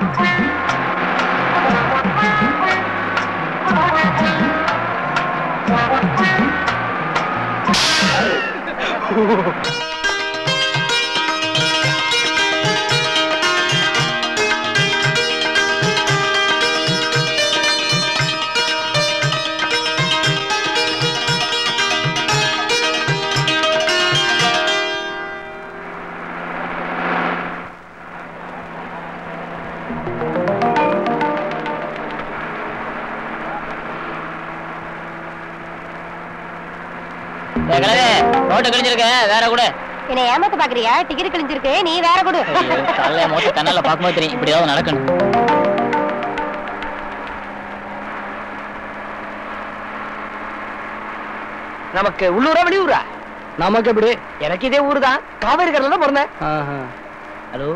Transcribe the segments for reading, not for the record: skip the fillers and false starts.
வேற கூட என்ன ஏமாத்த பாக்குறியா? டிக்கெட் கிழிஞ்சிருக்கு, நீ வேற கொடு. தலை மோச கண்ணால பாக்கும்போது தெரியும் இப்படியாவது நடக்கணும். நமக்கு உள்ளூரா வெளியூரா? நமக்கு எப்படி? எனக்கு இதே ஊரு தான். காவேரி கரையில தான் பிறந்தேன். ஹலோ,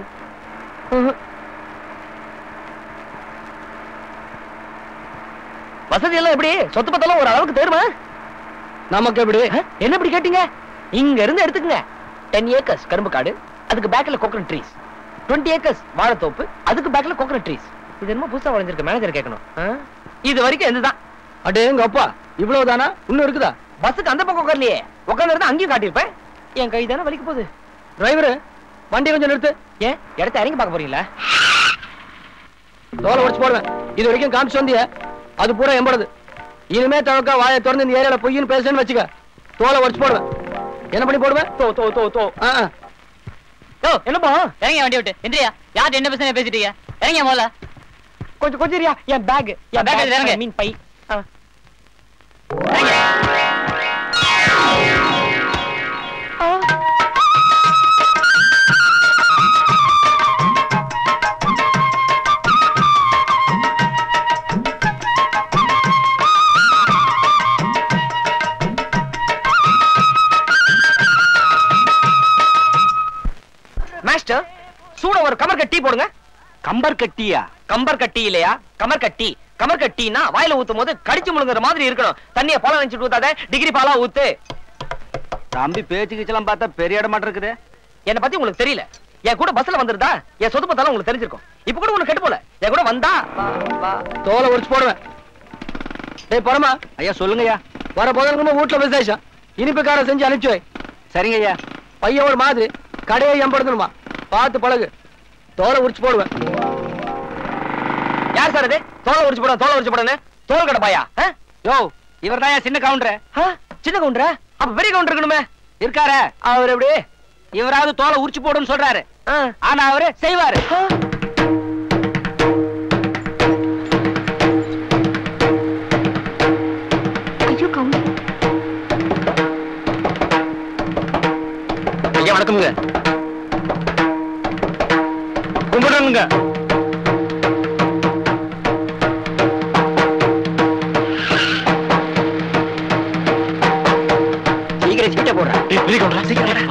வசதி எல்லாம் எப்படி? சொத்து பத்தெல்லாம் ஒரு அளவுக்கு தேருமா? நமக்கு எப்படி? என்ன இப்படி கேட்டீங்க? இங்க இருந்து எடுத்துக்கங்க. 10 ஏக்கர்ஸ் கரும்பு காடு, அதுக்கு பேக்ல கோகனட் ட்ரீஸ். 20 ஏக்கர்ஸ் வாழைத்தோப்பு, அதுக்கு பேக்ல கோகனட் ட்ரீஸ். இது என்ன புதுசா வளைஞ்சிருக்கு? மேனேஜர் கேட்கணும். இது வரைக்கும் எதுதான்? அடே எங்க அப்பா, இவ்வளவுதானா? இன்னும் இருக்குதா? பஸ்ஸுக்கு அந்த பக்கம் உட்காரலையே, உட்கார்ந்து அங்கேயும் காட்டியிருப்பேன். என் கை தானே வலிக்க போகுது. டிரைவரு, வண்டி கொஞ்சம் நிறுத்து. ஏன் இடத்த இறங்கி பார்க்க போறீங்களா? தோலை உடைச்சு போடுவேன். இது வரைக்கும் காமிச்சு வந்திய, அது பூரா எம்படுது. இனிமே தவக்கா வாயை திறந்து இந்த ஏரியால பொய்ன்னு பேசுன்னு வச்சுக்க, தோலை உடைச்சு போடுவேன். என்ன பண்ணி போடுவேன்? தோ தோ தோ தோ. என்னப்பா இறங்க வண்டி விட்டு. இன்றியா யார் என்ன பேசுறீங்க? பேசிட்டீங்க, இறங்க முதல்ல. கொஞ்சம் கொஞ்சம் என் பேக் இறங்க. Mean by. மாஸ்டர், சூட ஒரு கமர் கட்டி போடுங்க. கம்பர் கட்டியா? கம்பர் கட்டி இல்லையா, கமர் கட்டி. கமர் கட்டினா வாயில ஊத்தும் போது கடிச்சு முழுங்குற மாதிரி இருக்கணும். தண்ணிய பாலா நினைச்சிட்டு ஊத்தாத, டிகிரி பாலா ஊத்து. தம்பி பேச்சு கிச்சலாம் பார்த்தா பெரிய இடம் மாட்ட இருக்குது. என்ன பத்தி உங்களுக்கு தெரியல. என் கூட பஸ்ல வந்திருந்தா என் சொத்து பத்தாலும் உங்களுக்கு தெரிஞ்சிருக்கும். இப்ப கூட உனக்கு கெட்டு போல. என் கூட வந்தா தோலை உரிச்சு போடுவேன். டேய் பரமா ஐயா, சொல்லுங்க ஐயா. வர போதற்குமா வீட்டுல விசேஷம், இனிப்பு காரம் செஞ்சு அனுப்பிச்சு வை. சரிங்க ஐயா. பையன் ஒரு மாதிரி கடையை எம்படுத்தணுமா, பார்த்து பழகு. தோலை உரிச்சு போடுவேன். யார் சார் இது? தோலை உரிச்சு போட, தோலை உரிச்சு போடன்னு தோல் கடை பாயா? யோ, இவர் தான் சின்ன கவுண்டர். சின்ன கவுண்டரா? அப்ப பெரிய கவுண்டர் இருக்கணுமே. இருக்காரு அவர். எப்படி? இவராவது தோலை உரிச்சு போடுன்னு சொல்றாரு, ஆனா அவரு செய்வாரு. ஐயோ கவுண்டர். ஐயா வணக்கமுங்க. கும்பிடுங்க. சீக்கிரம் சீட்டை போடுறேன். சீக்கிரம்.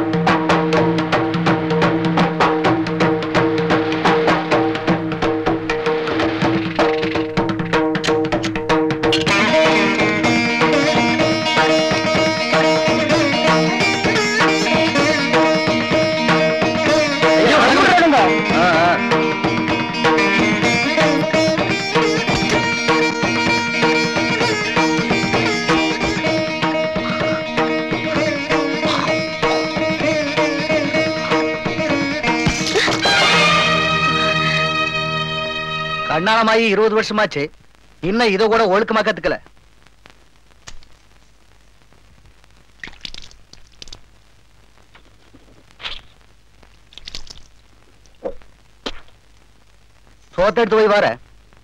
கண்ணாலமாயி 20 வருஷமாச்சு, இன்னும் இதை கூட ஒழுக்கமா கத்துக்கல. சோத்த எடுத்து போய் வார.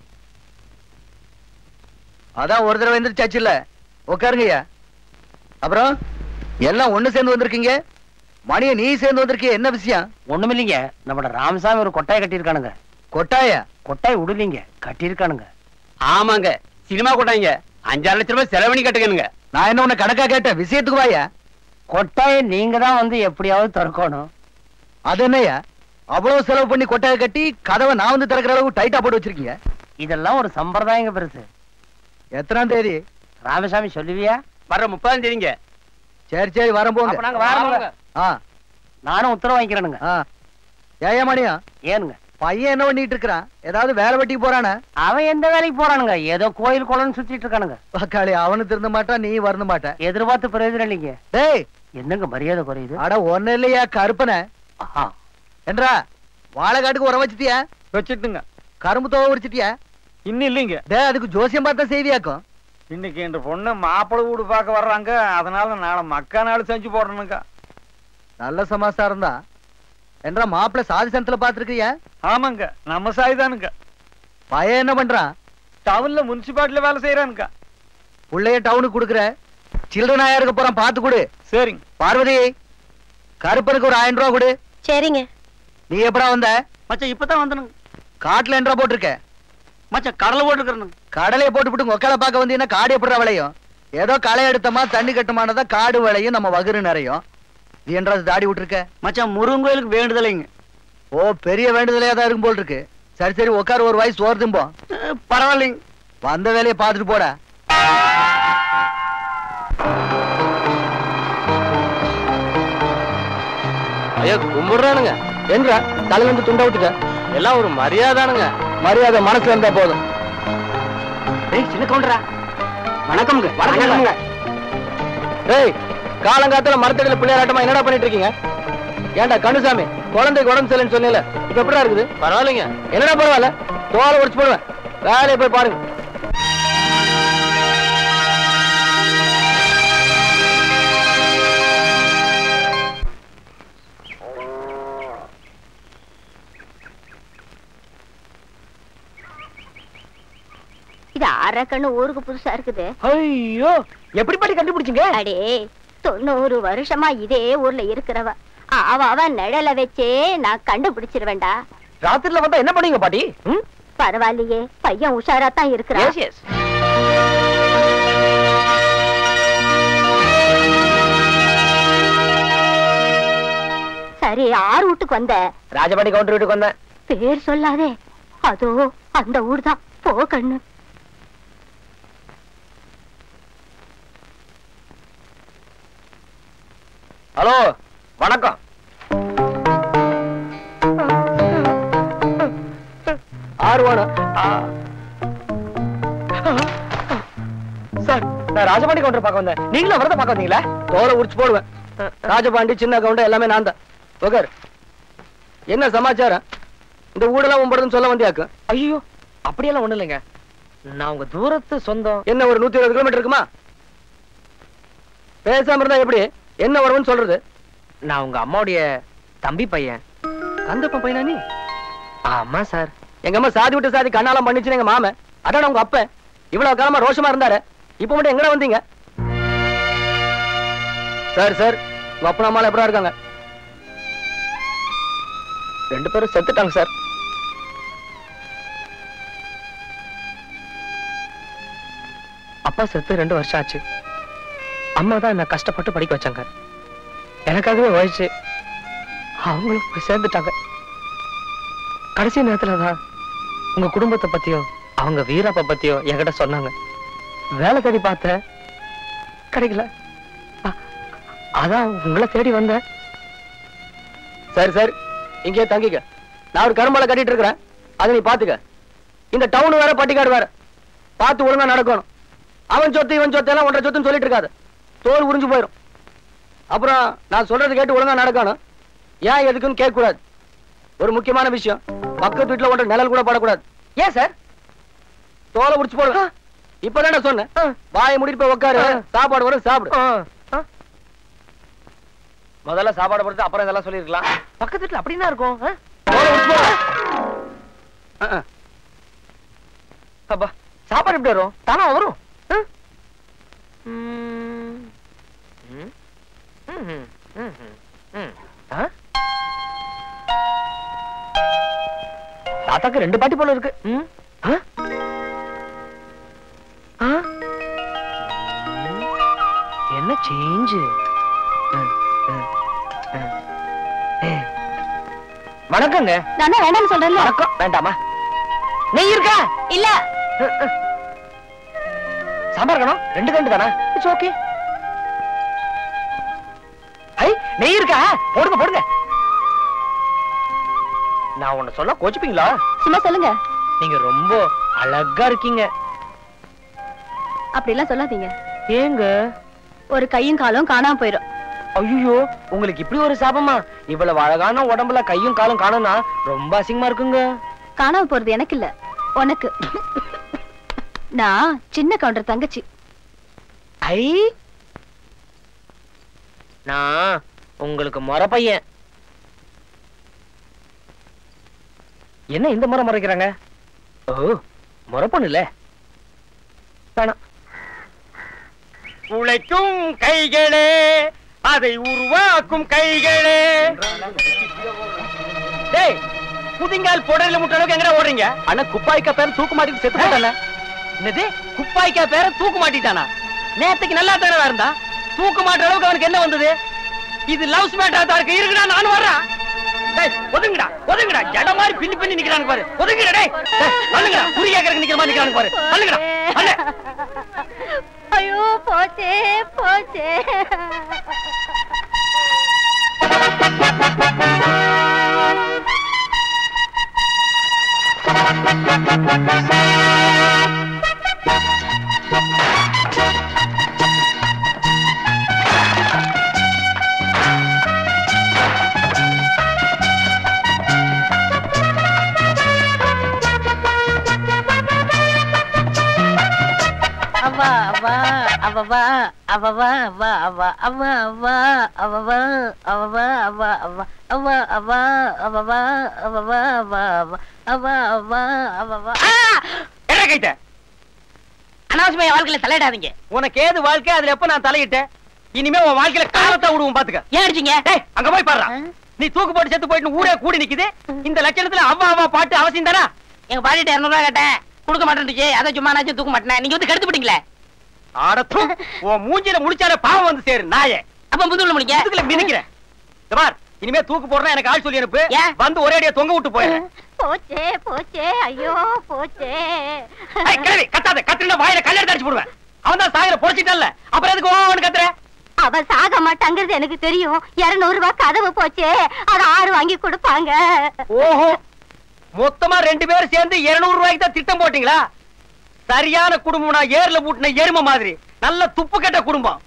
அதான் ஒரு தடவை எந்திரிச்சாச்சு இல்ல, உட்காருங்கய்யா. அப்புறம் எல்லாம் ஒண்ணு சேர்ந்து வந்திருக்கீங்க. மணிய நீ சேர்ந்து வந்திருக்கீங்க, என்ன விஷயம்? ஒண்ணும் இல்லைங்க, நம்மளோட ராமசாமி ஒரு கொட்டாயை கட்டியிருக்கானுங்க. கொட்டாயா? கொட்டாய் விடலீங்க, கட்டியிருக்கானுங்க. ஆமாங்க, சினிமா கொட்டாய்ங்க. 5-6 லட்சம் ரூபாய் செலவணி கட்டுக்கணுங்க. நான் என்ன உன்னை கணக்கா கேட்டேன், விஷயத்துக்கு வாயா. கொட்டாயை நீங்க தான் வந்து எப்படியாவது திறக்கணும். அது என்னையா அவ்வளவு செலவு பண்ணி கொட்டாயை கட்டி கதவை நான் வந்து திறக்கிற அளவுக்கு டைட்டா போட்டு வச்சிருக்கீங்க? இதெல்லாம் ஒரு சம்பிரதாயங்க பெருசு. எத்தனாம் தேதி? ராமசாமி சொல்லுவியா? வர 30ஆம் தேதிங்க. சரி சரி, வரம் போங்க. நானும் உத்தரவு வாங்கிக்கிறேனுங்க. ஏயா மணியா, ஏனுங்க பையன் என்ன பண்ணிட்டு இருக்கான்? ஏதாவது வேலை வெட்டிக்கு போறானா? அவன் எந்த வேலைக்கு போறானுங்க? ஏதோ கோயில் குளம்னு சுத்திட்டு இருக்கானுங்க. பக்காளி அவனு திருந்த மாட்டான், நீ வருந்த மாட்ட. எதிர்பார்த்து பிரயோஜனம் இல்லைங்க. டேய் என்னங்க மரியாதை குறையுது? அட ஒண்ணு இல்லையா கருப்பனை என்றா வாழைக்காட்டுக்கு உரம் வச்சுட்டியா? வச்சுட்டுங்க. கரும்பு தோவை உரிச்சிட்டியா? இன்னும் இல்லைங்க. டே அதுக்கு ஜோசியம் பார்த்தா செய்தியாக்கும். இன்னைக்கு என் பொண்ணு மாப்பிள்ளை வீடு பார்க்க வர்றாங்க, அதனால நாளை மக்கா நாள் செஞ்சு போடணுங்க. நல்ல சமாசாரம் தான். என்றா மாப்பிள்ள சாதி சனத்துல பாத்துருக்கியா? ஆமாங்க, நம்ம சாய்தானுங்க. பையன் என்ன பண்றான்? டவுன்ல முனிசிபாலிட்டில வேலை செய்யறானுங்க. உள்ளே டவுனுக்கு கொடுக்குற சில்ட்ரன் ஆயா இருக்க போறான், பாத்து கொடு. சரிங்க. பார்வதி கருப்பனுக்கு ஒரு 1000 ரூபா கொடு. சரிங்க. நீ எப்படா வந்த? மச்சான் இப்பதான் வந்தனுங்க. காட்டுல என்றா போட்டிருக்க? மச்சான் கடலை போட்டுருக்கணும். கடலையை போட்டுவிட்டு ஒக்கால பார்க்க வந்தீங்கன்னா காடு எப்படா விளையும்? ஏதோ களை எடுத்தமா தண்ணி கட்டுமானதா காடு விளையும், நம்ம வகுறு நிறையும். நீ என்றாவது தாடி விட்டுருக்க? மச்சான் முருகன் கோயிலுக்கு வேண்டுதலைங்க. ஓ பெரிய வேண்டுதலையா தான் இருக்கும் போல் இருக்கு. சரி சரி உட்காரு, ஒரு வயசு சோறு திம்போம். பரவாயில்லைங்க. வந்த வேலையை பார்த்துட்டு போட. ஐயோ கும்பிடுறானுங்க. என்ற தலையில இருந்து துண்ட விட்டுட்ட. எல்லாம் ஒரு மரியாதானுங்க. மரியாதை மனசுல இருந்தா போதும். டேய் சின்ன கவுண்டரா, வணக்கம்ங்க. வணக்கம்ங்க. டேய் காலங்காத்துல மரத்தடியில பிள்ளையாராட்டமா என்னடா பண்ணிட்டு இருக்கீங்க? ஏன்டா கண்ணுசாமி குழந்தைக்கு உடம்பு சரியில்லைன்னு சொன்னீல, இப்ப எப்படா இருக்குது? பரவாயில்லைங்க. என்னடா பரவாயில்ல, தோலை உடைச்சு போடுவேன். வேலையை போய் பாருங்க. இது அரக்கண்ணு ஊருக்கு புதுசா இருக்குது. ஐயோ எப்படி பாட்டி கண்டுபிடிச்சீங்க? அடே 90 வருஷமா இதே ஊர்ல இருக்கிறவ. அவ நிழல வச்சே நான் கண்டுபிடிச்சிருவேண்டா. ராத்திரில வந்தா என்ன பண்ணுவீங்க பாட்டி? பரவாயில்லையே, பையன் உஷாரா தான் இருக்கிறான். சரி, ஆறு வீட்டுக்கு வந்த? ராஜபாடி கவுண்டர் வீட்டுக்கு வந்தேன். பேர் சொல்லாதே, அதோ அந்த ஊர் தான். போ கண்ணு. ஹலோ வணக்கம். ஆறுவானா சார், நான் ராஜபாண்டி கவுண்டர் பார்க்க வந்தேன். நீங்களும் அவரை தான் பார்க்க வந்தீங்களா? தோலை உரிச்சு போடுவேன். ராஜபாண்டி சின்ன கவுண்டர் எல்லாமே நான் தான். ஓகே, என்ன சமாச்சாரம்? இந்த ஊடெல்லாம் உம்படுதுன்னு சொல்ல வந்தியாக்கு? ஐயோ அப்படியெல்லாம் ஒண்ணு இல்லைங்க. நான் உங்க தூரத்து சொந்தம். என்ன ஒரு 120 கிலோமீட்டர் இருக்குமா? பேசாம இருந்தா எப்படி? என்ன வரும்னு சொல்றது? நான் உங்க அம்மாவுடைய தம்பி பையன். கந்தப்ப பையனா நீ? ஆமா சார். எங்க அம்மா சாதி விட்டு சாதி கண்ணாலம் பண்ணிச்சுன்னு எங்க மாமன். அதான் உங்க அப்ப இவ்வளவு காலமா ரோஷமா இருந்தாரு. இப்ப மட்டும் எங்கடா வந்தீங்க? சார் சார், உங்க அப்பா அம்மால எப்படா இருக்காங்க? 2 பேரும் செத்துட்டாங்க சார். அப்பா செத்து 2 வருஷம் ஆச்சு. அம்மா தான் என்ன கஷ்டப்பட்டு படிக்க வச்சாங்க. எனக்காகவே வயசு. அவங்களும் போய் சேர்ந்துட்டாங்க. கடைசி நேரத்துலதான் உங்க குடும்பத்தை பத்தியோ அவங்க வீரப்ப பத்தியோ என்கிட்ட சொன்னாங்க. வேலை தேடி பார்த்தேன், கிடைக்கல. அதான் உங்களை தேடி வந்தேன். சரி சரி, இங்கே தங்கிக்க. நான் ஒரு கரும்பலை கட்டிட்டு இருக்கிறேன், அதை நீ பாத்துக்க. இந்த டவுன் வேற பட்டிக்காடு வேற, பார்த்து ஒழுங்கா நடக்கணும். அவன் சொத்து இவன் சொத்து எல்லாம் 1.5 சொத்துன்னு சொல்லிட்டு இருக்காது. தோல் உறிஞ்சு போயிடும். அப்புறம் நான் சொல்றது கேட்டு ஒழுங்கா நடக்கணும். ஏன் எதுக்குன்னு கேட்க கூடாது. ஒரு முக்கியமான விஷயம், பக்கத்து வீட்டுல 1 நிழல் கூட படக்கூடாது. ஏன் சார்? தோலை உரிச்சு போடுவேன். இப்பதானே சொன்னேன். வாயை முடிட்டு போய் உட்காரு, சாப்பாடு வரும் சாப்பிடு. முதல்ல சாப்பாடு போடுறது, அப்புறம் இதெல்லாம் சொல்லிருக்கலாம். பக்கத்து வீட்டுல அப்படின்னா இருக்கும். அப்பா சாப்பாடு எப்படி வரும்? தானா வரும். தாத்தாக்கு 2 பாட்டி போல இருக்கு. என்ன சேஞ்ச்? வணக்கங்க. நான் தான் வேண்டாம்னு சொல்றேன்ல. வணக்கம் வேண்டாமா? நெய் இருக்கா? இல்ல. சாம்பார் இருக்கணும். 2 கண்டு தானே? It's okay. ஐ நெய் இருக்கா? போடுங்க போடுங்க. நான் உன்னை சொல்ல கோச்சுப்பீங்களா? சும்மா சொல்லுங்க. நீங்க ரொம்ப அழகா இருக்கீங்க. அப்படி எல்லாம் சொல்லாதீங்க. ஏங்க? ஒரு கையும் காலும் காணாம போயிடும். ஐயோ, உங்களுக்கு இப்படி ஒரு சாபமா? இவ்வளவு அழகான உடம்புல கையும் காலும் காணோம்னா ரொம்ப அசிங்கமா இருக்குங்க. காணாம போறது எனக்கு இல்ல, உனக்கு. நான் சின்ன கவுண்டர் தங்கச்சி. ஐ, நான் உங்களுக்கு முறை பையன். என்ன இந்த முறை முறைக்கிறாங்க? ஓ, முறை பொண்ணுல வேணாம். உழைக்கும் கைகளே, அதை உருவாக்கும் கைகளே. டேய், புதிங்கால் பொடரில முட்ட அளவுக்கு எங்கடா ஓடுறீங்க? அண்ணா, குப்பாய்க்கா பேர தூக்கு மாட்டிட்டு செத்து போட்டானே. என்னது? குப்பாய்க்கா பேர தூக்கு மாட்டிட்டானா? நேத்துக்கு நல்லா தானே இருந்தா, தூக்கு மாட்டுற அளவுக்கு அவனுக்கு என்ன வந்தது? இது லவ்ஸ் மேட்டரா தான் இருக்கு. இருக்குடா, நானும் வர்றேன். டேய், ஒதுங்கடா ஒதுங்கடா. ஜட மாதிரி பின்னி பின்னி நிக்கிறாங்க பாரு. ஒதுங்கடா. டேய், சொல்லுங்கடா. குறி கேக்குறதுக்கு நிக்கிற மாதிரி நிக்கிறாங்க பாரு. சொல்லுங்கடா. அல்ல. ஐயோ, போச்சே போச்சே. அனாவசியமா வாழ்க்கையில தலையிடாதீங்க. உனக்கு ஏது வாழ்க்கை? அதுல எப்ப நான் தலையிட்டேன்? இனிமே உன் வாழ்க்கையில காலத்தை விடுவோம் பாத்துக்க. ஏன் அடிச்சீங்க? அங்க போய் பாடுறா. நீ தூக்கு போட்டு செத்து போயிட்டு ஊரே கூடி நிக்குது. இந்த லட்சணத்துல அவ்வா அவ்வா பாட்டு அவசியம் தானா? எங்க பாடிட்டு 200 ரூபாய் கேட்டேன், கொடுக்க மாட்டேன். அதை சும்மா நாச்சும் தூக்க மாட்டேன். நீங்க வந்து கெடுத்து போட்டீங்களே. ஆடத்து உன் மூஞ்சில முடிச்சாலே பாவம் வந்து சேரு நாயே. அப்ப முதுகுல முடிங்க. முதுகுல மிதிக்கிறேன். பார், இனிமே தூக்கு போடுறேன், எனக்கு ஆள் சொல்லி அனுப்பு. வந்து ஒரே அடியா தொங்க விட்டு போயிடுறேன். போச்சே போச்சே. ஐயோ போச்சே. கிழவி கத்தாத. கத்திரினா வாயில கல்யாணம் அடிச்சு போடுவேன். அவன் தான் சாகர பொடிச்சிட்டான்ல, அப்புறம் எதுக்கு ஓவன் கத்துற? அவ சாக மாட்டாங்கிறது எனக்கு தெரியும். 200 ரூபாய் கதவு போச்சே, அது 6 வாங்கி கொடுப்பாங்க. ஓஹோ, மொத்தமா 2 பேரும் சேர்ந்து 200 ரூபாய்க்கு தான் திட்டம் போட்டீங்களா? சரியான குடும்பம்னா ஏர்ல பூட்டின எருமை மாதிரி. நல்ல துப்பு கெட்ட குடும்பம்.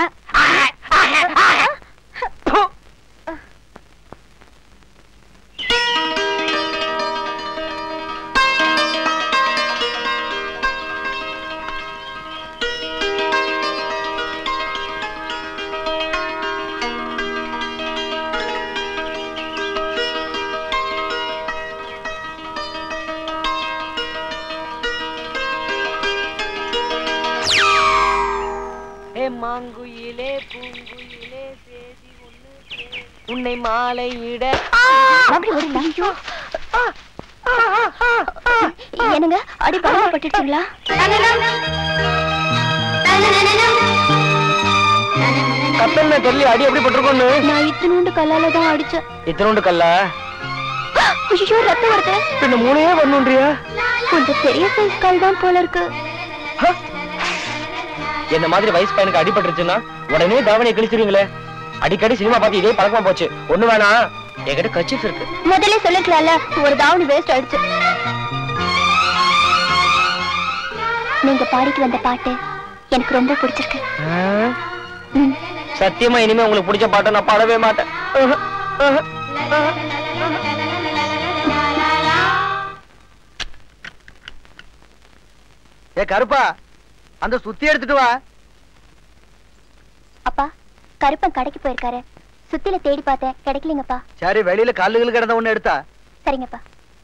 மாங்குயிலே பூங்குயிலே சேதி ஒண்ணு உன்னை மாலையிட. என்னங்க, அடி பட்டுச்சுங்களா? கத்தல்ல தெரியல, அடி எப்படி பட்டிருக்கோன்னு. நான் இத்தனோண்டு கல்லால தான் அடிச்சேன். இத்தனோண்டு கல்லா? ஐயோ, ரத்தம் வருது. பின்ன மூளையே வரணுன்றியா? கொஞ்சம் பெரிய சைஸ் கல் தான் போல இருக்கு. என்ன மாதிரி வயசு பையனுக்கு அடிபட்டுருச்சுன்னா உடனே தாவணியை கிழிச்சிருவீங்களே. அடிக்கடி சினிமா பார்த்து இதே பழக்கமா போச்சு. ஒண்ணு வேணா, என்கிட்ட கச்சிஃப் இருக்கு. முதல்ல சொல்லிக்கலாம்ல, ஒரு தாவணி வேஸ்ட் ஆயிடுச்சு. நீங்க பாடிட்டு வந்த பாட்டு எனக்கு ரொம்ப பிடிச்சிருக்கு. சத்தியமா இனிமே உங்களுக்கு பிடிச்ச பாட்டை நான் பாடவே மாட்டேன். ஏ கருப்பா, அந்த சுத்தி எடுத்துட்டு வா. அப்பா, கருப்பன் கடைக்கு போயிருக்காரு. சுத்தில தேடி பார்த்தேன், கிடைக்கலங்கப்பா. சரி, வெளியில கல்லுகள் கிடந்த ஒண்ணு எடுத்தா. சரிங்கப்பா.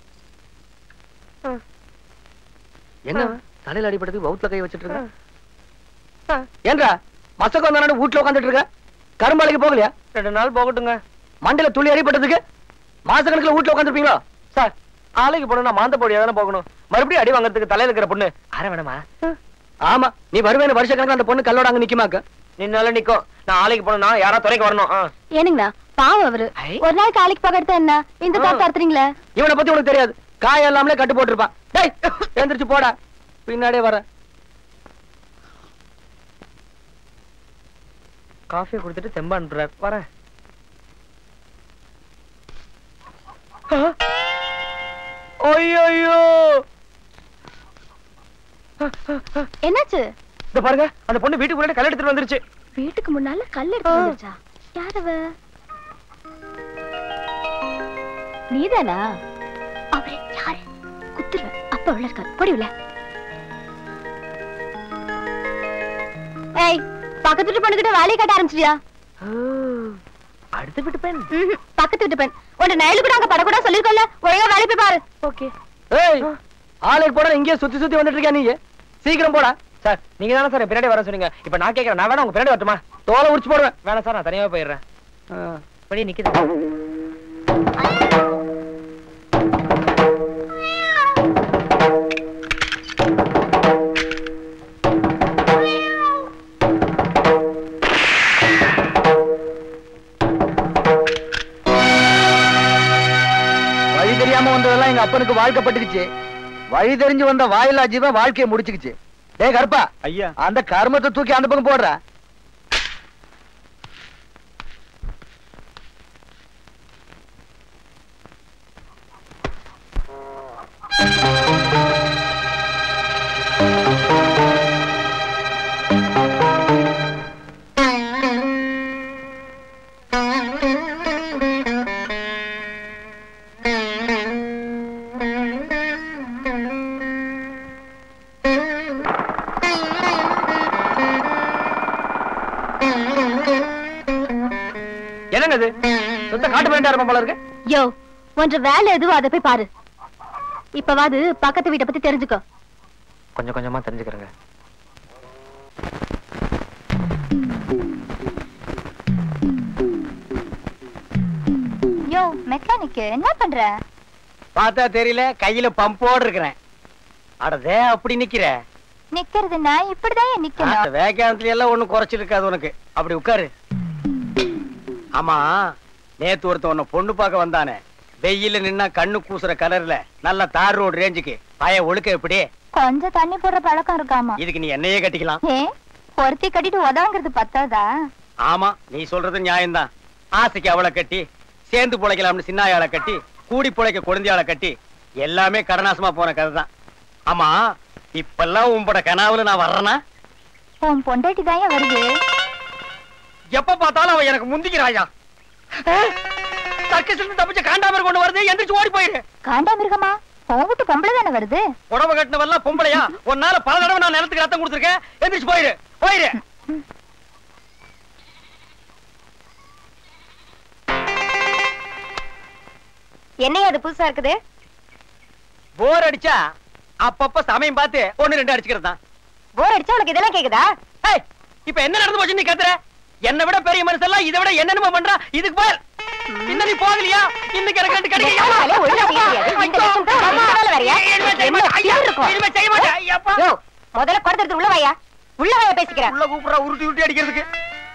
என்ன தலையில அடிபட்டதுக்கு வவுத்துல கை வச்சிட்டு இருக்க? ஏன்றா மசக்க வந்தானு வீட்டுல உட்காந்துட்டு இருக்க? கரும்பாலைக்கு போகலையா? 2 நாள் போகட்டுங்க. மண்டையில துளி அடிபட்டதுக்கு மாசக்கணக்குல வீட்டுல உட்காந்துருப்பீங்களோ? சார், ஆலைக்கு போனா மாந்த போடியா தானே போகணும். மறுபடியும் அடி வாங்கறதுக்கு தலையில இருக்கிற பொண்ணு அரை வேணாமா? ஆமா, நீ வருவேன்னு வருஷ கணக்கு அந்த பொண்ணு கல்லோட அங்க நிக்குமாக்க. நின்னால நிக்கும். நான் ஆலைக்கு போனா யாரா துறைக்கு வரணும். ஏனுங்கண்ணா, பாவம் அவரு. ஒரு நாள் காலைக்கு போகிறது என்ன இந்த தாத்தா அறுத்துறீங்களே? இவனை பத்தி உனக்கு தெரியாது. காய் எல்லாமே கட்டு போட்டுருப்பான். டேய், எழுந்திரிச்சு போடா. பின்னாடியே வர. காஃபியை கொடுத்துட்டு தெம்பா அனுப்புறாரு. வரேன். ஐயோ என்னாச்சு? இந்த பாருங்க, அந்த பொண்ணு வீட்டுக்கு முன்னாடி கல் எடுத்துட்டு வந்துருச்சு. வீட்டுக்கு முன்னால கல் எடுத்து வந்துருச்சா? யாரவ? நீதானா? அவரே யாரு? குத்துருவேன். அப்ப உள்ள இருக்காரு. போடி உள்ள. ஏய், பக்கத்து வீட்டு பொண்ணுகிட்ட வேலையை கட்ட ஆரம்பிச்சிட்டியா? அடுத்த வீட்டு பெண்? பக்கத்து வீட்டு பெண். உன்னை நயலு கூட அங்க படக்கூடாது சொல்லிருக்கோம்ல. ஒழுங்கா வேலை போய் பாரு. ஓகே. ஏய், ஆளுக்கு போட இங்கே சுத்தி சுத்தி வந்துட்டு இருக்கியா நீங்க? சீக்கிரம் போடா. சார், நீங்க தானே சார் பின்னாடி வர சொன்னீங்க. இப்ப நான் கேட்கறேன், நான் வேணா உங்க பின்னாடி வரட்டுமா? தோலை உரிச்சு போடுவேன். வேணாம் சார், நான் தனியாவே போயிடுறேன். படி நிக்குது. வழி தெரியாம வந்ததெல்லாம் எங்க அப்பனுக்கு வாழ்க்கப்பட்டுக்குச்சு. வழி தெரிஞ்சு வந்த வாயிலா ஜீவன் வாழ்க்கையை முடிச்சுக்குச்சு. டேய் கருப்பா, ஐயா, அந்த கர்மத்தை தூக்கி அந்த பக்கம் போடுற. என்னங்க சுத்த காட்டு வேண்டாம் இருப்போம் போல இருக்கு. யோ, ஒன்ற வேலை எதுவோ அதை போய் பாரு. இப்பவாது பக்கத்து வீட்டை பத்தி தெரிஞ்சுக்கோ. கொஞ்சம் கொஞ்சமா தெரிஞ்சுக்கிறேங்க. யோ மெக்கானிக், என்ன பண்ற? பார்த்தா தெரியல, கையில பம்போடு இருக்கிறேன். அடதே அப்படி நிக்கிற. நிக்கிறதுன்னா இப்படிதான் நிக்கணும். வேகாந்தத்துல எல்லாம் ஒண்ணும் குறைச்சிருக்காது உனக்கு. அப்படி உட்காரு. ஆமா, நேத்து ஒருத்த உன்னை பொண்ணு பார்க்க வந்தானே, வெயில நின்னா கண்ணு கூசுற கலர்ல நல்ல தார் ரோடு ரேஞ்சுக்கு பய ஒழுக்க எப்படி? கொஞ்சம் தண்ணி போடுற பழக்கம் இருக்காமா? இதுக்கு நீ என்னையே கட்டிக்கலாம். பொருத்தி கட்டிட்டு உதவுங்கிறது பத்தாதா? ஆமா, நீ சொல்றது நியாயம்தான். ஆசைக்கு அவளை கட்டி, சேர்ந்து பிழைக்கலாம்னு சின்னாயாளை கட்டி, கூடி பிழைக்க குழந்தையாளை கட்டி, எல்லாமே கடனாசமா போன கதை தான். ஆமா, இப்பெல்லாம் உன்பட கனாவுல நான் வர்றேனா? உன் பொண்டாட்டி தான் வருது. எப்ப பார்த்தாலும் அவன் எனக்கு முந்திக்கிறாயா. சர்க்கஸ்ல தப்பிச்ச காண்டாமிருகம் கொண்டு வருது, எந்திரிச்சு ஓடி போயிரு. காண்டாமிருகமா? உன் வீட்டு பொம்பளை தானே வருது. புடவை கட்டினவெல்லாம் பொம்பளையா? உன்னால பல தடவை நான் நிலத்துக்கு ரத்தம் கொடுத்துருக்கேன். எந்திரிச்சு போயிரு, போயிரு. என்னையா அது புதுசா இருக்குது? போர் அடிச்சா அப்பப்ப சமயம் பார்த்து ஒண்ணு ரெண்டு அடிச்சுக்கிறது தான். போர் அடிச்சா உனக்கு இதெல்லாம் கேக்குதா? இப்ப என்ன நடந்து போச்சு நீ கத்துற? என்னை விட பெரிய மனுஷன் இதை விட என்னென்னமோ பண்றா. இதுக்கு போய் இன்னும் நீ போகலையா? இன்னைக்கு எனக்கு ரெண்டு கிடைக்க முதல்ல குறைஞ்சிருந்து உள்ள வாயா. உள்ள வாயா பேசிக்கிறேன். உள்ள கூப்பிடுறா உருட்டி உருட்டி அடிக்கிறதுக்கு.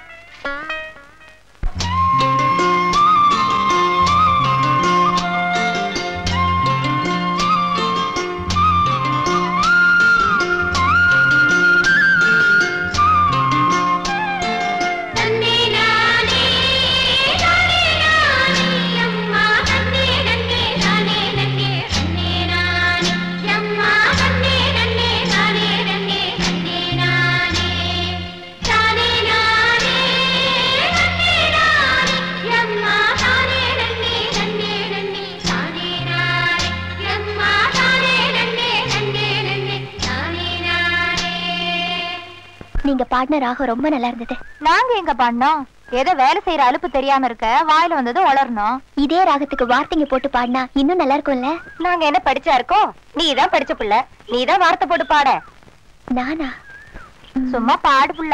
நீங்க பாடின ராகம் ரொம்ப நல்லா இருந்தது. நாங்க எங்க பாடினோம்? ஏதோ வேலை செய்யற அலுப்பு தெரியாம இருக்க வாயில வந்தது வளரணும். இதே ராகத்துக்கு வார்த்தைங்க போட்டு பாடினா இன்னும் நல்லா இருக்கும்ல. நாங்க என்ன படிச்சா இருக்கோம்? நீதான் படிச்ச புள்ள, நீதான் வார்த்தை போட்டு பாட. நானா? சும்மா பாடு புள்ள.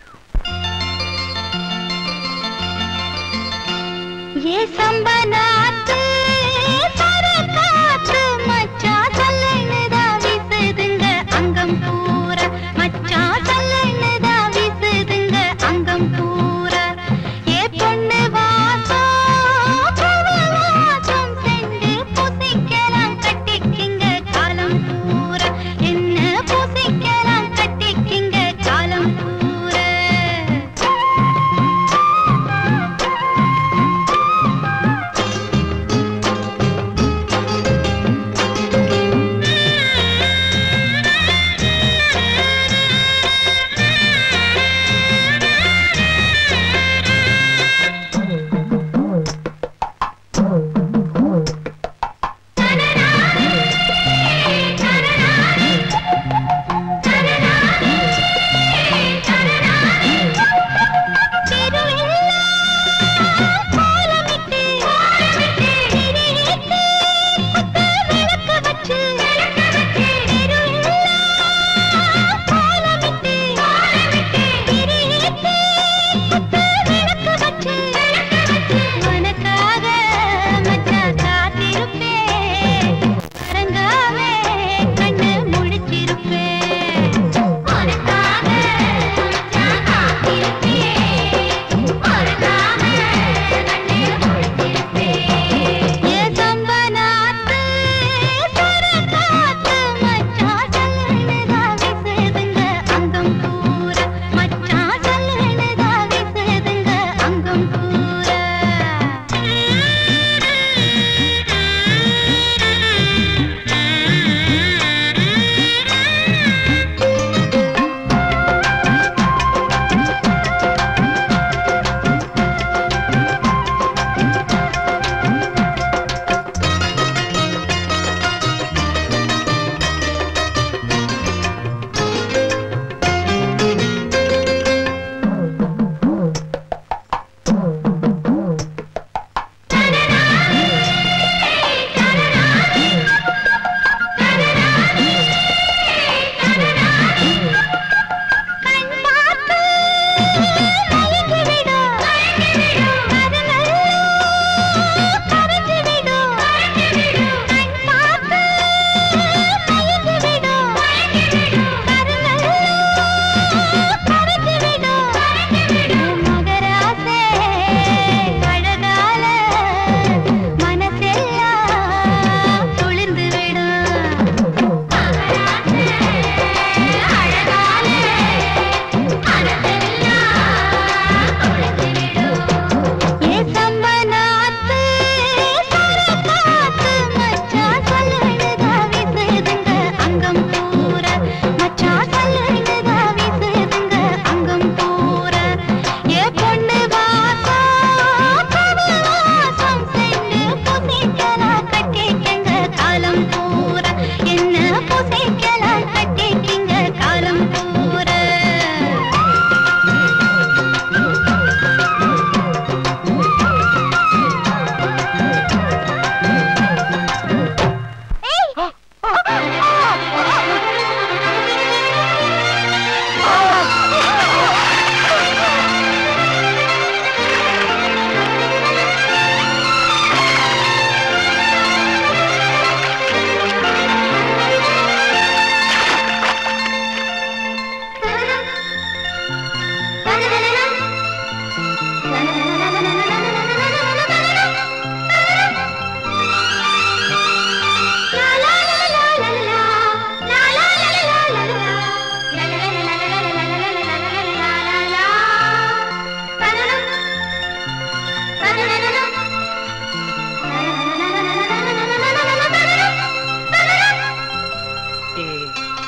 ஏ சம்பனாத்து பரகாத்து மச்சா சல்லனதா வீசுதுங்க அங்கம் பூர. மச்சா சல்லனதா வீசுதுங்க அங்கம் பூர. ஏ பொண்ணு வாசம் வாசம் சென்று பூசிக்கலாம் கட்டிக்கிங்க காலம் பூர. என்ன பூசிக்கலாம் கட்டிக்கிங்க காலம் பூர.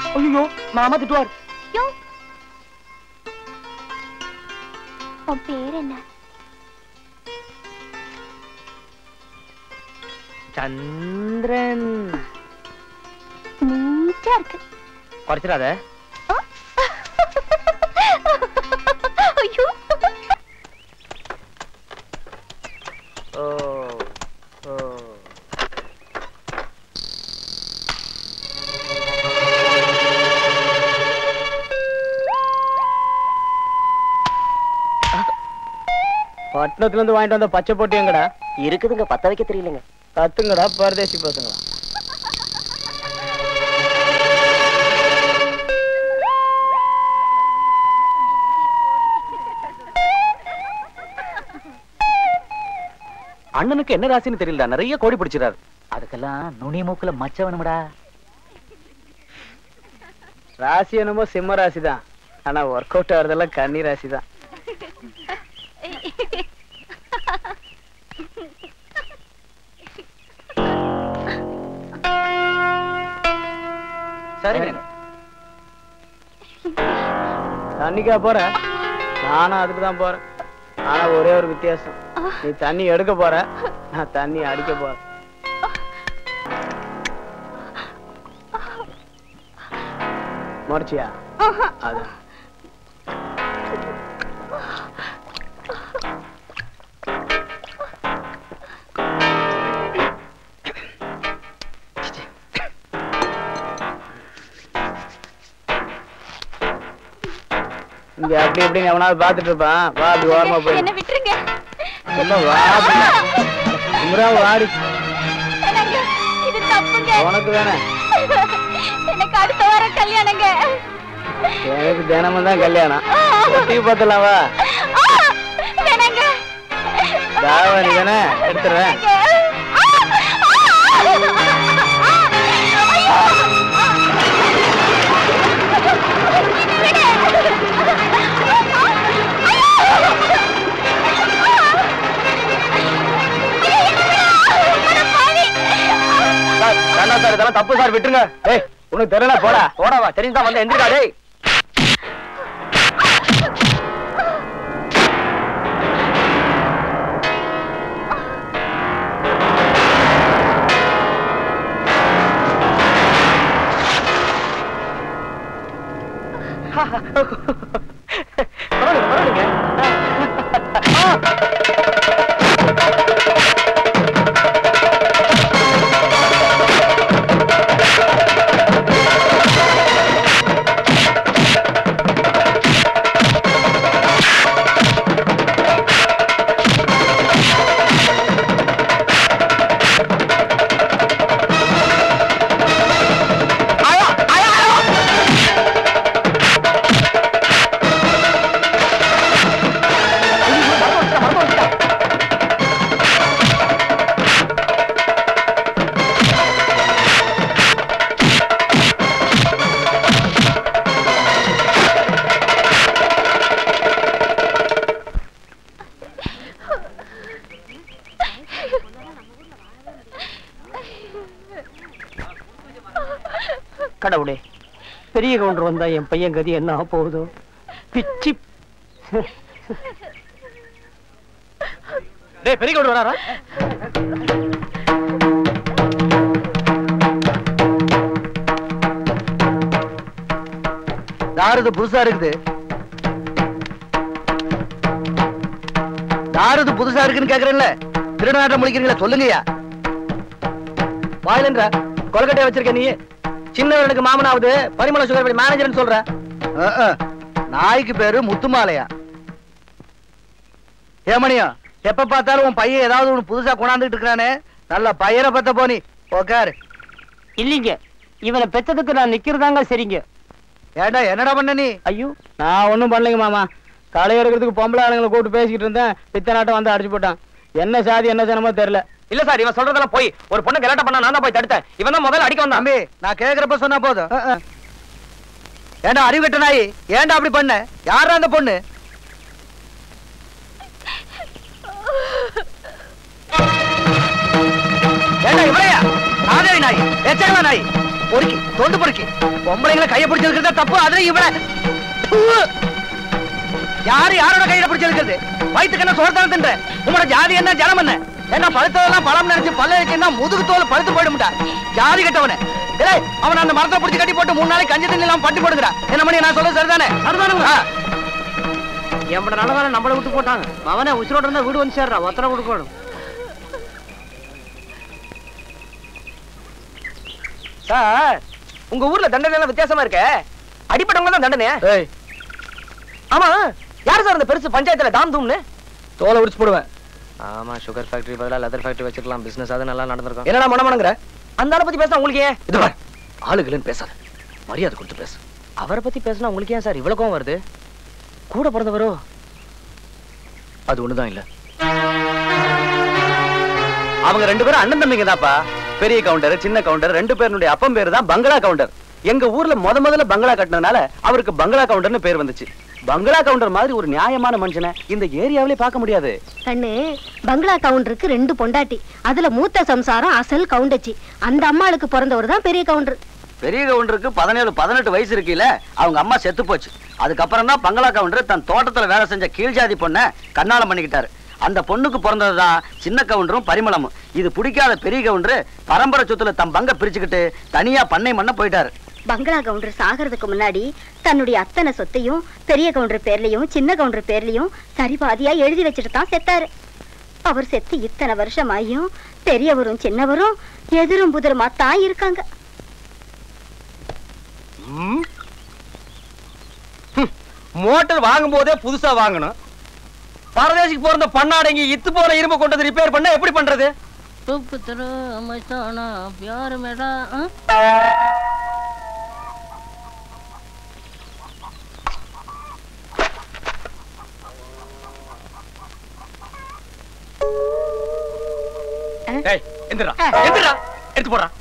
ஐயோ மாமா திட்டுவார். உன் பேர் என்ன? சந்திரன். நீட்டா இருக்கு. குறைச்சிடாத. ஐயோ. ஓ ஓ. பட்டணத்துல இருந்து வாங்கிட்டு வந்த பச்சை போட்டு எங்கடா? இருக்குதுங்க, பத்த வைக்க தெரியலங்க. கத்துங்கடா பரதேசி பசங்களா. அண்ணனுக்கு என்ன ராசின்னு தெரியல, நிறைய கோடி பிடிச்சிடாரு. அதுக்கெல்லாம் நுனி மூக்குல மச்ச வேணும்டா. ராசி என்னமோ சிம்ம ராசி தான், ஆனா ஒர்க் அவுட் ஆகுறதெல்லாம் கன்னி ராசி தான். சரிங்க. தண்ணிக்கா போற? நானும் அதுக்கு தான் போறேன். ஆனா ஒரே ஒரு வித்தியாசம், நீ தண்ணி எடுக்க போற, நான் தண்ணி அடிக்க போறேன். முடிச்சியா? அது இங்க அப்படி இப்படின்னு எவனாவது பாத்துட்டு இருப்பான். வா அப்படி ஓரமா போய் என்ன விட்டுருங்க. வாடி. இது தப்புங்க. உனக்கு தானே? எனக்கு அடுத்த வாரம் கல்யாணங்க. எனக்கு தினமும் தான் கல்யாணம். டிவி பார்த்தலாம் வா. வேணாங்க. தாவணி தானே எடுத்துறேன். சார் இதெல்லாம் தப்பு சார், விட்டுருங்க. ஏய் உனக்கு தெரியல, போடா. போடாவா, தெரிஞ்சா வந்து எந்திரிக்கா. டேய் பரவாயில்லைங்க. கடவுளே, பெரிய கவுண்டர் வந்தா என் பையன் கதி என்ன போகுதோ? பிச்சி. டேய் பெரிய கவுண்டர் வராரா? தாரது புதுசா இருக்குது. தாரது புதுசா இருக்குன்னு கேக்குறேன்ல, திருநாட்டம் முடிக்கிறீங்களா? சொல்லுங்கய்யா. வாயிலன்ற கொல்கட்டையை வச்சிருக்க நீ. சின்னவனுக்கு மாமனாவது பரிமள சுகர் மேனேஜர்னு சொல்ற. நாய்க்கு பேரு முத்துமாலையா? ஏமணியா, எப்ப பார்த்தாலும் உன் பையன் ஏதாவது ஒண்ணு புதுசா கொண்டாந்துட்டு இருக்கானே. நல்ல பையனை பத்த போனி உக்காரு. இல்லீங்க, இவனை பெத்ததுக்கு நான் நிக்கிறதாங்க சரிங்க. ஏண்டா என்னடா பண்ண நீ? ஐயோ நான் ஒண்ணும் பண்ணலைங்க மாமா. களை எடுக்கிறதுக்கு பொம்பளை ஆளுங்களை கூப்பிட்டு பேசிக்கிட்டு இருந்தேன். பித்த நாட்டம் வந்து அடிச்சு போட்டான். என்ன சாதி என்ன ஜனமோ தெரியல. இல்ல சார், இவன் சொல்றதெல்லாம் போய். ஒரு பொண்ணு கலாட்டம் பண்ணா நான் தான் போய் தடுத்தேன். இவன் தான் முதல்ல அடிக்க வந்தான். தம்பி, நான் கேக்குறப்ப சொன்னா போதும். ஏண்டா அறிவிட்ட நாய், ஏண்டா அப்படி பண்ண? யாரா அந்த பொண்ணு? ஏண்டா இவளையா? நாதேவி நாய், எச்சகமா நாய். பொறுக்கி தொண்டு பொறுக்கி பொம்பளைங்களை கையை பிடிச்சிருக்கிறதா தப்பு. அதுல இவர யாரு யாரோட கையில பிடிச்சிருக்கிறது? வயிற்றுக்கு என்ன சோர்த்தான தின்ற? உங்களோட ஜாதி என்ன ஜனம் என்ன? என்ன பழுத்ததெல்லாம் பழம் நினைச்சு பல்ல முதுகு தோல் பழுத்து போயிடும்டா. ஜாதி கட்டவன அவன் அந்த மரத்தை பிடிச்சி கட்டி போட்டு 3 நாளைக்கு கஞ்சி தண்ணி எல்லாம் பட்டி போடுகிறா. என்ன பண்ணி நான் சொல்ல சரிதானே? எவ்வளவு நல்லதான நம்மளை விட்டு போட்டாங்க. அவனே உசுரோட இருந்தா வீடு வந்து சேர்றா. ஒத்தனை கொடுக்கணும் சார். உங்க ஊர்ல தண்டனை எல்லாம் வித்தியாசமா இருக்க. அடிப்பட்டவங்க தான் தண்டனை. ஆமா, யாரு சார் அந்த பெருசு பஞ்சாயத்துல தாம் தூம்னு தோலை உரிச்சு போடுவேன். ஆமா, சுகர் ஃபேக்டரி பதிலா லெதர் ஃபேக்டரி வச்சிருக்கலாம். பிசினஸ் அது நல்லா நடந்திருக்கும். என்னடா மனமனங்கற? அந்த ஆளை பத்தி பேசினா உங்களுக்கு ஏன்? இது பாரு, ஆளுகளும் பேசாத, மரியாதை கொடுத்து பேசு. அவரை பத்தி பேசினா உங்களுக்கு ஏன் சார் இவ்வளவு கோவம் வருது? கூட பிறந்தவரோ? அது ஒண்ணுதான் இல்ல. அவங்க 2 பேரும் அண்ணன் தம்பிங்க தான்ப்பா. பெரிய கவுண்டர் சின்ன கவுண்டர் 2 பேருடைய அப்பன் பேரு தான் பங்களா கவுண்டர். எங்க ஊர்ல முதல்ல பங்களா கட்டினதுனால அவருக்கு பங்களா கவுண்டர்னு பேர் வந்துச்சு. பங்களா கவுண்டர் மாதிரி ஒரு நியாயமான மனுஷனை இந்த ஏரியாவிலே பார்க்க முடியாது. கண்ணு, பங்களா கவுண்டருக்கு 2 பொண்டாட்டி. அதுல மூத்த சம்சாரம் அசல் கவுண்டச்சி. அந்த அம்மாளுக்கு பிறந்தவர் தான் பெரிய கவுண்டர். பெரிய கவுண்டருக்கு 17-18 வயசு இருக்குல்ல, அவங்க அம்மா செத்து போச்சு. அதுக்கப்புறம் தான் பங்களா கவுண்டர் தன் தோட்டத்துல வேலை செஞ்ச கீழ்ஜாதி பொண்ணை கண்ணாலம் பண்ணிக்கிட்டாரு. அந்த பொண்ணுக்கு பிறந்ததுதான் சின்ன கவுண்டரும் பரிமளமும். இது பிடிக்காத பெரிய கவுண்டர் பரம்பரை சொத்துல தம் பங்க பிரிச்சுக்கிட்டு தனியா பண்ணை மண்ண போயிட்டாரு. பங்களா கவுண்டர் சாகிறதுக்கு முன்னாடி தன்னுடைய அத்தனை சொத்தையும் பெரிய கவுண்டர் பேர்லயும் சின்ன கவுண்டர் பேர்லயும் சரிபாதியா எழுதி வச்சுட்டு தான் செத்தாரு. அவர் செத்து இத்தனை வருஷமாயும் பெரியவரும் சின்னவரும் எதிரும் புதிருமா தான் இருக்காங்க. மோட்டர் வாங்கும் போதே புதுசா வாங்கணும். பரதேசிக்கு போற பண்ணாடங்கி இத்து போற இரும்பு கொண்டு ரிப்பேர் பண்ண எப்படி பண்றது? எடுத்து போடுறா.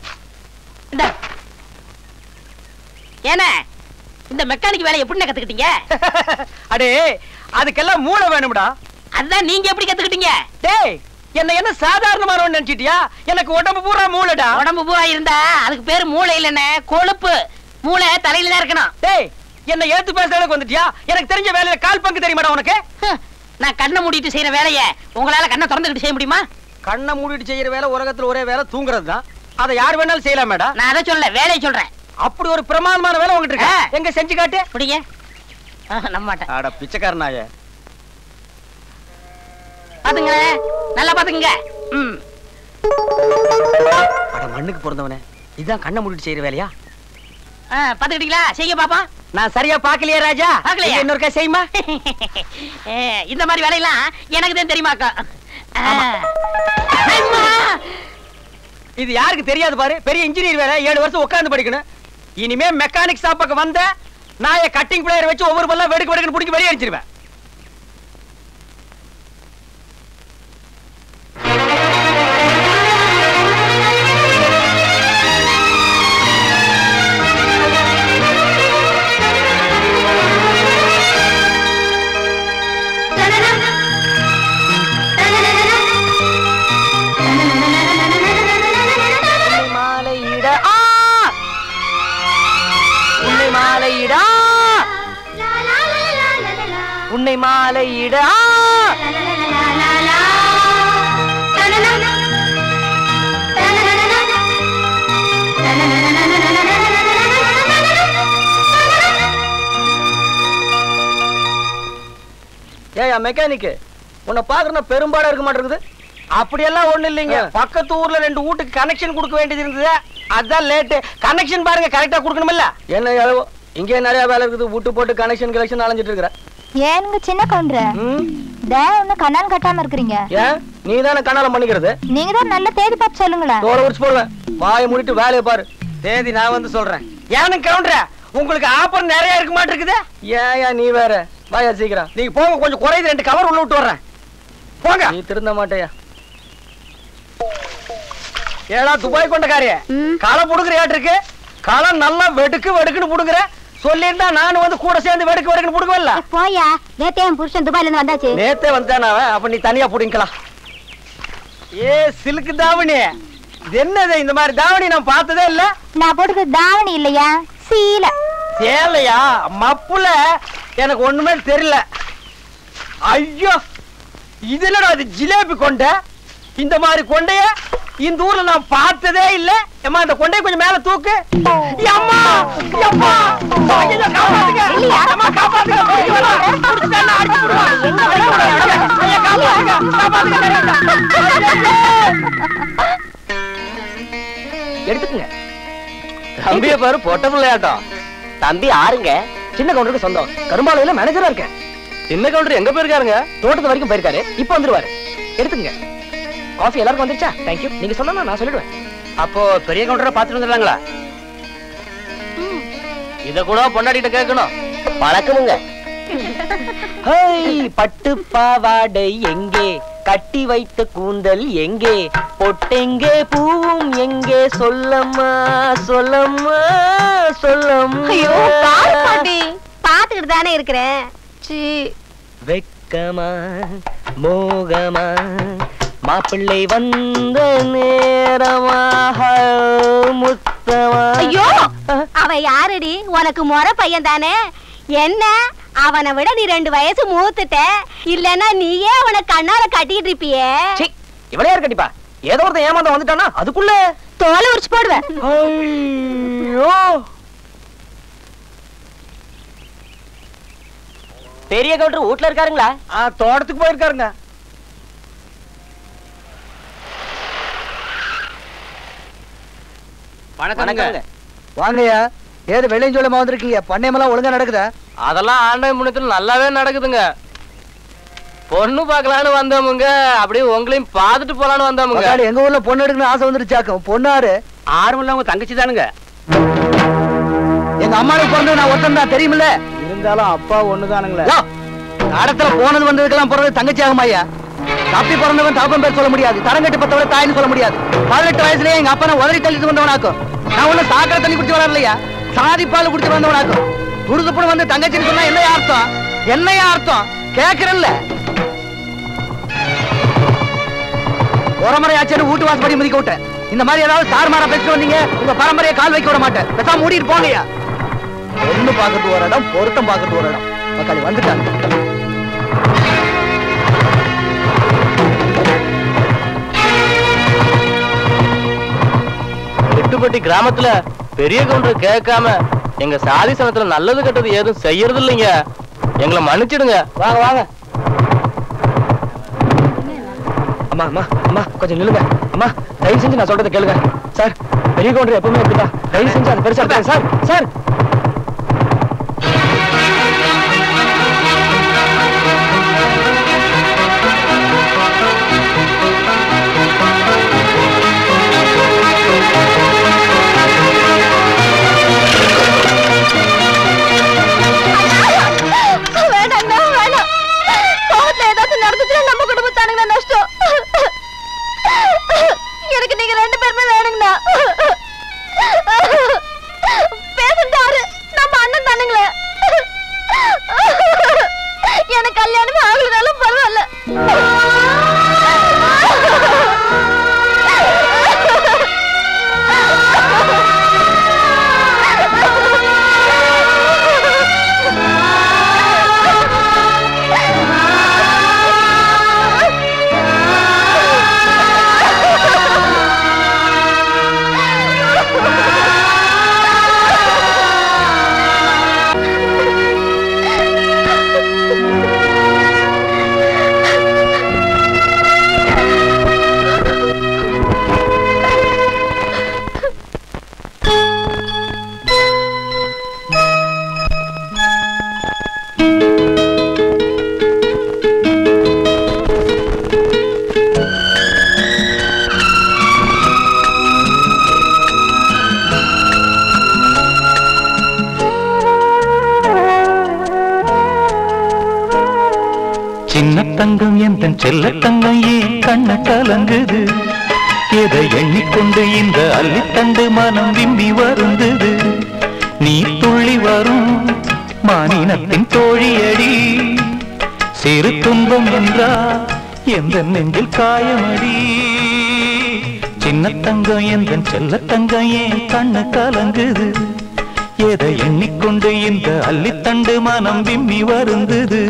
ஏன்னா இந்த மெக்கானிக் வேலை எப்படி கத்துக்கிட்டீங்க? அடே, அதுக்கெல்லாம் மூளை வேணும்டா. அதான் நீங்க எப்படி கத்துக்கிட்டீங்க? டேய், என்ன சாதாரணமானவன் நினைச்சிட்டியா? எனக்கு உடம்பு பூரா மூளைடா. உடம்பு பூரா இருந்தா அதுக்கு பேரு மூளை இல்லன்னு, கொழுப்பு. மூளை தலையில தான் இருக்கணும். டேய், என்ன ஏத்து பேசுற அளவுக்கு வந்துட்டியா? எனக்கு தெரிஞ்ச வேலையில கால் பங்கு தெரியுமாடா உனக்கு? நான் கண்ணை மூடிட்டு செய்யற வேலைய உங்களால கண்ணை திறந்துகிட்டு செய்ய முடியுமா? கண்ணை மூடிட்டு செய்யற வேலை உலகத்துல ஒரே வேலை தூங்குறது தான். அதை யார் வேணாலும் செய்யலாமேடா. நான் அதை சொல்ல, வேலையை சொல்றேன். அப்படி ஒரு பிரமாதமான வேலை உங்ககிட்ட இருக்கு. எங்க செஞ்சு காட்டு. புடிங்க. நம்ப மாட்டேன். அட பிச்சைக்காரனாயே. பாத்துங்க, நல்லா பாத்துங்க. அட மண்ணுக்கு பிறந்தவனே, இதான் கண்ணை மூடிட்டு செய்யற வேலையா? பாத்துக்கிட்டீங்களா? செய்ய பாப்பா. நான் சரியா பாக்கலையா ராஜா? பாக்கலையா? இன்னொருக்கா செய்யுமா. இந்த மாதிரி வேலையெல்லாம் எனக்கு தான் தெரியுமாக்கா. இது யாருக்கு தெரியாது பாரு. பெரிய இன்ஜினியர் வேற 7 வருஷம் உட்கார்ந்து படிக்கணும். இனிமே மெக்கானிக் ஷாப்புக்கு வந்த நான் கட்டிங் பிளேயர் வச்சு ஒவ்வொரு பல்ல வெடுக்கு வெடுக்குன்னு பிடிச்சி வெளியே அடிச்சிருவேன். உன்னை மாலையிட ஏயா மெக்கானிக், உன்னை பாக்குறா பெரும்பாடா இருக்க மாட்டேங்குது. அப்படியெல்லாம் ஒண்ணு இல்லைங்க. பக்கத்து ஊர்ல 2 வீட்டுக்கு கனெக்ஷன் கொடுக்க வேண்டியது இருந்தது. அதான் லேட்டு. கனெக்ஷன் பாருங்க, கரெக்டா கொடுக்கணும்ல. என்ன அளவு இங்கே நிறைய வேலை இருக்குது. வீட்டு போட்டு கனெக்ஷன் கலெக்ஷன் அலைஞ்சிட்டு இருக்கிற. ஏனுங்க சின்ன கவுண்டர், ஒன்னும் கண்ணால் கட்டாம இருக்கிறீங்க? ஏன், நீ தானே கண்ணாலம் பண்ணிக்கிறது. நீங்க தான் நல்ல தேதி பார்த்து சொல்லுங்களேன். தோலை உரிச்சு போடுவேன். வாயை மூடிட்டு வேலையை பாரு. தேதி நான் வந்து சொல்றேன். ஏன்னு கவுண்டர், உங்களுக்கு ஆப்பர் நிறைய இருக்க மாட்டிருக்குது. ஏன் நீ வேற வாயா சீக்கிரம். நீங்க போங்க, கொஞ்சம் குறையுது. 2 கவர் உள்ள விட்டு வர்றேன். போங்க. நீ திருந்த மாட்டேயா? ஏடா துபாய் கொண்டக்காரிய, களை புடுங்குறியாட்டு இருக்கு. களை நல்லா வெடுக்கு வெடுக்குன்னு புடுங்குற. சொல்லிருந்தா நானும் வந்து கூட சேர்ந்து வெடுக்கு வெடுக்குன்னு புடுங்குவல்ல. போயா, நேத்தே என் புருஷன் துபாயில இருந்து வந்தாச்சு. நேத்தே வந்தானா? அப்ப நீ தனியா புடிங்கலாம். ஏ சிலுக்கு தாவணி, என்னது இந்த மாதிரி தாவணி நான் பார்த்ததே இல்ல. நான் போட்டுக்க தாவணி இல்லையா, சீலை. சேலையா? மப்புல எனக்கு ஒண்ணுமே தெரியல. ஐயோ, இது என்னடா இது? ஜிலேபி கொண்டை. இந்த மாதிரி கொண்டைய இந்த ஊர்ல நான் பார்த்ததே இல்ல. அம்மா இந்த கொண்டைய கொஞ்சம் மேல தூக்கு. அம்மா அம்மா ஐயோ காப்பாத்துங்க. அம்மா காப்பாத்துங்க. புடிச்சேன்னா அடிச்சு விடுவான். ஐயா காப்பாத்துங்க. காப்பாத்துங்க. எடுத்துக்கங்க. தம்பியை பாரு, பொட்ட பிள்ளையாட்டம். தம்பி ஆறுங்க, சின்ன கவுண்டருக்கு சொந்தம். கரும்பாலையில மேனேஜரா இருக்கேன். சின்ன கவுண்டர் எங்க போயிருக்காருங்க? தோட்டத்து வரைக்கும் போயிருக்காரு, இப்ப வந்துருவாரு. எடுத்துங்க. காஃபி எல்லாருக்கும் வந்துருச்சா? தேங்க்யூ. நீங்க சொன்னா நான் சொல்லிடுவேன். அப்போ பெரிய கவுண்டரை பாத்துட்டு வந்துடலாங்களா? இத கூட பொண்டாட்டிட்ட கேட்கணும். பழக்கமுங்க. பட்டு பாவாடை எங்கே, கட்டி வைத்த கூந்தல் எங்கே, பொட்டெங்கே, பூவும் எங்கே, சொல்லம்மா சொல்லம்மா சொல்லம்மா. ஐயோ பாட்டி, பாத்துக்கிட்டு தானே இருக்கிறேன். வெக்கமா மோகமா மாப்பிள்ளை வந்த நேரமாக முத்தமா. ஐயோ அவன் யாருடி? உனக்கு முறை பையன் தானே? என்ன அவனை விட நீ 2 வயசு மூத்துட்ட. இல்லன்னா நீயே அவனை கண்ணால கட்டிட்டு இருப்பியே. இவளே யாரு கட்டிப்பா? ஏதோ ஒருத்தன் ஏமாந்த வந்துட்டானா அதுக்குள்ள தோலை உரிச்சு போடுவேன். ஐயோ, பெரிய கவுண்டர் வீட்ல இருக்காருங்களா? தோட்டத்துக்கு போயிருக்காருங்க. வணக்கங்க. வாங்கய்யா. ஏது வெள்ளையஞ்சோளமா வந்திருக்கீங்க? பண்ணையமெல்லாம் ஒழுங்கா நடக்குதா? அதெல்லாம் ஆண்டை முன்னத்துல நல்லாவே நடக்குதுங்க. பொண்ணு பாக்கலான்னு வந்தோமுங்க, அப்படியே உங்களையும் பாத்துட்டு போலான்னு வந்தோமுங்க. எங்க ஊர்ல பொண்ணு எடுக்கணும்னு ஆசை வந்துருச்சாக்கும். பொண்ணாரு ஆறுமில்ல உங்க தங்கச்சி தானுங்க. எங்க அம்மாவுக்கு பிறந்தது நான் ஒருத்தன் தான், தெரியுமில்ல? இருந்தாலும் அப்பா ஒண்ணுதானுங்களே. நடத்துல போனது வந்ததுக்கெல்லாம் பிறகு தங்கச்சி ஆகுமாய்யா? தப்பி பிறந்தவன் தகப்பன் பேர் சொல்ல முடியாது, தரங்கட்டு பத்தவரை தாயின்னு சொல்ல முடியாது. 18 வயசுலயே எங்க அப்பா உதறி தள்ளிட்டு வந்தவனாக்கும். நான் ஒண்ணு சாக்கடை தண்ணி குடிச்சு வரலையா, சாதிப்பால் குடிச்சு வந்தவனாக்கும். துடுதுப்புன்னு வந்து தங்கச்சின்னு சொன்னா என்னையா அர்த்தம்? என்னையா அர்த்தம் கேக்குறல்ல? ஒரமுறையாச்சுன்னு வீட்டு வாசப்படி மிதிக்க விட்டேன். இந்த மாதிரி ஏதாவது தாறுமாறா பேசிட்டு வந்தீங்க, உங்க பரம்பரையை கால் வைக்க விட மாட்டேன். பேசாம மூடிட்டு போங்கய்யா. ஒண்ணு பாக்குறது ஒரு இடம், பொருத்தம் பாக்குறது ஒரு இடம். மக்கள் வந்துட்டாங்க. எட்டுப்பட்டி கிராமத்துல பெரிய கவுண்டர் கேட்காம எங்க சாதி சனத்துல நல்லது கெட்டது ஏதும் செய்யறது இல்லைங்க. எங்களை மன்னிச்சிடுங்க. வாங்க வாங்க. அம்மா அம்மா அம்மா கொஞ்சம் நில்லுங்க. அம்மா தயவு செஞ்சு நான் சொல்றதை கேளுங்க. சார், பெரிய கவுண்டர் எப்பவுமே எப்படிதான், தயவு செஞ்சு அதை பெருசா இருக்காங்க. சார் சார் நம்ம குடும்பத்தானுங்க நஷ்டம். எனக்கு நீங்க 2 பேருமே வேணுங்கண்ணா. பேசுறாரு நம்ம அண்ணன் தானுங்களே. எனக்கு கல்யாணமே ஆகலனாலும் பரவாயில்ல. சின்ன தங்கம் என் செல்ல தங்கம் ஏன் கண்ண கலங்குது? எதை எண்ணிக்கொண்டு இந்த அள்ளித்தண்டு மனம் விம்மி வருந்தது? நீ துள்ளி வரும் மானினத்தின் தோழியடி, சிறு துன்பம் என்றா எந்த நெஞ்சில் காயமடி. சின்ன தங்கம் எந்த செல்ல தங்கம் ஏன் கண்ணு கலங்குது எதை எண்ணிக்கொண்டு இந்த அள்ளித்தண்டு மனம் விம்மி வருந்தது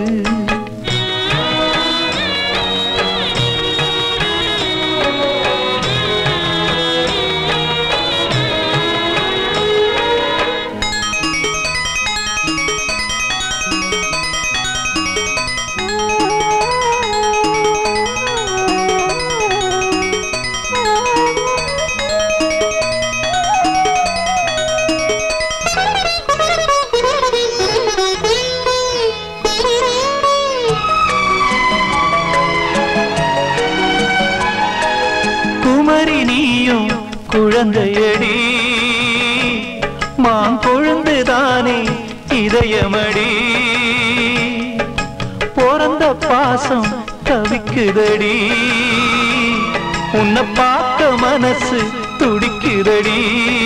குழந்தையடி மாங்கொழுந்துதானே இதயமடி பிறந்த பாசம் தவிக்குதடி உன்னை பார்க்க மனசு துடிக்குதடி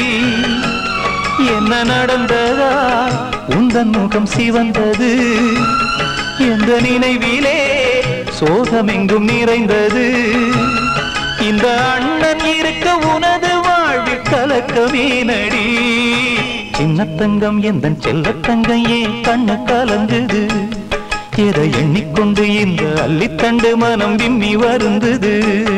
என்ன நடந்ததா உந்தன் முகம் சிவந்தது எந்த நினைவிலே சோகமெங்கும் நிறைந்தது இந்த அண்ணன் இருக்க உனது வாழ்வில் கலக்கமே நடி சின்ன தங்கம் எந்த செல்ல தங்கம் ஏன் கண்ணு கலங்குது எதை எண்ணிக்கொண்டு இந்த அள்ளித்தண்டு மனம் விம்மி வருந்தது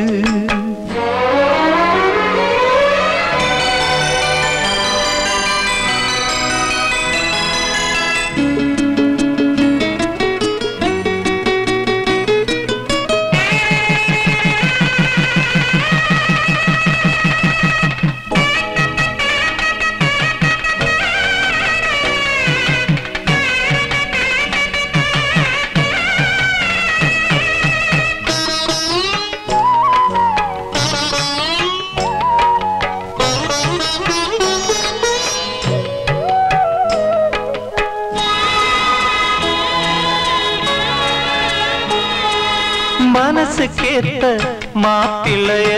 மனசு கேட்ட மாப்பிள்ளைய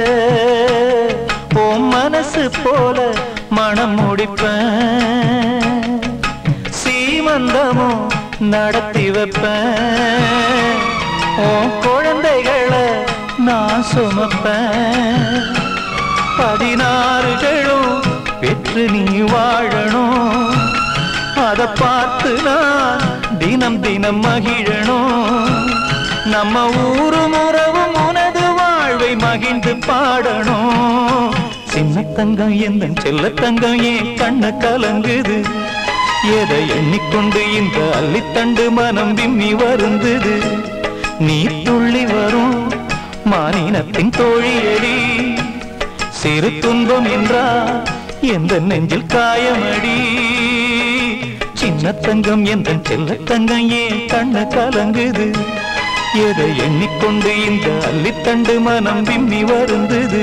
ஓ மனசு போல மனம் முடிப்பேன் சீமந்தமும் நடத்தி வைப்பேன் ஓ குழந்தைகளை நான் சுமப்பேன் 16 பெற்று நீ வாழணும் அதை பார்த்து நான் தினம் தினம் மகிழணும் நம்ம ஊரும் உறவும் உனது வாழ்வை மகிழ்ந்து பாடணும் சின்ன தங்கம் எந்த செல்ல தங்கம் ஏன் கண்ணு கலங்குது எதை எண்ணிக்கொண்டு இந்த அள்ளித்தண்டு மனம் விம்மி வருந்தது நீ துள்ளி வரும் மானினத்தின் தோழியடி சிறு துன்பம் என்றால் எந்த நெஞ்சில் காயமடி சின்ன தங்கம் எந்த செல்ல தங்கம் ஏன் கண்ணு கலங்குது எதை எண்ணிக்கொண்டு இந்த அள்ளித்தண்டு மனம் விம்மி வருந்தது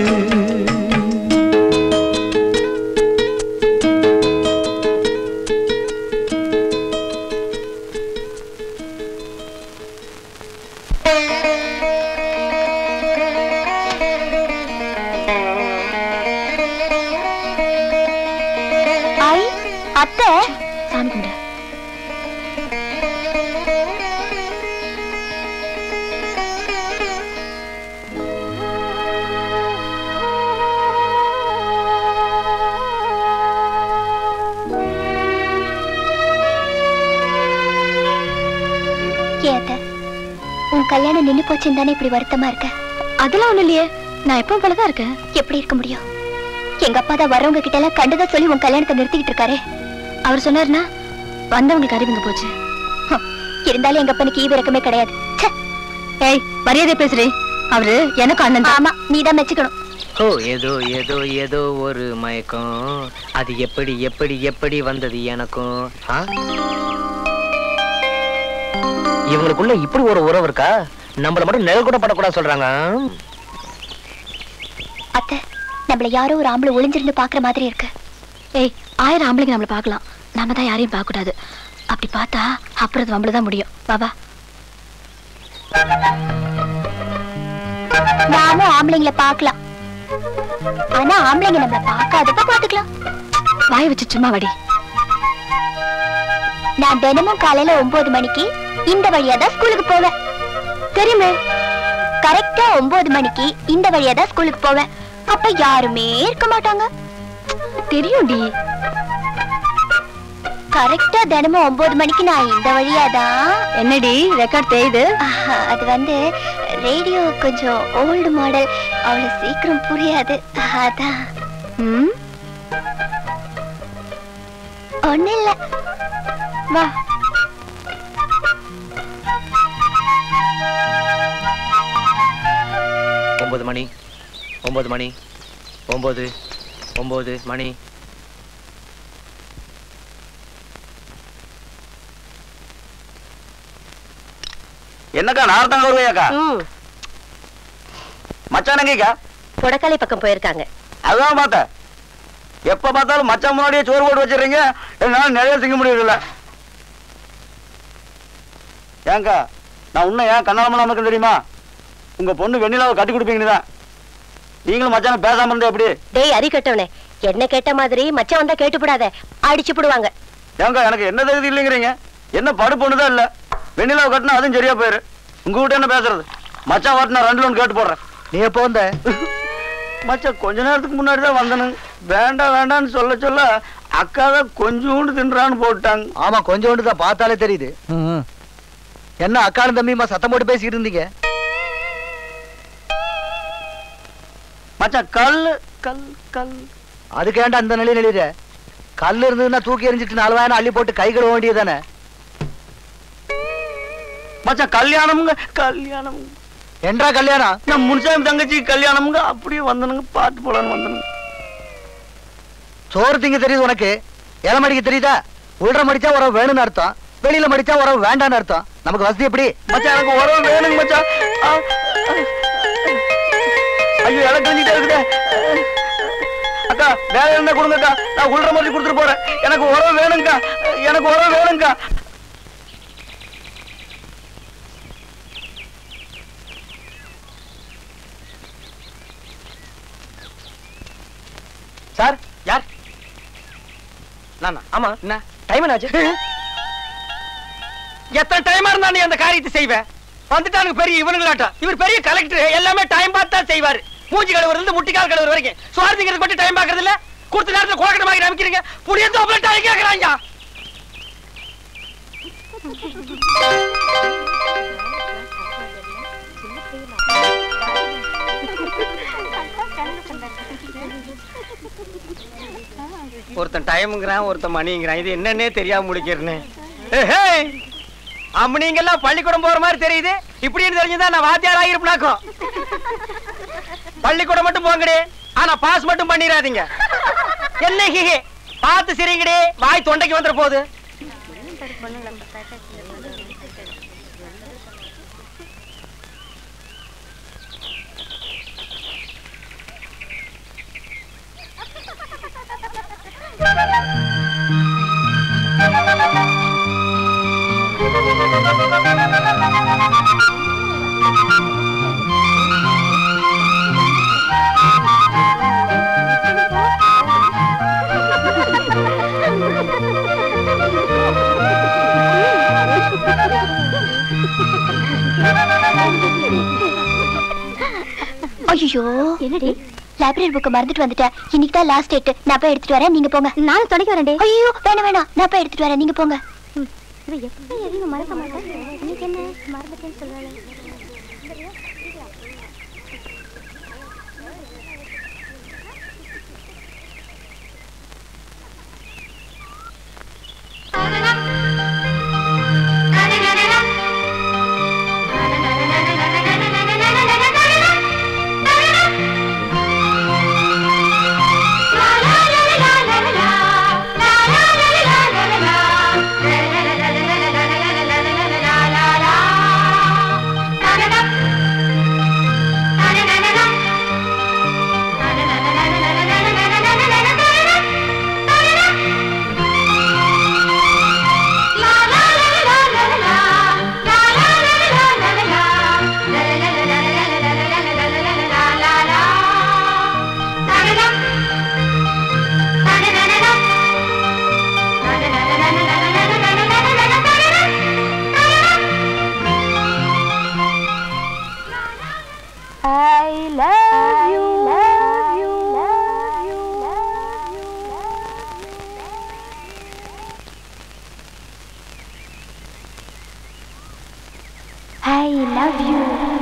அத்தை சாமி கும்பிட உன் கல்யாணம் நின்னு போச்சுன்னு தானே இப்படி வருத்தமா இருக்க அதெல்லாம் ஒண்ணு இல்லையே நான் எப்பவும் போலதான் இருக்கேன் எப்படி இருக்க முடியும் எங்க அப்பா தான் வரவங்க கிட்ட எல்லாம் கண்டதா சொல்லி உன் கல்யாணத்தை நிறுத்திக்கிட்டு இருக்காரு அவர் சொன்னாருன்னா வந்தவங்களுக்கு அறிவுங்க போச்சு இருந்தாலும் எங்க அப்பனுக்கு ஈவு இறக்கமே கிடையாது ஏய் மரியாதை பேசுறே அவரு எனக்கு அண்ணன் ஆமா நீதான் மெச்சுக்கணும் ஓ ஏதோ ஏதோ ஏதோ ஒரு மயக்கம் அது எப்படி எப்படி எப்படி வந்தது எனக்கும் இவங்களுக்குள்ள இப்படி ஒரு உறவு இருக்கா நம்மள மட்டும் நிழல் கூட படக்கூடாது சொல்றாங்க அத்தை நம்மள யாரோ ஒரு ஆம்பளை ஒளிஞ்சிருந்து பாக்குற மாதிரி இருக்கு ஏய் 1000 ஆம்பளைங்க நம்மள பார்க்கலாம் நாம தான் யாரையும் பார்க்க கூடாது அப்படி பார்த்தா அப்புறம் நம்மள தான் முடியும் பாபா நாம ஆம்பளைங்கள பார்க்கலாம் ஆனா ஆம்பளைங்க நம்மள பார்க்காதப்ப பாத்துக்கலாம் வாய் வச்சு சும்மா வடி நான் தினமும் காலையில 9 மணிக்கு இந்த வழியா தான் ஸ்கூலுக்கு போவேன் தெரியுமே கரெக்டா 9 மணிக்கு இந்த வழியா தான் ஸ்கூலுக்கு போவேன் அப்ப யாருமே இருக்க மாட்டாங்க. தெரியும்டி. கரெக்டா தினமும் 9 மணிக்கு நான் இந்த வழியாதான். என்னடி ரெக்கார்ட் தேயுது? அது வந்து ரேடியோ கொஞ்சம் ஓல்டு மாடல், அவ்வளவு சீக்கிரம் புரியாது. அதான். ஒண்ணு இல்ல, வா. மணி 9 மணி 9 மணி. என்னக்கா நார்த்தாங்க வருவையாக்கா? மச்சானங்கக்கா புடக்காளி பக்கம் போயிருக்காங்க. அதான் பார்த்தேன். எப்ப பார்த்தாலும் மச்சான் முன்னாடியே சோறு போட்டு வச்சிருக்கீங்க. என்னால நிறைய திங்க முடியல. ஏங்கா நான் உன்ன ஏன் கண்ணாமலாம் இருக்கு தெரியுமா? உங்க பொண்ணு வெண்ணிலாவை கட்டி கொடுப்பீங்கன்னு தான். நீங்களும் மச்சான பேசாம இருந்தா எப்படி? டேய் அரி கட்டவனே, என்ன கேட்ட மாதிரி மச்சான் வந்தா கேட்டுப்படாத, அடிச்சு போடுவாங்க. ஏங்கா எனக்கு என்ன தகுதி இல்லைங்கிறீங்க? என்ன படு பொண்ணுதான் இல்ல. வெண்ணிலாவை கட்டினா அதுவும் சரியா போயிரு. உங்க கிட்ட என்ன பேசுறது? மச்சான் வாட்டினா 2 லோன் கேட்டு போடுறேன். நீ எப்போ வந்த? மச்சான் கொஞ்ச நேரத்துக்கு முன்னாடி தான் வந்தனு. வேண்டாம் வேண்டான்னு சொல்ல சொல்ல அக்கா தான் கொஞ்சோண்டு தின்றான்னு போட்டாங்க. ஆமா கொஞ்சோண்டு தான், பார்த்தாலே தெரியுது. என்ன அக்காலும் தம்பியுமா சத்தம் போட்டு பேசிட்டு இருந்தீங்க? மச்சான் கல் கல் கல். அதுக்கு ஏன்டா அந்த நிலையில நெளிற? கல் இருந்ததுன்னா தூக்கி எறிஞ்சிட்டு 4 வாயனை அள்ளி போட்டு கை கழுவ வேண்டியதானே? மச்சான் கல்யாணம்ங்க கல்யாணம். என்றா கல்யாணம்? நான் முன்சாமி தங்கச்சி கல்யாணம்ங்க. அப்படியே வந்தனுங்க, பாட்டு போலான்னு வந்தனுங்க. சோறு திங்க தெரியுது உனக்கு? இலை மடிக்க தெரியுதா? உள்ள மடிச்சா உறவு வேணும்னு அர்த்தம், வெளியில மடிச்சா உறவு வேண்டான்னு அர்த்தம். நமக்கு வசதி எப்படி? மச்சான் எனக்கு உறவு வேணுங்க மச்சான். ஐயோ இலை கழிஞ்சிட்டே இருக்குதே. அக்கா வேலை என்ன கொடுங்கக்கா, நான் உள்ள மாதிரி கொடுத்துட்டு போறேன். எனக்கு உறவு வேணுங்கக்கா, எனக்கு உறவு வேணுங்கக்கா. சார் யார்? நானா? ஆமா. என்ன டைம் என்னாச்சு? எத்தனை டைமா இருந்தா நீ அந்த காரியத்தை செய்வேன்? வந்துட்டானுங்க பெரிய இவனுங்களாட்டம். இவர் பெரிய கலெக்டர், எல்லாமே டைம் பார்த்து தான் செய்வாரு. மூஞ்சி கழுவுறது இருந்து முட்டிக்கால் கழுவுற வரைக்கும். சுவாரதிங்கிறது மட்டும் டைம் பார்க்கறது இல்ல. கொடுத்த நேரத்துல கோலக்கட்ட வாங்கி நம்பிக்கிறீங்க. புரிய தோப்புல டைம் கேட்கறாங்க. ஒருத்தன் டைம்ங்கிறான், ஒருத்தன் மணிங்கிறான். இது என்னன்னே தெரியாம முடிக்கிறேன்னு. அம்மனிங்கெல்லாம் பள்ளிக்கூடம் போற மாதிரி தெரியுது. இப்படின்னு தெரிஞ்சுதான் நான் வாத்தியார் ஆகிருப்பனாக்கும். பள்ளிக்கூடம் மட்டும் போங்கடி, ஆனா பாஸ் மட்டும் பண்ணிடாதீங்க. என்ன பார்த்து சிரிங்கடி, வாய் தொண்டைக்கு வந்துட போகுது. ஐயோ என்னடி லைப்ரரி புக் மறந்துட்டு வந்துட்டேன். இன்னைக்கு தான் லாஸ்ட் டேட். நான் போய் எடுத்துட்டு வரேன், நீங்க போங்க. நானும் தொடங்கி வரேன். ஐயோ வேணாம் வேணாம், நான் போய் எடுத்துட்டு வரேன், நீங்க போங்க. இவ எப்ப எதையும் மறக்க மாட்டேன். இன்னைக்கு என்ன மறந்துட்டேன்னு சொல்றாளே. love you.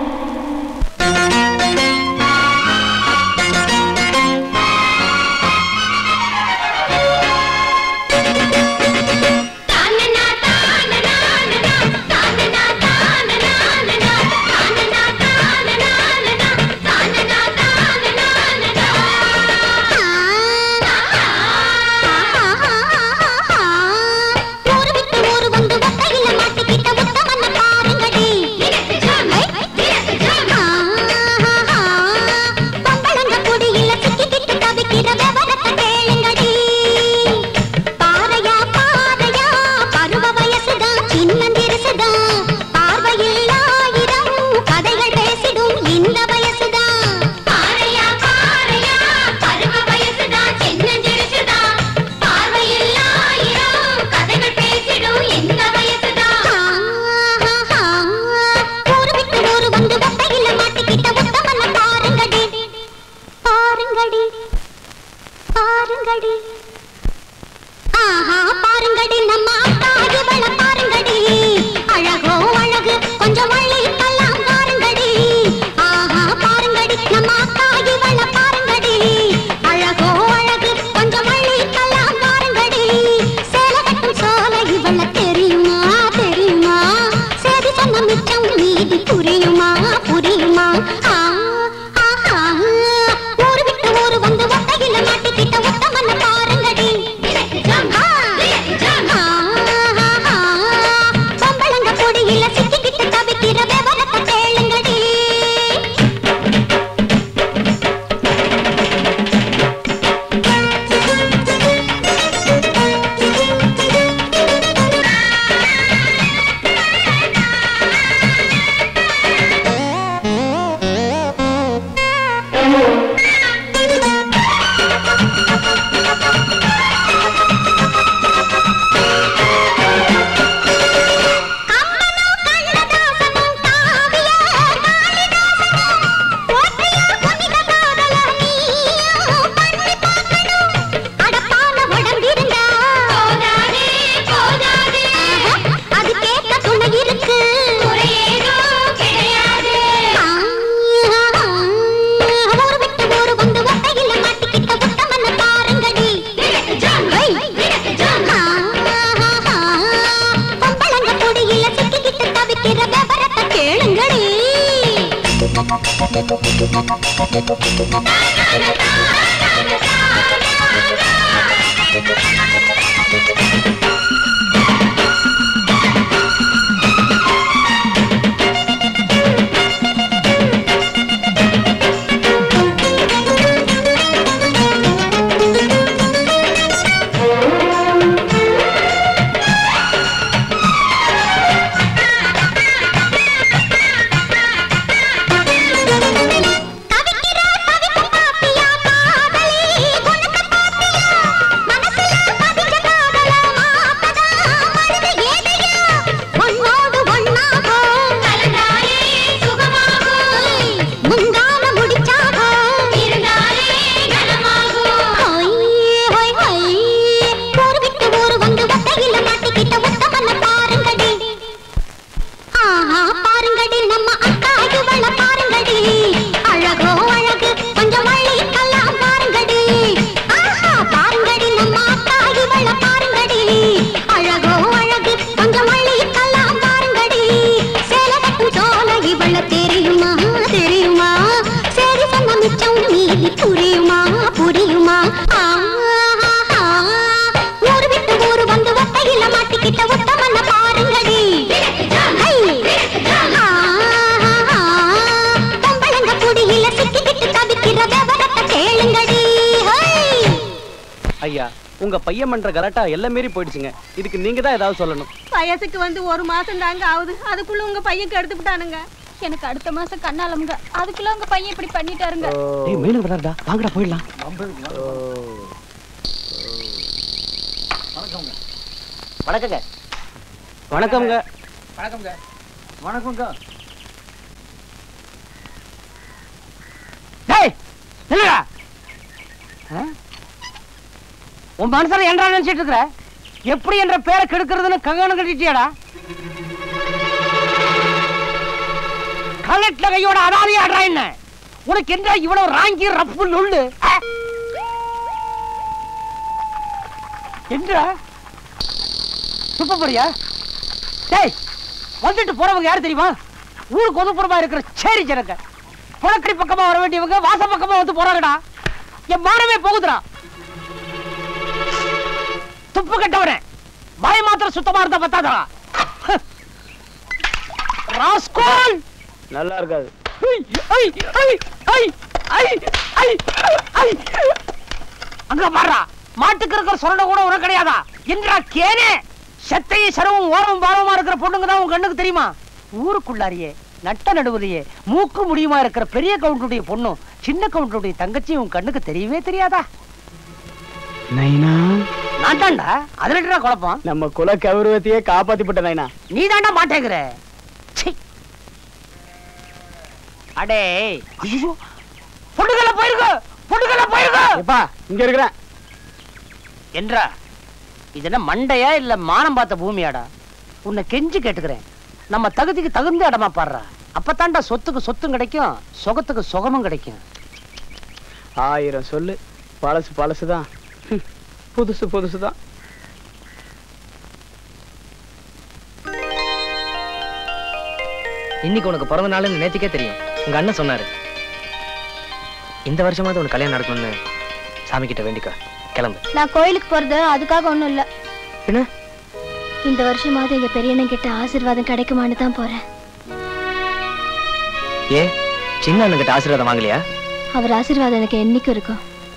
உங்க பையன் பண்ற கலாட்டா எல்லாம் மீறி போயிடுச்சுங்க. இதுக்கு நீங்க தான் ஏதாவது சொல்லணும். வயசுக்கு வந்து 1 மாசம் தாங்க ஆகுது, அதுக்குள்ள உங்க பையன் கெடுத்து விட்டானுங்க. எனக்கு அடுத்த மாசம் கண்ணாலமுங்க, அதுக்குள்ள உங்க பையன் இப்படி பண்ணிட்டாருங்க. டேய் மேல வராடா, வாங்கடா போயிடலாம். வணக்கங்க. வணக்கம்ங்க. வணக்கம்ங்க. வணக்கம்ங்க. டேய் நில்லுடா. உன் மனசுல என்ன நினைச்சிட்டு இருக்கற? எப்படி என்ற பேரை கெடுக்கிறதுன்னு கங்கணம் கட்டிட்டியாடா? கலெக்ட்ல கையோட அதாவே ஆடுறா என்ன? உனக்கு என்ன இவ்வளவு ராங்கி ரப்பு நுள்ளு? என்ன சுப்ப போறியா? டேய், வந்துட்டு போறவங்க யாரு தெரியுமா? ஊருக்கு ஒதுப்புறமா இருக்கிற சேரி ஜனங்க. புலக்கடி பக்கமா வர வேண்டியவங்க வாச பக்கமா வந்து போறாங்கடா. என் மானமே போகுதுடா. துப்பு கட்டவனே, வாய மாத்திரம் சுத்தமா இருந்தா பத்தாதா? ராஸ்கோல் நல்லா இருக்காது. அங்க பாடுறா, மாட்டுக்கு இருக்கிற சொரணை கூட உனக்கு கிடையாதா? என்றா கேனே செத்தையும் சரவும் ஓரமும் பாவமா இருக்கிற பொண்ணுங்க தான் உங்க கண்ணுக்கு தெரியுமா? ஊருக்குள்ளாரியே நட்ட நடுவுலையே மூக்கு முடியுமா இருக்கிற பெரிய கவுண்டருடைய பொண்ணும் சின்ன கவுண்டருடைய தங்கச்சியும் உன் கண்ணுக்கு தெரியவே தெரியாதா? நைனா, நான் தாண்டா. அதுல குழப்பம். நம்ம குல கௌரவத்தையே காப்பாத்திப்பட்ட நைனா. நீ தாண்டா மாட்டேங்கிற. அடே பொண்ணுகள போயிருக்க, பொண்ணுகள போயிருக்க. எப்பா இங்க இருக்கிறேன் என்றா இது என்ன மண்டையா இல்ல மானம் பார்த்த பூமியாடா? உன்னை கெஞ்சி கேட்டுக்கிறேன், நம்ம தகுதிக்கு தகுந்த இடமா பாடுறா. அப்பத்தாண்டா சொத்துக்கு சொத்தும் கிடைக்கும், சுகத்துக்கு சுகமும் கிடைக்கும். 1000 சொல்லு, பழசு பழசுதான், புதுசு புதுசுதான். இன்னைக்கு உனக்கு பிறந்த நாள்னு நேத்திக்கே தெரியும். உங்க அண்ணன் சொன்னாரு. இந்த வருஷமாவது உனக்கு கல்யாணம் நடக்கணும்னு சாமி கிட்ட வேண்டிக்க. கிளம்பு. நான் கோயிலுக்கு போறது அதுக்காக ஒண்ணும் இல்ல. என்ன? இந்த வருஷமாவது எங்க பெரியண்ணன் கிட்ட ஆசீர்வாதம் கிடைக்குமான்னு தான் போறேன். ஏ, சின்ன அண்ணன் கிட்ட ஆசீர்வாதம் வாங்கலையா? அவர் ஆசீர்வாதம் எனக்கு என்னைக்கும் இருக்கும்.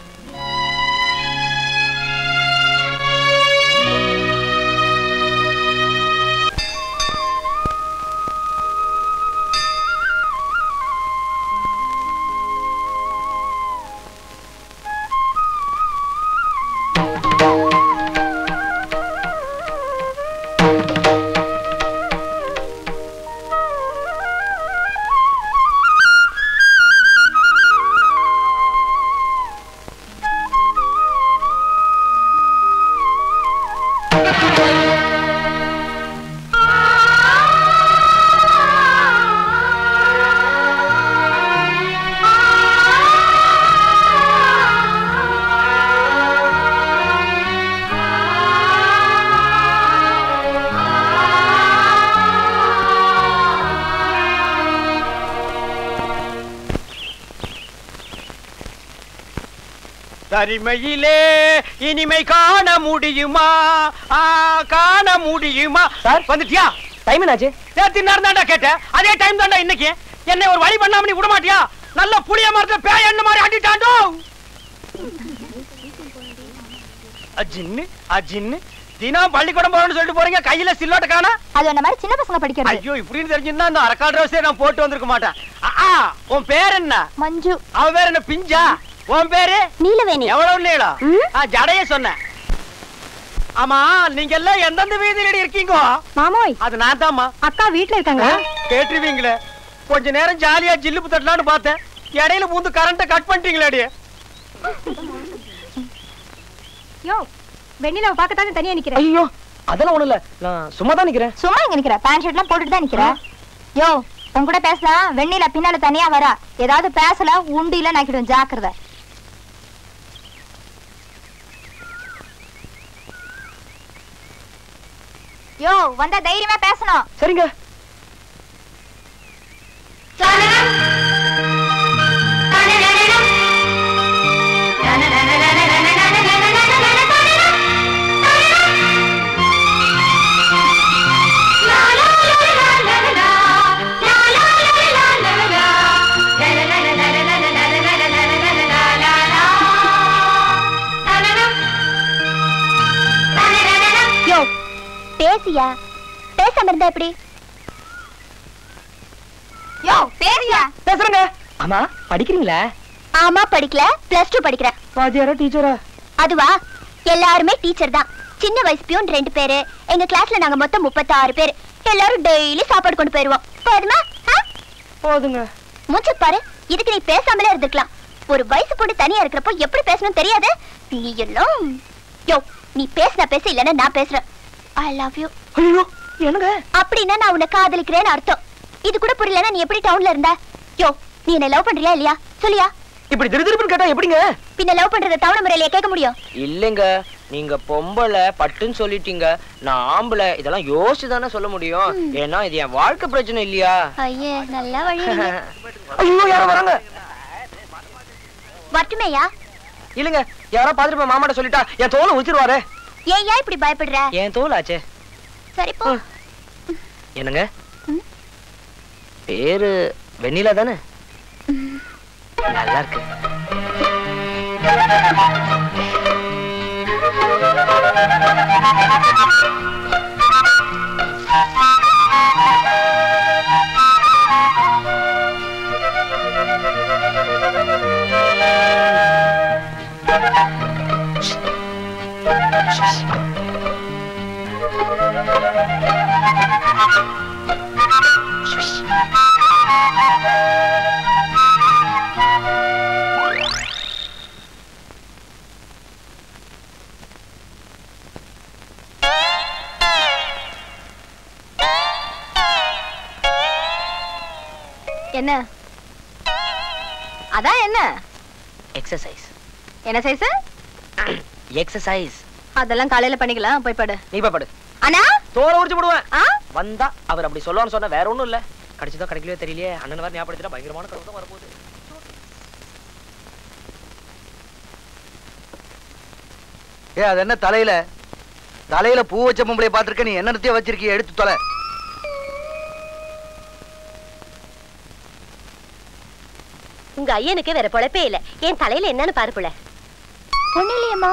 தனிமையிலே இனிமை காண முடியுமா? காண முடியுமா? சார் வந்துட்டியா? டைம் என்னாச்சு? நேத்து நேரம் தான்டா கேட்டேன், அதே டைம் தான்டா இன்னைக்கு. என்ன ஒரு வழி பண்ணாம நீ விட மாட்டியா? நல்ல புளிய மரத்துல பேய் என்ன மாதிரி அடிட்டாண்டோ. அஜின்னு அஜின்னு தினம் பள்ளிக்கூடம் போறோம்னு சொல்லிட்டு போறீங்க, கையில சில்லோட்ட காணா? அது என்ன மாதிரி சின்ன பசங்க படிக்கிறது. ஐயோ, இப்படின்னு தெரிஞ்சிருந்தா அந்த அரக்கால் ரோஸே நான் போட்டு வந்திருக்க மாட்டேன். உன் பேர் என்ன? மஞ்சு. அவ பேர் என்ன? பிஞ்சா. உன் பேரு? நீலவேணி. எவ்வளவு நீளம்? ஜடைய சொன்னேன். ஆமா, நீங்க எல்லாம் எந்தெந்த வீதியில இருக்கீங்க? மாமோய், அது நான் தான்மா. அக்கா வீட்டுல இருக்காங்க. கேட்டுருவீங்களே, கொஞ்ச நேரம் ஜாலியா ஜில்லுப்பு தட்டலான்னு பார்த்தேன், இடையில பூந்து கரண்ட கட் பண்ணிட்டீங்களே. யோ, வெண்ணிலாவை பார்க்கத்தானே தனியா நிக்கிறேன். ஐயோ, அதெல்லாம் ஒண்ணு இல்ல, நான் சும்மா தான் நிக்கிறேன். சும்மா இங்க நிக்கிற, பேண்ட் ஷர்ட் எல்லாம் போட்டுட்டு தான் நிக்கிறேன். யோ, உன் கூட பேசலாம், வெண்ணிலா பின்னால தனியா வரா. ஏதாவது பேசல உண்டியில நாக்கிடுவேன், ஜாக்கிரதை. யோ, வந்தா தைரியமா பேசணும். சரிங்க. யோ, பேசியா? பேசாம இருந்தா எப்படி? யோ, பேசியா? பேசுறேங்க. ஆமா, படிக்கிறீங்களா? ஆமா, படிக்கல, +2 படிக்கிறேன். வாத்தியாரா டீச்சரா? அதுவா, எல்லாருமே டீச்சர் தான். சின்ன வயசு பியூன் 2 பேரு. எங்க கிளாஸ்ல நாங்க மொத்தம் 36 பேர். எல்லாரும் டெய்லி சாப்பாடு கொண்டு போயிருவோம். போதுமா? போதுங்க. மூச்சு பாரு, இதுக்கு நீ பேசாமலே இருந்துக்கலாம். ஒரு வயசு பொண்ணு தனியா இருக்கிறப்போ எப்படி பேசணும் தெரியாது? நீ எல்லாம். யோ, நீ பேசினா பேச, இல்லன்னா நான் பேசுறேன். I love you. ஐயோ, என்னங்க? அப்படின்னா நான் உன்னை காதலிக்கிறேன்னு அர்த்தம். இது கூட புரியலனா நீ எப்படி டவுன்ல இருந்த? யோ, நீ என்ன லவ் பண்றியா இல்லையா? சொல்லியா? இப்படி திருதிருப்புன்னு கேட்டா எப்படிங்க? பின்ன லவ் பண்றத டவுன் முறையில கேட்க முடியும்? இல்லங்க, நீங்க பொம்பளை பட்டுன்னு சொல்லிட்டீங்க. நான் ஆம்பளை, இதெல்லாம் யோசிச்சு தானே சொல்ல முடியும். ஏன்னா இது என் வாழ்க்கை பிரச்சனை இல்லையா? ஐயே, நல்லா வழி. ஐயோ, யாரோ வராங்க. வரட்டுமேயா? இல்லங்க, யாரோ பாத்துட்டு மாமாட்ட சொல்லிட்டா என் தோலை உச்சிருவாரு. ஏன் இப்படி பயப்படுற? என் தோல் ஆச்சே. சரி போ. என்னங்க பேரு? வெண்ணிலா தானே? நல்லா இருக்கு. என்ன? அதான் என்ன? எக்ஸர்சைஸ். என்ன சைஸ்? எக்ஸர்சைஸ். அதெல்லாம் காலையில பண்ணிக்கலாம். போய் படு. நீ போய் படு. அண்ணா, தோலை உரிச்சு போடுவேன். வந்தா அவர் அப்படி சொல்லுவான்னு சொன்னா வேற ஒண்ணும் இல்ல. கிடைச்சதோ கிடைக்கலையோ தெரியலையே. அண்ணன் வேற ஞாபகப்படுத்தினா பயங்கரமான கருத்து தான் வரப்போகுது. அது என்ன தலையில தலையில பூ வச்ச பொம்பளைய பாத்திருக்க? நீ என்ன நிறுத்திய வச்சிருக்கிய? எடுத்து தொலை. உங்க ஐயனுக்கு வேற பொழப்பே இல்ல. என் தலையில என்னன்னு பாருப்புல. ஒண்ணு இல்லையம்மா.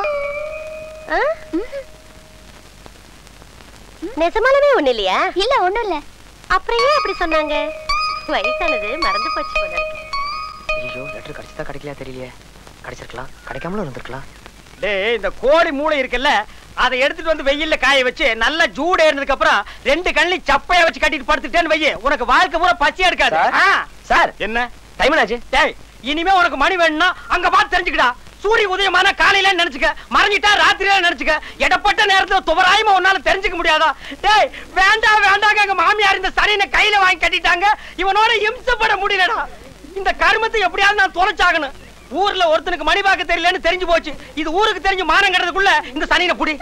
நெசமாலுமே ஒண்ணு இல்லையா? இல்ல, ஒண்ணும் இல்ல. அப்புறம் ஏன் அப்படி சொன்னாங்க? வயசானது மறந்து போச்சு போல இருக்கு. ஐயோ, லெட்டர் கிடைச்சதா கிடைக்கலையா தெரியலையே. கிடைச்சிருக்கலாம், கிடைக்காமலும் இருந்திருக்கலாம். டேய், இந்த கோழி மூளை இருக்குல்ல, அதை எடுத்துட்டு வந்து வெயில்ல காய வச்சு நல்லா ஜூடு ஏறினதுக்கு அப்புறம் 2 கண்ணிலையும் சப்பைய வச்சு கட்டிட்டு படுத்துட்டேன்னு வையே, உனக்கு வாழ்க்கை பூரா பச்சையா இருக்காது. சார், என்ன டைம் ஆச்சு? டேய், இனிமே உனக்கு மணி வேணும்னா அங்க பார்த்து தெரிஞ்சுக்கடா. சூரிய உதயமான காலையில நினைச்சுக்க, மறைஞ்சிட்டா ராத்திரியில நினைச்சுக்க. எடப்பட்ட நேரத்துல துவராயமா உன்னால தெரிஞ்சுக்க முடியாதா? டேய், வேண்டாம் வேண்டாங்க, எங்க மாமியார் இந்த சனியனை கையில வாங்கி கட்டிட்டாங்க. இவனோட இம்சப்பட முடியலடா. இந்த கருமத்தை எப்படியாவது நான் தொலைச்சாகணும். ஊர்ல ஒருத்தனுக்கு மணி பார்க்க தெரியலன்னு தெரிஞ்சு போச்சு. இது ஊருக்கு தெரிஞ்சு மானம் கெடுறதுக்குள்ள இந்த சனியனை புடி.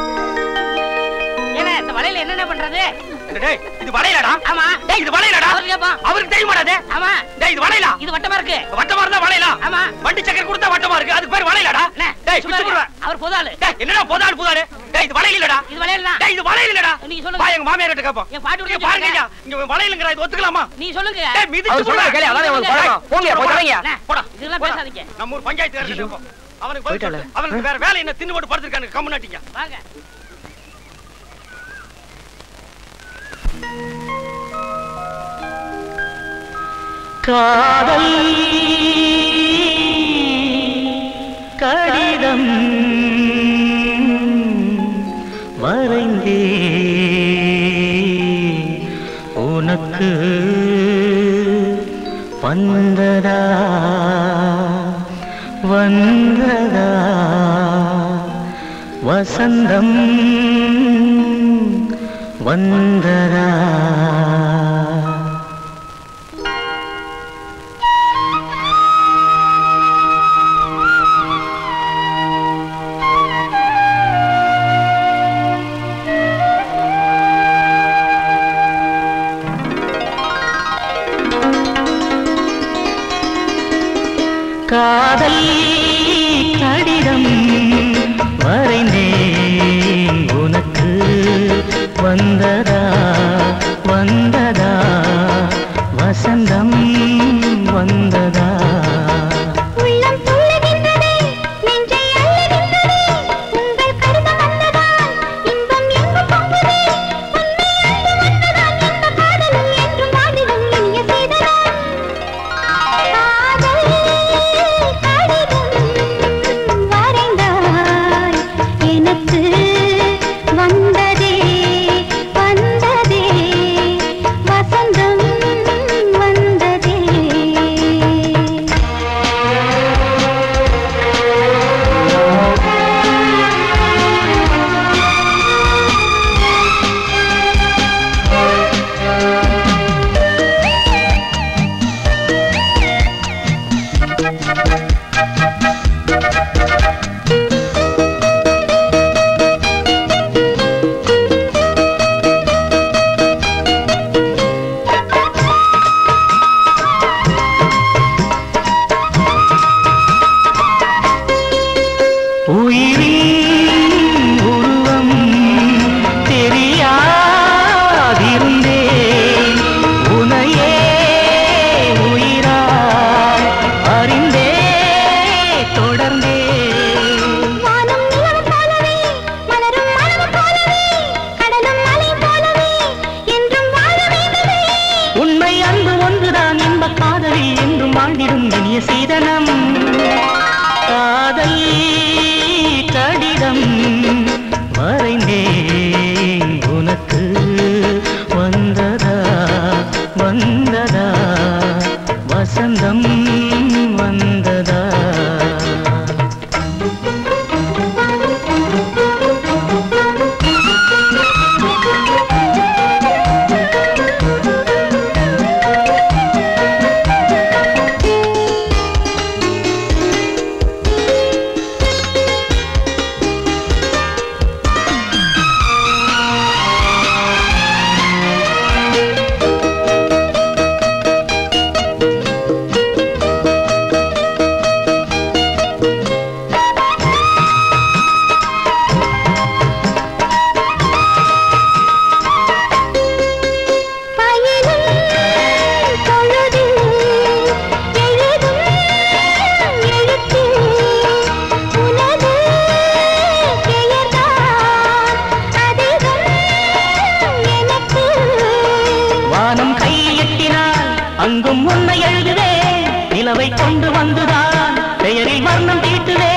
ஏன்னா இந்த வலையில என்னென்ன பண்றது? டேய், இது வளையலடா. ஆமா. டேய், இது வளையலடா. அவருக்கு தெரியுமாடா? ஆமா. டேய், இது வளையலா? இது வட்டமா இருக்கு. வட்டமா இருந்தா வளையலா? ஆமா. வண்டி சக்கர கொடுத்தா வட்டமா இருக்கு. அதுக்கு பேர் வளையலடா. டேய், பிச்சு போடுற. அவர் பொதாளு. டேய், என்னடா பொதாளு பொதாளு? டேய், இது வளையலடா. இது வளையல. டேய், இது வளையலடா. நீங்க சொல்லுங்க. பா, எங்க மாமியார் கிட்ட கேப்போம். என் பாட்டி இங்க பாருங்க, இங்க வளையலங்கற இது ஒத்துக்கலாமா? நீ சொல்லுங்க. டேய், மிதிச்சு போடுற. கேளு, அதானே உங்களுக்கு பழக்கம். போங்க, போய் தொடங்க. போடா. இதெல்லாம் பேசாதீங்க. நம்ம ஊர் பஞ்சாயத்து காரங்க கேப்போம். அவனுக்கு வேற வேலை என்ன? தின்னு போட்டு படுத்துட்டானுங்க. கம்முனாட்டிங்க. வாங்க. காதல் கடிதம் வரைந்தே உனக்கு வந்ததா வந்ததா வசந்தம் வந்ததா. காதல் கடிதம் வரைந்தேன் உனக்கு வந்ததா வந்ததா வசந்தம் வந்ததா. உள்ளம் துள்ளுகின்றதே, நெஞ்சை அள்ளுகின்றதே, உங்கள் கடிதம் வந்ததால் இன்பம் எங்கும் பொங்குதே. உன்னை அன்பு வந்ததால் இந்த காதலும் என்றும் வானிலும் இனிய செய்ததால். காதல் கடிதம் அங்கும் உன்னை எழுதுவேன் நிலவை கொண்டு வந்துதான் பெயரில் வர்ணம் தீட்டுவேன்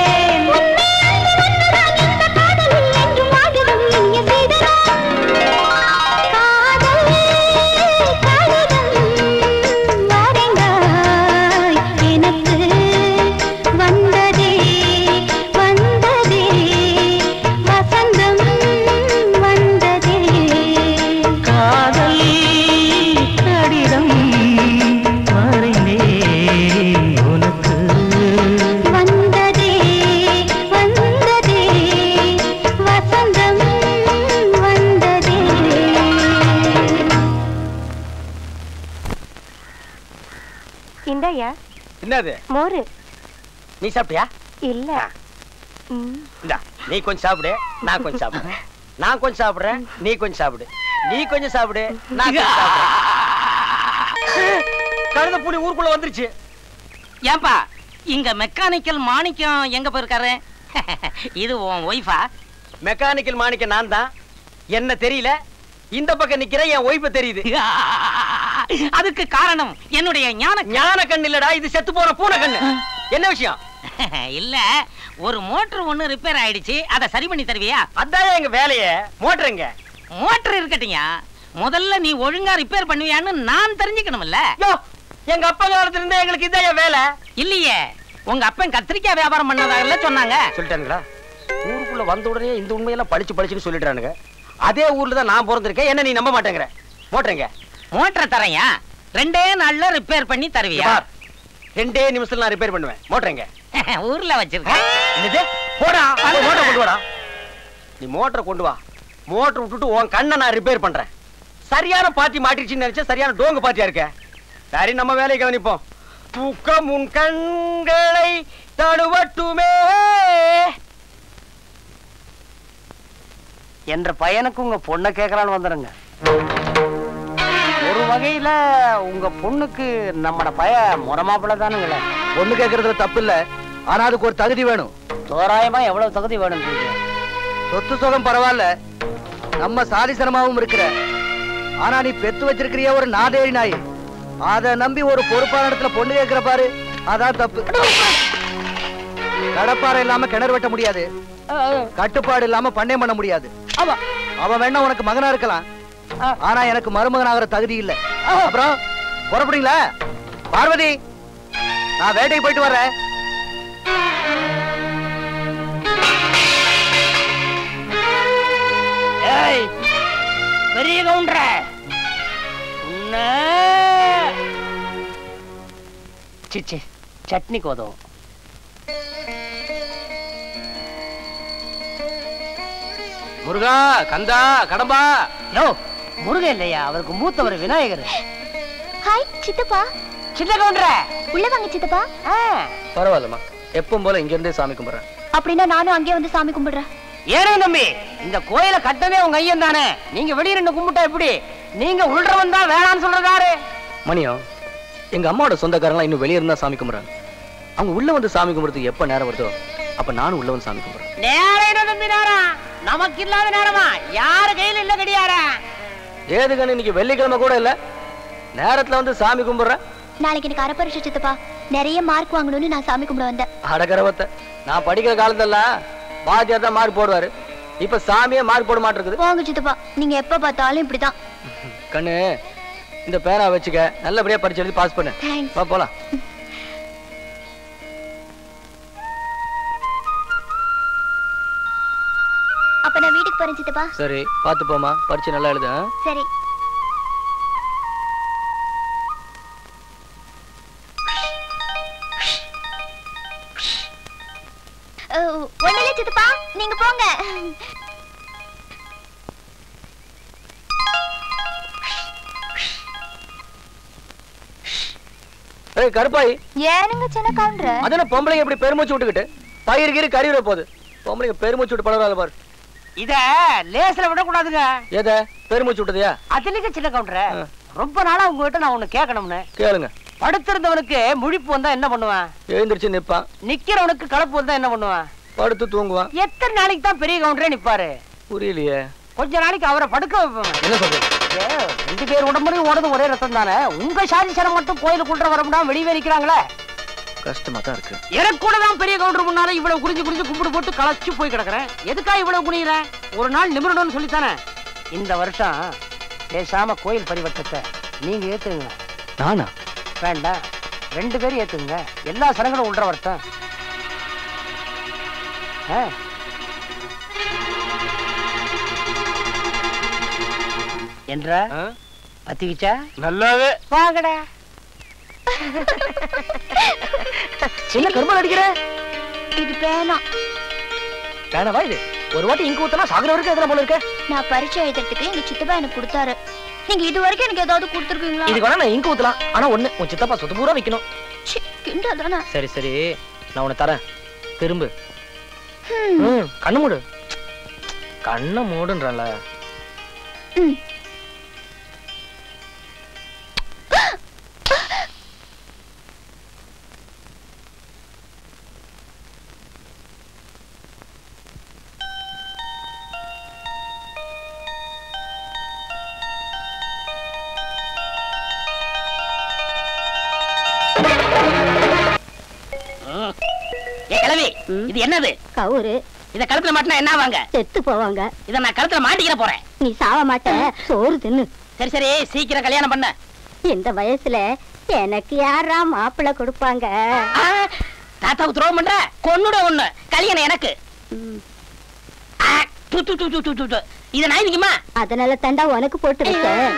என்னது மோரு நீ சாப்பிட்டியா இல்ல இந்தா நீ கொஞ்சம் சாப்பிடு நான் கொஞ்சம் சாப்பிடுறேன் நான் கொஞ்சம் சாப்பிடுறேன் நீ கொஞ்சம் சாப்பிடு நீ கொஞ்சம் சாப்பிடு நான் கொஞ்சம் சாப்பிடுறேன் கழுத புலி ஊருக்குள்ள வந்துருச்சு ஏன்பா இங்க மெக்கானிக்கல் மாணிக்கம் எங்க போயிருக்காரு இது உன் ஒய்ஃபா மெக்கானிக்கல் மாணிக்கம் நான் தான் என்ன தெரியல இந்த பக்கம் நிக்கிற என் ஒய்ஃப தெரியுது அதுக்கு காரணம் என்னுடைய ஞான கண்ணு இல்லடா இது செத்து போற பூனை கண்ணு என்ன விஷயம் இல்ல ஒரு மோட்டர் ஒண்ணு ரிப்பேர் ஆயிடுச்சு அத சரி பண்ணி தருவியா அதான் எங்க வேலைய மோட்டருங்க மோட்டர் இருக்கட்டியா முதல்ல நீ ஒழுங்கா ரிப்பேர் பண்ணுவியான்னு நான் தெரிஞ்சுக்கணும்ல எங்க அப்பா காலத்துல இருந்தே எங்களுக்கு இதான் வேலை இல்லையே உங்க அப்பன் கத்திரிக்காய் வியாபாரம் பண்ணதாக சொன்னாங்க சொல்லிட்டானுங்களா ஊருக்குள்ள வந்த உடனே இந்த உண்மையெல்லாம் பளிச்சுன்னு சொல்லிட்டானுங்க அதே ஊர்ல தான் நான் பிறந்திருக்கேன் என்ன நீ நம்ப மாட்டேங்கிற மோட்டருங்க மோட்டர் தரையா 2 நாள்ல ரிப்பேர் பண்ணி தருவியா 2 நிமிஷத்துல நான் ரிப்பேர் பண்ணுவேன் மோட்டருங்க ஊர்ல வச்சிருக்கேன் என்னது போடா மோட்டர் கொண்டு வாடா நீ மோட்டரை கொண்டு வா மோட்டர் விட்டுட்டு உன் கண்ணை நான் ரிப்பேர் பண்றேன் சரியான பாட்டி மாட்டிடுச்சுன்னு நினைச்சா சரியான டோங்க பாட்டியா இருக்க சரி நம்ம வேலையை கவனிப்போம் தூக்கம் உன் கண்களை தடுவட்டுமே என்ற பையனுக்கு உங்க பொண்ணை கேட்கலான்னு வந்துருங்க ஒரு வகையில உங்க பொண்ணுக்கு நம்மட பைய முறமாப்பிள்ள தானுங்களே பொண்ணு கேட்கறதுல தப்பு இல்ல ஆனா அதுக்கு ஒரு தகுதி வேணும் தோராயமா எவ்வளவு தகுதி வேணும் சொத்து சுகம் பரவாயில்ல நம்ம சாதிசனமாவும் இருக்கிற ஆனா நீ பெத்து வச்சிருக்கிறிய ஒரு நாதேரி நாய் அத நம்பி ஒரு பொறுப்பான இடத்துல பொண்ணு கேட்கிற பாரு அதான் தப்பு கடப்பாறை இல்லாம கிணறு வெட்ட முடியாது கட்டுப்பாடு இல்லாம பண்ணை பண்ண முடியாது அவன் வேணா உனக்கு மகனா இருக்கலாம் ஆனா எனக்கு மருமகன் ஆகிற தகுதி இல்ல அப்புறம் புறப்படுங்களா பார்வதி நான் வேட்டைக்கு போயிட்டு வர்றேன் பெரிய கவுண்டர சிச்சி சட்னிக்கு உதவும் முருகா கந்தா கடம்பா யோ முருகன் இல்லையா அவருக்கு மூத்தவர் விநாயகர் ஹாய் சித்தப்பா சின்ன கவுண்டர உள்ள வாங்க சித்தப்பா பரவாயில்லம்மா எப்பவும் போல இங்க இருந்தே சாமி கும்பிடுறேன் அப்படின்னா நானும் அங்கே வந்து சாமி கும்பிடுறேன் ஏனுங்க தம்பி இந்த கோயில கட்டவே உங்க ஐயன் தானே நீங்க வெளியே நின்று கும்பிட்டா எப்படி நீங்க உள்றவன் தான் வேணான்னு சொல்றதாரு மணியம் எங்க அம்மாவோட சொந்தக்காரங்களாம் இன்னும் வெளியே இருந்தா சாமி கும்பிடுறாங்க அவங்க உள்ள வந்து சாமி கும்பிடுறதுக்கு எப்ப நேரம் வருதோ அப்ப நானும் உள்ள வந்து சாமி கும்பிடுறேன் நேரம் தம்பி நேரம் நமக்கு இல்லாத நேரமா யாரு கையில இல்ல கிடையாரா ஏதுகன்னு இன்னைக்கு வெள்ளிக்கிழமை கூட இல்ல நேரத்துல வந்து சாமி கும்பிடுறேன் நாளைக்கு எனக்கு அரப்பரிசு சித்தப்பா நிறைய மார்க் வாங்கணும்னு நான் சாமி கும்பிட வந்தேன் அடகரவத்தை நான் படிக்கிற காலத்தெல்லாம் வாத்தியார் தான் மார்க் போடுவாரு இப்ப சாமியே மார்க் போட மாட்டிருக்குது போங்க சித்தப்பா நீங்க எப்ப பார்த்தாலும் இப்படிதான் கண்ணு இந்த பேனா வச்சுக்க நல்லபடியா படிச்சு எழுதி பாஸ் பண்ணு வா போலாம் அப்ப நான் வீட்டுக்கு போறேன் சித்தப்பா சரி பாத்து போமா படிச்சு நல்லா எழுது சரி ஒண்ணுல சித்தப்பா நீங்க போங்க ஏய் கருப்பாய் ஏனுங்க சின்ன கவுண்டர் அதன பொம்பளைங்க இப்படி பெருமூச்சு விட்டுக்கிட்டு பயிர் கீரி கறிற போகுது பொம்பளைங்க பெருமூச்சு விட்டு பழறாத பாரு இத லேஸ்ல விட கூடாதுங்க ஏதா பெருமூச்சு விட்டதையா அதுலங்க சின்ன கவுண்டர் ரொம்ப நாளா உங்ககிட்ட நான் ஒண்ணு கேட்கணும்னு கேளுங்க படுத்திருந்தவனுக்கு முழிப்பு வந்தா என்ன பண்ணுவான் எழுந்திருச்சு நிப்பான் நிக்கிறவனுக்கு கலப்பு வந்தா என்ன பண்ணுவான் படுத்து தூங்குவான் எத்தனை நாளைக்கு தான் பெரிய கவுண்டரே நிப்பாரு புரியலையே கொஞ்ச நாளைக்கு அவரை படுக்க வைப்பேன் என்ன சொல்றீங்க ரெண்டு பேர் உடம்புலையும் ஓடுறது ஒரே ரத்தம் தானே. உங்க சாதி சரம் மட்டும் கோயிலுக்குள்ள வரமுடா வெளியே நிக்கிறாங்களே. கஷ்டமா தான் இருக்கு. எனக்கு கூட தான் பெரிய கவுண்டர் முன்னால இவ்வளவு குறிஞ்சு கும்பிடு போட்டு களைச்சு போய் கிடக்குறேன். எதுக்கா இவ்வளவு குனியிறேன்? ஒரு நாள் நிமிரணும்னு சொல்லித்தானே. இந்த வருஷம் பேசாம கோயில் பரிவட்டத்தை நீங்க ஏத்துங்க. நானா? வேண்டாம், 2 பேரும் ஏத்துங்க. எல்லா சரங்களும் உள்ள வரட்டும். என்ற பத்திக்கிச்சா நல்லாவே வாங்கடா. என்ன கரும்பல் அடிக்கிற? இது பேனா. பேனவா இது? ஒரு வாட்டி இங்க ஊத்தனா சாகுற வரைக்கும் எதுல போல இருக்க? நான் பரீட்சை எழுதுறதுக்கு எங்க சித்தப்பா எனக்கு கொடுத்தாரு. நீங்க இது வரைக்கும் எனக்கு ஏதாவது கொடுத்துருக்கீங்களா? இதுக்கு வேணா நான் இங்க ஊத்தலாம். ஆனா ஒண்ணு, உன் சித்தப்பா சொத்து பூரா வைக்கணும். கிண்டதானா? சரி சரி, நான் உன்னை தரேன். திரும்ப கண்ணு மூடு. கண்ணை மூடுன்றல. இது என்னது? கவுரு. இத கழுத்துல மாட்டினா என்ன ஆவாங்க? செத்து போவாங்க. இத நான் கழுத்துல மாட்டிக்கிற போறேன். நீ சாவ மாட்ட, சோறு தின்னு. சரி சரி, சீக்கிரம் கல்யாணம் பண்ண. இந்த வயசுல எனக்கு யாரா மாப்பிள்ளை கொடுப்பாங்க? தாத்தாவுக்கு துரோகம் பண்ற? கொன்னுட ஒண்ணு. கல்யாணம் எனக்கு. இத நான் நிக்குமா? அதனால தண்டா உனக்கு போட்டு வச்சேன்.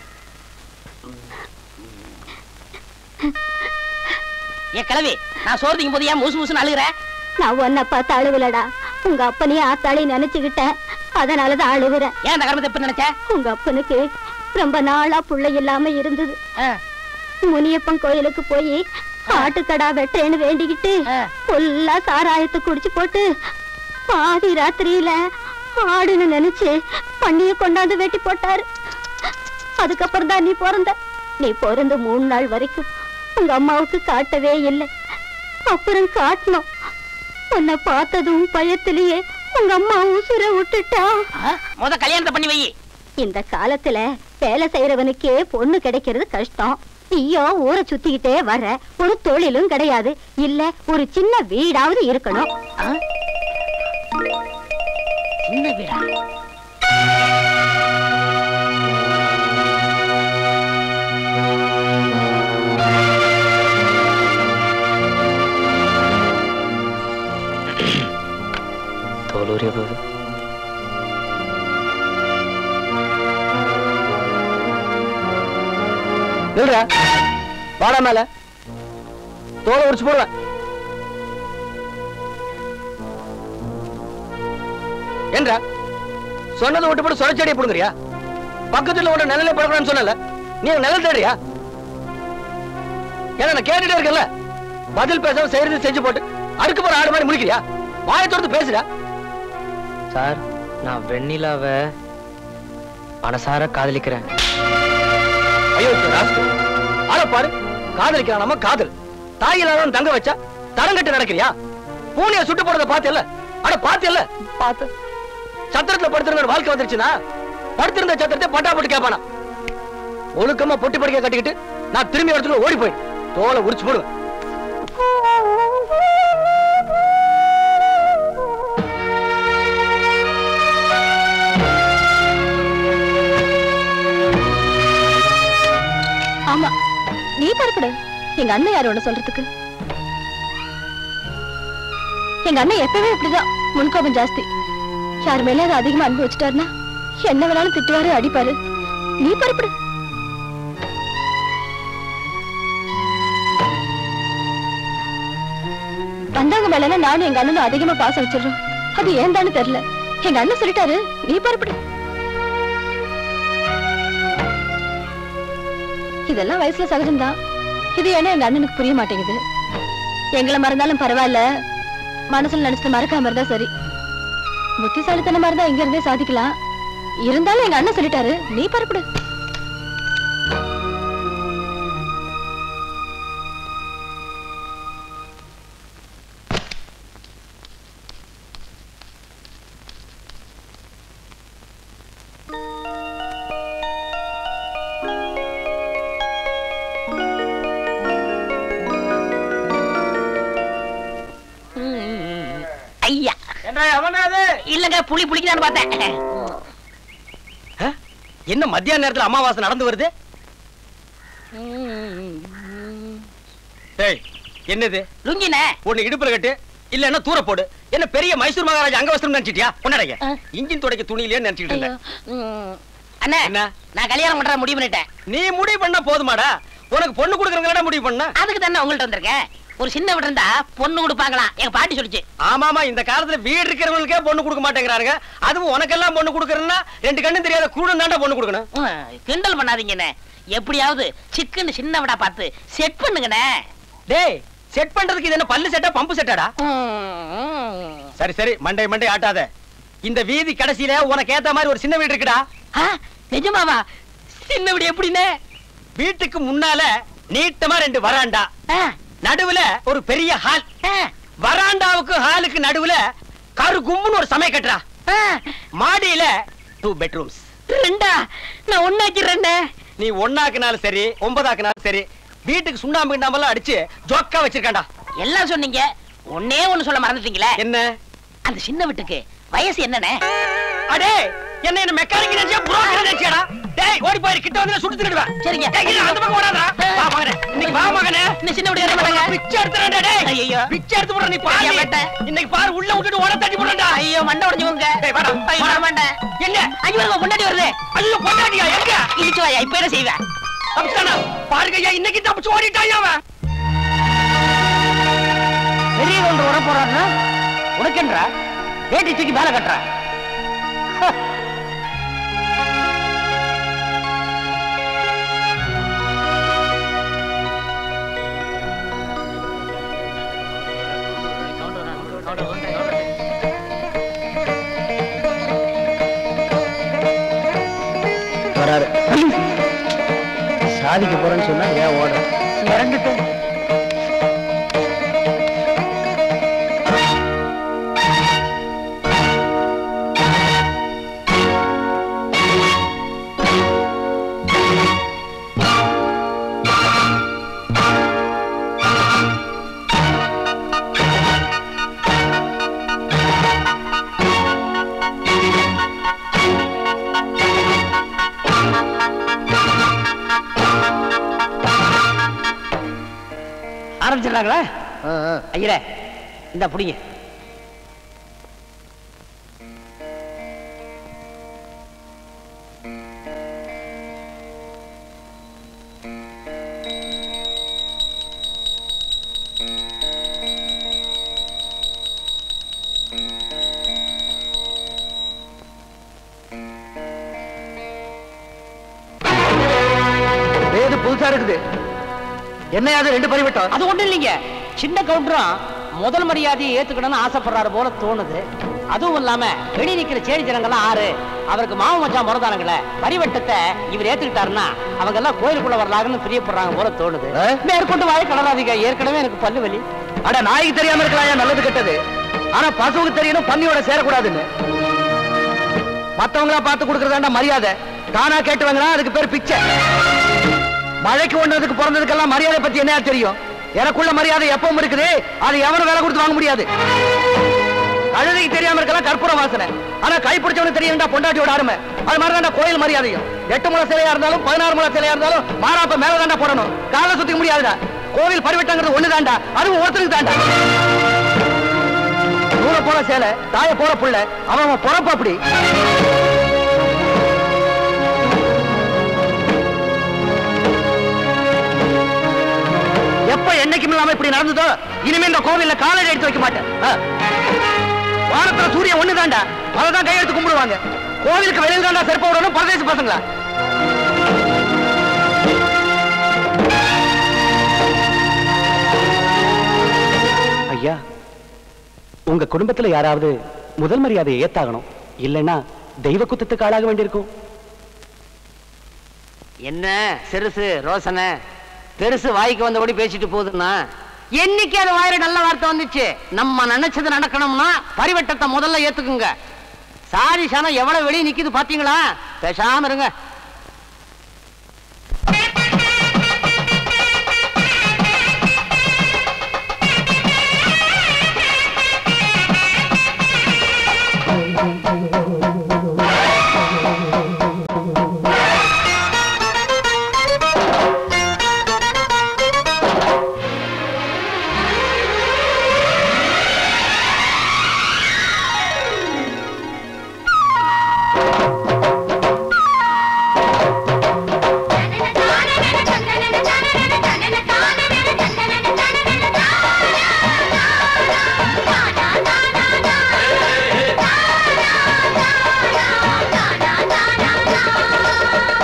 ஏ கிழவி, நான் சோறு திங்கும் போது ஏன் மூசு மூசுன்னு அழுகுற? நான் உன்னை பார்த்து அழுவலடா, உங்க அப்பனையும் ஆத்தாளையும் நினைச்சுக்கிட்டேன். அதனாலதான் அழுகுறேன். ஏன் அந்த கர்மத்தை எப்படி நினைச்ச? உங்க அப்பனுக்கு ரொம்ப நாளா புள்ளை இல்லாம இருந்தது. முனியப்பன் கோயிலுக்கு போய் ஆட்டுக்கடா வெட்டேன்னு வேண்டிக்கிட்டு ஃபுல்லா சாராயத்தை குடிச்சு போட்டு பாதி ராத்திரியில ஆடுன்னு நினைச்சு பண்ணிய கொண்டாந்து வெட்டி போட்டாரு. அதுக்கப்புறம் தான் நீ பிறந்த. நீ பிறந்து 3 நாள் வரைக்கும் உங்க அம்மாவுக்கு காட்டவே இல்லை. அப்புறம் காட்டணும். உன்னை பார்த்ததும் பயத்திலேயே உங்க அம்மா உசுர விட்டுட்டா. முத கல்யாணத்தை பண்ணி வை. இந்த காலத்துல வேலை செய்யறவனுக்கே பொண்ணு கிடைக்கிறது கஷ்டம். நீயோ ஊரை சுத்திக்கிட்டே வர்ற, ஒரு தொழிலும் கிடையாது. இல்ல ஒரு சின்ன வீடாவது இருக்கணும். சின்ன வீடா? தோலூரிய போகுது. நில்றா, வாடா மேல. தோலை உரிச்சு போடல. என்றா சொன்னதை விட்டு போட்டு சொரச்செடியை போடுங்கறியா? பக்கத்துல உட நிழலே படக்கூடாதுன்னு சொன்னல, நீ நிழல் தேடுறியா? ஏன்னா நான் கேட்டுட்டே இருக்கல, பதில் பேசாம செய்யறது செஞ்சு போட்டு அடுக்கு போற ஆடு மாதிரி முடிக்கிறியா? வாயை தொடர்ந்து பேசுறா. சார், நான் வெண்ணிலாவை மனசார காதலிக்கிறேன். ஐயோ ஆள பாரு, காதலிக்கிறானாம காதல். தாயிலாதான் தங்க வச்சா தரங்கட்டு நடக்கிறியா? பூனைய சுட்டு போறத பாத்தியல்ல? அட பாத்தியல்ல? பார்த்து சத்திரத்துல படுத்திருந்த வாழ்க்கை வந்துருச்சுன்னா படுத்திருந்த சத்திரத்தை பட்டா போட்டு கேட்பானா? ஒழுக்கமா பொட்டி படிக்க கட்டிக்கிட்டு நான் திரும்பி இடத்துல ஓடி போய் தோலை உரிச்சு போடுவேன். ஆமா, நீ பரப்படு. எங்க அண்ணன் யாரு ஒண்ணு சொல்றதுக்கு? எங்க அண்ணன் எப்பவே இப்படிதான், முன்கோபம் ஜாஸ்தி. யார் மேல அதை அதிகமா அன்பு வச்சுட்டாருன்னா என்ன வேணாலும் திட்டுவாரு, அடிப்பாரு. நீ பரப்படு. வந்தவங்க மேல நானும் எங்க அண்ணனும் அதிகமா பாசம் வச்சிடறோம். அது ஏன் தானு தெரியல. எங்க அண்ணன் சொல்லிட்டாரு, நீ பரப்படு. இதெல்லாம் வயசுல சகஜம்தான். இது ஏன்னா எங்க அண்ணனுக்கு புரிய மாட்டேங்குது. எங்களை மறந்தாலும் பரவாயில்ல, மனசுல நினைச்சு மறக்காம இருந்தா சரி. புத்திசாலித்தனமா இருந்தா இங்க இருந்தே சாதிக்கலாம். இருந்தாலும் எங்க அண்ணன் சொல்லிட்டாரு, நீ பரப்படு. இல்லங்க புளி புளிக்கலான்னு பார்த்தேன். என்ன மத்தியான நேரத்துல அமாவாசை நடந்து வருது? என்னது? லுங்கினே ஒண்ணு இடுப்புல கட்டு, இல்லன்னா தூர போடு. என்ன பெரிய மைசூர் மகாராஜா அங்க வஸ்திரம் நினைச்சிட்டியா? பொண்ணடைங்க இன்ஜின் துடைக்க துணியிலே நினைச்சிட்டு இருந்தேன். அண்ணா என்ன? நான் கல்யாணம் பண்ற முடிவு பண்ணிட்டேன். நீ முடிவு பண்ணா போதுமாடா? உனக்கு பொண்ணு கொடுக்கறவங்களா முடிவு பண்ண? அதுக்கு தானே உங்கள்ட்ட வந்திருக்கேன். ஒரு சின்ன வீடு இருந்தா பொண்ணு கொடுப்பாங்களாம், எங்க பாட்டி சொல்லிச்சு. ஆமாமா, இந்த காலத்துல வீடு இருக்கிறவங்களுக்கே பொண்ணு கொடுக்க மாட்டேங்கிறாங்க. அதுவும் உனக்கெல்லாம் பொண்ணு கொடுக்கறதுன்னா ரெண்டு கண்ணு தெரியாத கூடம் தாண்டா பொண்ணு கொடுக்கணும். கிண்டல் பண்ணாதீங்கண்ணே. எப்படியாவது சிக்குன்னு சின்ன விடா பார்த்து செட் பண்ணுங்கண்ணே. டேய், செட் பண்றதுக்கு இது என்ன பல்லு செட்டா பம்பு செட்டாடா? சரி சரி, மண்டை மண்டை ஆட்டாத. இந்த வீதி கடைசியில உனக்கு ஏத்த மாதிரி ஒரு சின்ன வீடு இருக்குடா. நிஜமாவா? சின்ன வீடு எப்படின்னு? வீட்டுக்கு முன்னால நீட்டமா 2 வராண்டா, நடுவுல ஒரு பெரிய ஹால், வராண்டாவுக்கு ஹாலுக்கு நடுவுல கரு கும்முன்னு ஒரு சமைய கட்டுறா. மாடியில 2 பெட்ரூம்ஸ். 2 நான் ஒண்ணாக்கிறேன். நீ 1ஆக்குனாலும் சரி 9ஆக்குனாலும் சரி, வீட்டுக்கு சுண்ணாம்பு கிண்ணாம்பெல்லாம் அடிச்சு ஜோக்கா வச்சிருக்காண்டா. எல்லாம் சொன்னீங்க, ஒன்னே ஒண்ணு சொல்ல மறந்துட்டீங்களே. என்ன? அந்த சின்ன வீட்டுக்கு வயசு என்னண்ணே? அடே, என்ன மெக்கானிக் நினைச்சியா புரோக்கர் நினைச்சியாடா? டேய், ஓடி போய் கிட்ட வந்து சுட்டு திடுவேன். சரிங்க. டேய், அந்த பக்கம் ஓடாதடா. வா மகனே, இன்னைக்கு வா மகனே. இந்த சின்ன வீடு ஏற மாட்டாங்க. பிச்சை எடுத்துறேன்டா டேய். ஐயோ, பிச்சை எடுத்து போற நீ பாரு. இன்னைக்கு பாரு, உள்ள விட்டுட்டு ஓட தட்டி போறடா. ஐயோ, மண்டை உடைஞ்சு போங்க. டேய் வாடா. ஐயோ, வர மாட்டேன். எங்க? ஐயோ, முன்னாடி வருது. ஐயோ, பொண்டாட்டியா எங்க? இடிச்சு வாயா, இப்ப என்ன செய்வேன்? தப்பிச்சானா? பாருங்க ஐயா, இன்னைக்கு தப்பிச்சு ஓடிட்டாயா அவன். பெரிய ஒன்று வர போறாருன்னா உனக்கென்றா வேட்டி தூக்கி மேல கட்டுற. வராரு. சாதிக்க போறேன்னு சொன்னா ஏன் ஓட? இறந்துட்டு ஆரம்பிச்சிடறாங்களா? ஐயரே, இந்த புடிங்க. புதுசா இருக்குது. என்னையாவது 2 பரிவட்டம்? அது ஒண்ணு இல்லைங்க. சின்ன கவுண்டரும் முதல் மரியாதையை ஏத்துக்கணும்னு ஆசைப்படுறாரு போல தோணுது. அதுவும் இல்லாம வெளியே நிக்கிற சேரி ஜனங்கள்லாம் 6 அவருக்கு மாவு மச்சான் பிறந்தானுங்களே, பரிவட்டத்தை இவர் ஏத்துக்கிட்டாருன்னா அவங்க எல்லாம் கோயிலுக்குள்ள வரலாங்கன்னு பிரியப்படுறாங்க போல தோணுது. மேற்கொண்டு வாய் கடலாதீங்க, ஏற்கனவே எனக்கு பல்லு வலி. அட, நாய்க்கு தெரியாம இருக்கலாம் நல்லது கெட்டது, ஆனா பசுவுக்கு தெரியணும் பன்னியோட சேரக்கூடாதுன்னு. மத்தவங்களா பார்த்து கொடுக்கறதாண்டா மரியாதை. தானா கேட்டு வாங்கினா அதுக்கு பேர் பிச்சை. மழைக்கு ஒன்றதுக்கு பிறந்ததுக்கெல்லாம் மரியாதை பத்தி என்ன தெரியும்? எனக்குள்ள மரியாதை எப்பவும் இருக்குது, அது எவனும் வேலை கொடுத்து வாங்க முடியாது. அழுதைக்கு தெரியாம இருக்கலாம் கற்பூர வாசனை, ஆனா கை பிடிச்சவனு தெரியும்டா பொண்டாட்டியோட அருமை. அது மாதிரிதான் கோயில் மரியாதையும். 8 முழ சிலையா இருந்தாலும் 16 முழ சிலையா இருந்தாலும் மாறாப்ப மேல தாண்டா போடணும், காலை சுத்திக்க முடியாதுடா. கோவில் பரிவட்டங்கிறது ஒண்ணுதாண்டா, அதுவும் ஒருத்தருக்கு தாண்டா. நூல போல சேலை, தாய போல புள்ள, அவன் பொறப்பு அப்படி. எப்ப என்னைக்கும் இல்லாம இப்படி நடந்ததோ இனிமே இந்த கோவில்ல காலை எடுத்து வைக்க மாட்டேன். வாரத்துல சூரியன் ஒண்ணுதாண்டா, அதான் கையெழுத்து கும்பிடுவாங்க. கோவிலுக்கு வெளியில் தாண்டா செருப்ப விடணும் பரதேசி பசங்களா. ஐயா, உங்க குடும்பத்துல யாராவது முதல் மரியாதையை ஏத்தாகணும், இல்லைன்னா தெய்வ குத்தத்துக்கு ஆளாக வேண்டியிருக்கும். என்ன சிறுசு ரோசனை பெருசு வாய்க்கு வந்தபடி பேசிட்டு போகுதுன்னா, என்னைக்கு அது வாயில நல்ல வார்த்தை வந்துச்சு. நம்ம நினைச்சது நடக்கணும்னா பரிவட்டத்தை முதல்ல ஏத்துக்குங்க. சாரி சனம் எவ்வளவு வெளியே நிக்குது பாத்தீங்களா? பேசாம இருங்க.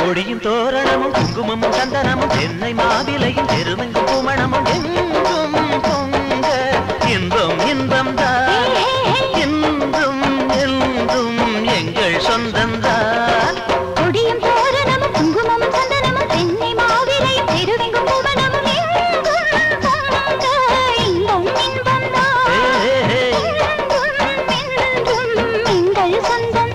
கொடியும் தோரணமும் குங்குமமும் சந்தனமும் தென்னை மாவிலையும் தெருமெங்கும் குமணமும் எங்கும் பொங்க இன்பம் இன்பம் தான் என்றும் என்றும் எங்கள் சொந்தம்தான். கொடியும் தோரணமும் குங்குமமும் சந்தனமும் தென்னை மாவிலையும் தெருவெங்கும் குமணமும் எங்கும் பொங்க இன்பம் இன்பம் தான் என்றும் எங்கள் சொந்தம்தான்.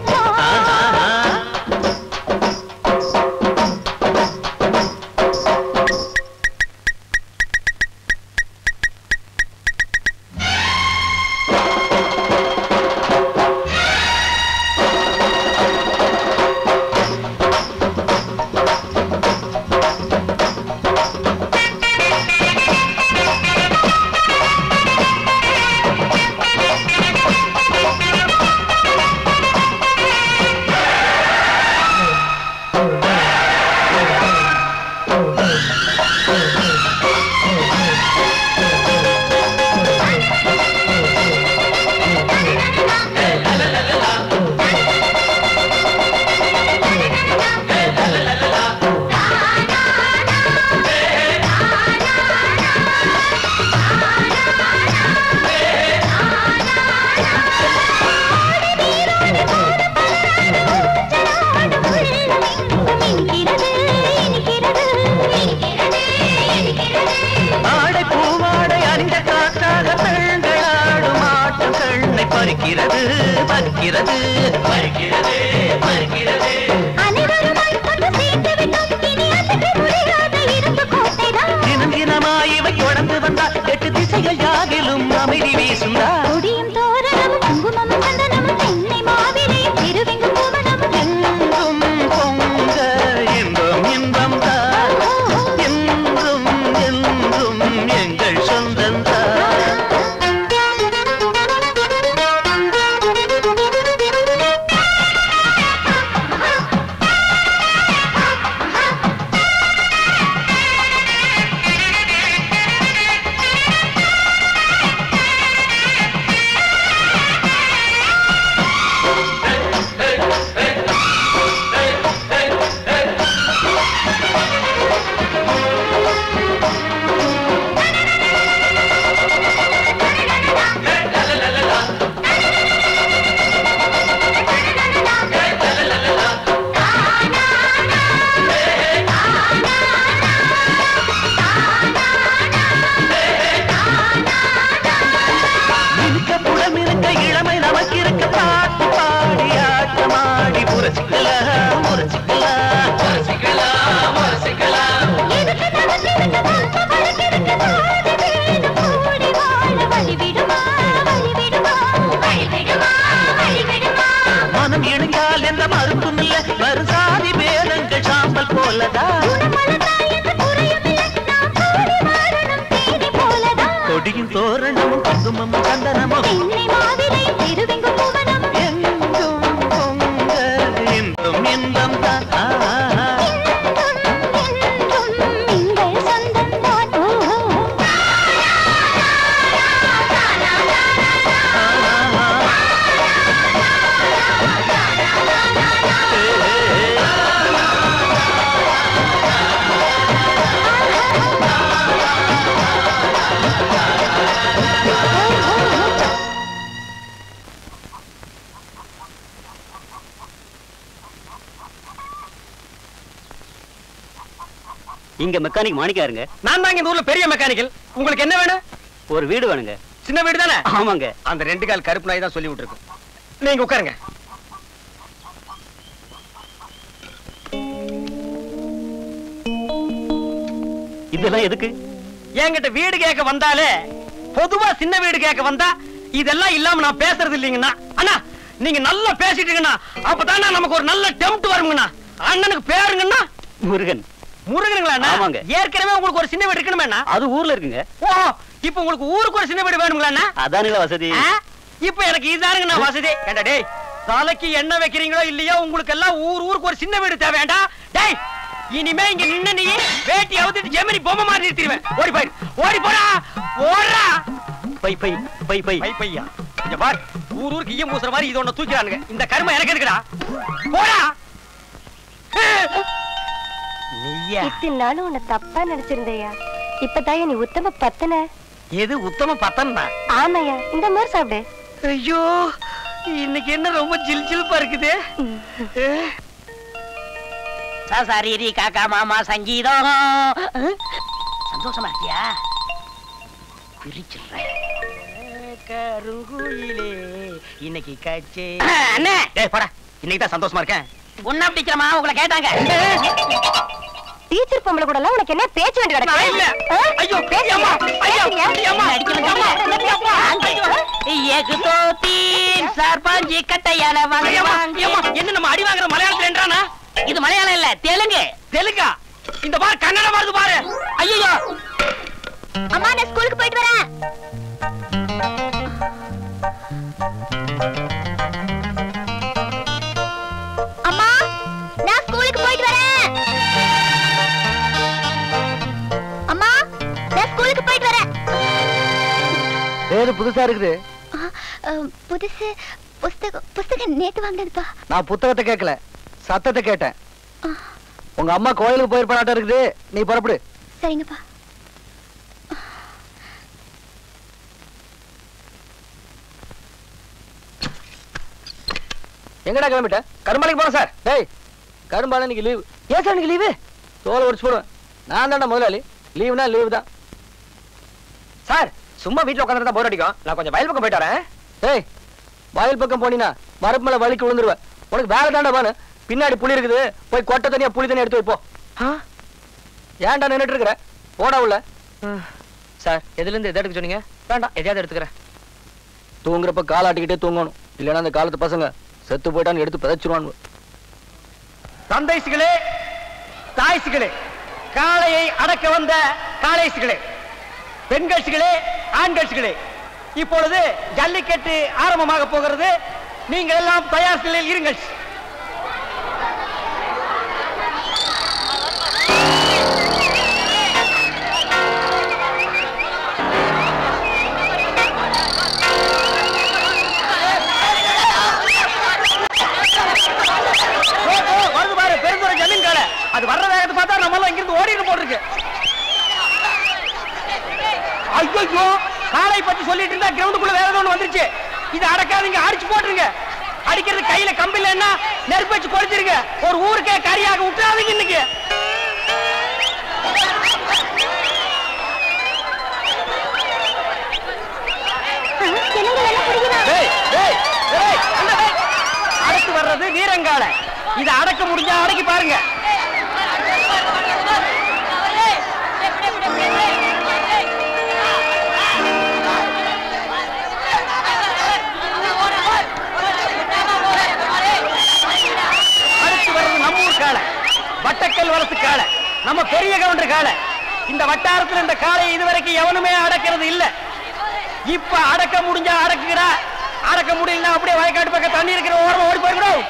இங்க மெக்கானிக் மாணிக்கா இருங்க. நான் தான் இந்த ஊர்ல பெரிய மெக்கானிக்கல். உங்களுக்கு என்ன வேணும்? ஒரு வீடு வேணுங்க. சின்ன வீடு தானே? ஆமாங்க. அந்த 2 கால் கருப்பு நாய் தான் சொல்லி விட்டுருக்கு. நீங்க உட்காருங்க. இதெல்லாம் எதுக்கு? என்கிட்ட வீடு கேட்க வந்தாலே பொதுவா சின்ன வீடு கேட்க வந்தா இதெல்லாம் இல்லாம நான் பேசுறது இல்லைங்கண்ணா. அண்ணா நீங்க நல்லா பேசிட்டு இருக்கீங்கண்ணா. அப்பதானே நமக்கு ஒரு நல்ல டெம்ப்ட் வருங்கண்ணா. அண்ணனுக்கு பேருங்கண்ணா முருகன். முருகனுங்களா? ஆமாங்க. ஏற்கனவே உங்களுக்கு ஒரு சின்ன வீடு இருக்கணுமே? அது ஊர்ல இருக்குங்க. ஓ இப்போ உங்களுக்கு ஊருக்கு ஒரு சின்ன வீடு வேணுங்களா? அதானுங்க வசதி. இப்போ எனக்கு இதுதானுங்க வசதி. ஏண்டா டேய், தலைக்கு என்ன வைக்கிறீங்களோ இல்லையோ உங்களுக்கு எல்லாம் ஊருக்கு ஒரு சின்ன வீடு தேவையாண்டா. டேய் இனிமே இங்க நின்னு நீ வேட்டி அவுத்துட்டு ஜெமினி பொம்மை மாதிரி நிறுத்திடுவேன். ஓடி போய் ஓடி போடா ஓடுறா. Bye bye bye bye bye பையா இங்க பார், ஊருக்கு ஈயம் பூசுற மாதிரி இது ஒண்ணு தூக்கிறானுங்க. இந்த கருமை எனக்கு எதுக்குடா? போடா. நீயா? இத்தனை நாளும் உன்னை தப்பா நினைச்சிருந்தையா. இப்பதான் நீ உத்தம பத்தன. எது உத்தம பத்தன்னா? ஆமாயா, இந்த மாதிரி சாப்பிடு. ஐயோ, இன்னைக்கு என்ன ரொம்ப ஜில் ஜில்பா இருக்குது. சாரி காக்கா மாமா சங்கீதம். சந்தோஷமா இருக்கியா? பிரிச்சிடுறேன். கருங்குயிலே இன்னைக்கு கச்சே. அண்ணே, டேய் போடா. இன்னைக்கு தான் சந்தோஷமா இருக்கேன். உன்ன பிடிக்கிறமா உங்களை கேட்டாங்க. டீச்சர் பொம்பளை கூட எல்லாம் உனக்கு என்ன பேச்சு வேண்டி கிடக்கு? இல்ல. ஐயோ, ஐயம்மா, ஐயோ, ஐயம்மா. ஏகு தோ தீன் சர்பஞ்சி கட்டையால வாங்க வாங்க. என்ன நம்ம அடி வாங்குற மலையாளத்துல என்றானா? இது மலையாளம் இல்ல, தெலுங்கு. தெலுங்கா? இந்த பாரு கன்னடம் வருது பாரு. ஐயோ. அம்மா, நான் ஸ்கூலுக்கு போயிட்டு வரேன். அம்மா, நான் ஸ்கூலுக்கு போயிட்டு வரேன். அம்மா, நான் ஸ்கூலுக்கு போயிட்டு வரேன். ஏது புதுசா இருக்குது? புதுசு புஸ்தகம் நேத்து வாங்கினதுப்பா. நான் புத்தகத்தை கேட்கல, சத்தத்தை கேட்டேன். உங்க அம்மா கோயிலுக்கு போயிருப்பாட்ட இருக்குது, நீ புறப்படு. சரிங்கப்பா. எங்கடா கிளம்பிட்ட? கரும்பாலைக்கு போறேன் சார். டேய், கரும்பாலை இன்னைக்கு லீவு. ஏன் சார் இன்னைக்கு லீவு? தோலை உடிச்சு போடுவேன். நான் தான்டா முதலாளி. லீவுனா லீவு தான் சார். சும்மா வீட்டுல உட்காந்துருந்தா போர் அடிக்கும். நான் கொஞ்சம் வயல் பக்கம் போயிட்டு வரேன். டேய், வயல் பக்கம் போனீனா மரப்பு மேல வலிக்கு விழுந்துருவேன். உனக்கு வேலை தாண்டா பானு. பின்னாடி புளி இருக்குது, போய் கொட்டை தனியா புளி தனியா எடுத்து வைப்போ. ஏன்டா நின்னுட்டு இருக்கிற? போடா உள்ள. சார், எதுல இருந்து எதை எடுக்க சொன்னீங்க? வேண்டாம், எதையாவது எடுத்துக்கிறேன். தூங்குறப்ப காலாட்டிக்கிட்டே தூங்கணும். இல்லைன்னா அந்த காலத்து பசங்க செத்து போயிட்டான்னு எடுத்து பிதைச்சிருவான். தந்தைசுகளே, தாய்சுகளே, காளையை அடக்க வந்த காளைசுகளே, பெண்கள்சுகளே, ஆண்கள்சுகளே, இப்பொழுது ஜல்லிக்கட்டு ஆரம்பமாக போகிறது. நீங்கள் எல்லாம் தயார் நிலையில் இருங்கள். வருது பாரு, பெருந்துறை ஜமீன் காலை. அது வர்ற வேகத்தை பார்த்தா நம்மளாம் இங்கிருந்து ஓடிட்டு போட்டிருக்கு. ஐயோ, காளை பத்தி சொல்லிட்டு இருந்தா கிரவுண்டுக்குள்ள வேற ஒண்ணு வந்துருச்சு. இது அடக்காதீங்க, அடிச்சு போட்டுருங்க. அடிக்கிறது கையில கம்பில என்ன நெருப்பு வச்சு கொளுத்திருங்க. ஒரு ஊருக்கே கரியாக விட்டுறாதீங்க இன்னைக்கு. அடுத்து வர்றது வீரங்காலை. இதை அடக்க முடிஞ்சா அடக்கி பாருங்க. அடுத்து வர்றது நம்ம ஊர் காளை, வட்டக்கல் வளர்த்து காளை, நம்ம பெரிய கவுண்டர் காளை. இந்த வட்டாரத்தில் இந்த காளையை இதுவரைக்கும் எவனுமே அடக்கிறது இல்ல. இப்ப அடக்க முடிஞ்சா அடக்குகிறா, அடக்க முடியலன்னா அப்படியே வயக்காட்டு பக்கம் தண்ணி இருக்கிற ஓரமா ஓடி போயிருக்கணும்.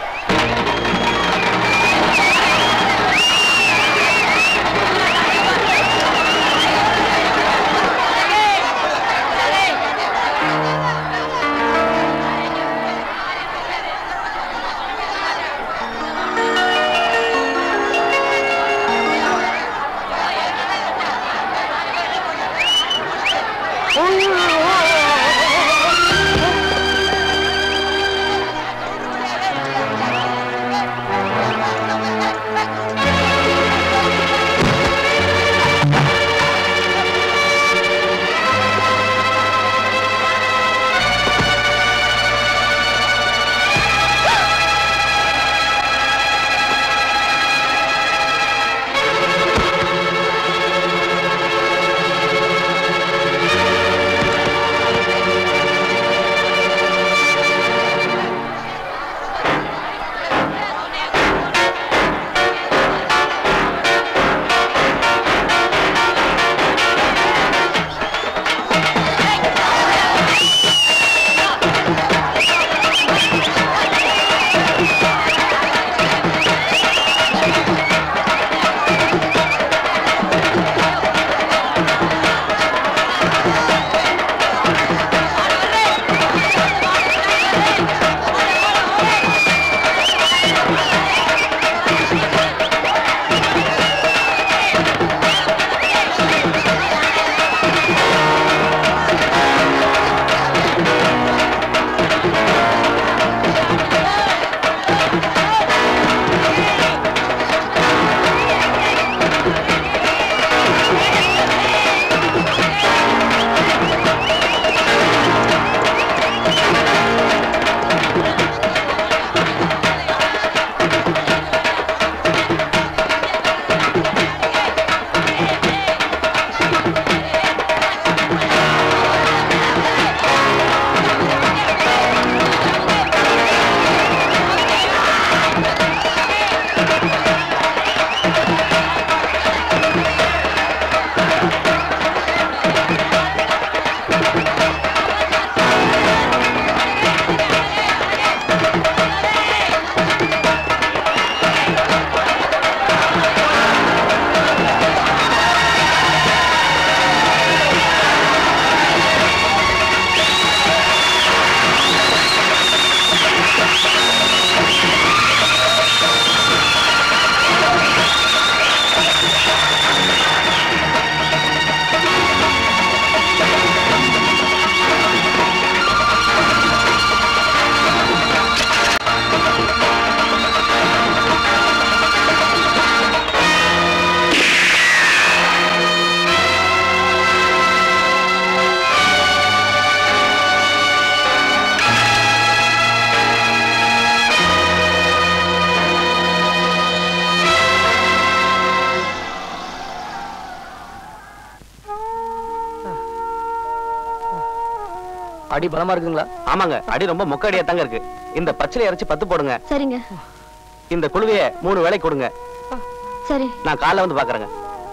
அடி பலமா இருக்குங்களா? ஆமாங்க, அடி ரொம்ப மொக்க அடியா தாங்க இருக்கு. இந்த பச்சளை அரைச்சு 10 போடுங்க. சரிங்க. இந்த குழுவைய 3 வேளை கொடுங்க. சரி. நான் காலைல வந்து பாக்குறேங்க.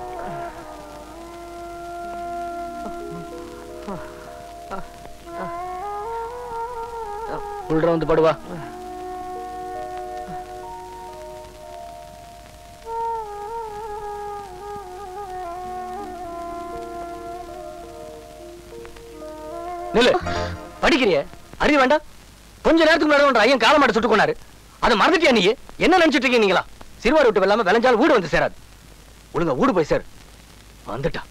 உள்ள வந்து படுவா. நில்லு. படிக்கிறிய அறிவு வேண்டாம். கொஞ்ச நேரத்துக்கு முன்னாடி ஐயன் காலமாட்ட சுட்டு கொண்டாரு. அதை மறந்துட்டியா நீ? என்ன நினைச்சிட்டு இருக்கீங்க நீங்களா? சிறுவாடு விட்டு வெள்ளாம விளைஞ்சால் வீடு வந்து சேராது. ஒழுங்கா வீடு போய் சேர். வந்துட்டா.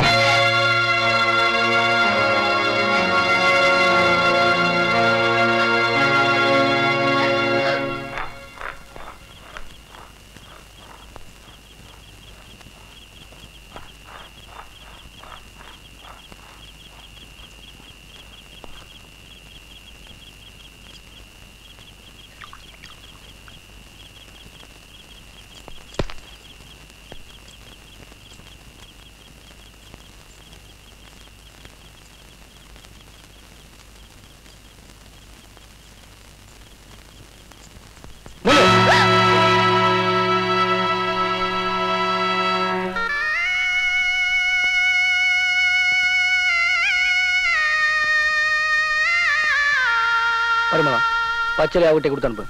பரிமளம், பச்சளை அவட்டை கொடுத்து அனுப்பு.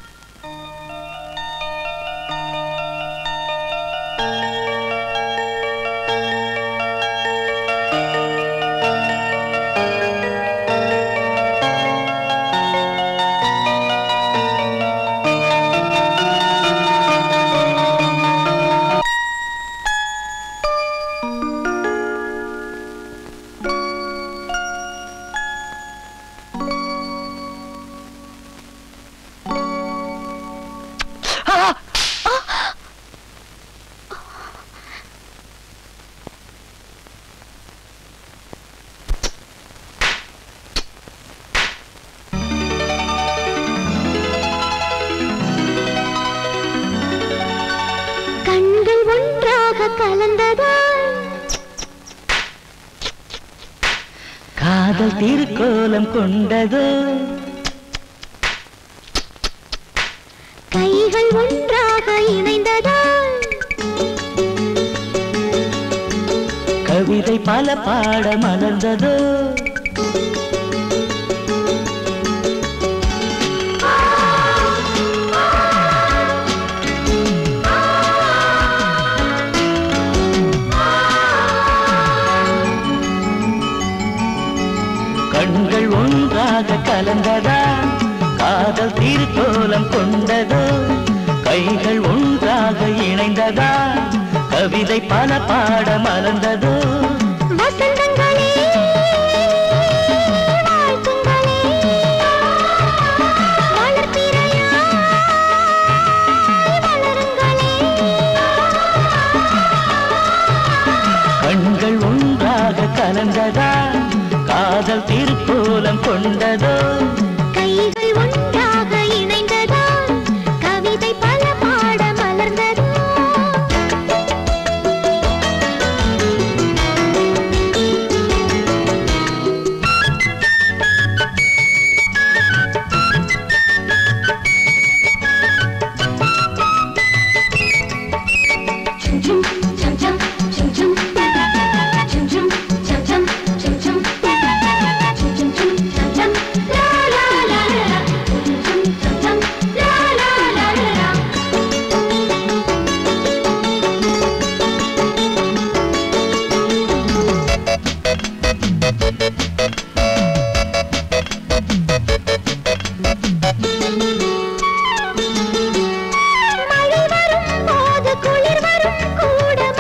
காதல் திருக்கோலம் கொண்டதோ, கைகள் ஒன்றாக இணைந்ததோ, கவிதை பல பாட மலர்ந்ததோ, கண்கள் ஒன்றாக கலந்ததா, காதல் திருக்கோலம் கொண்டதோ, கைகள் ஒன்றாக இணைந்ததா, கவிதை பல பாட மலர்ந்ததோ. வசந்தங்களே வாழ்த்துங்களே, வளர்பிறையா வளருங்களே. கண்கள் ஒன்றாக கலந்ததா, காதல் திருக்கோலம் கொண்டதோ, கைகள் ஒன்றாக இணைந்ததோ, கவிதை பல பாட மலர்ந்ததோ. மழை வரும் போது குளிர் வரும் கூட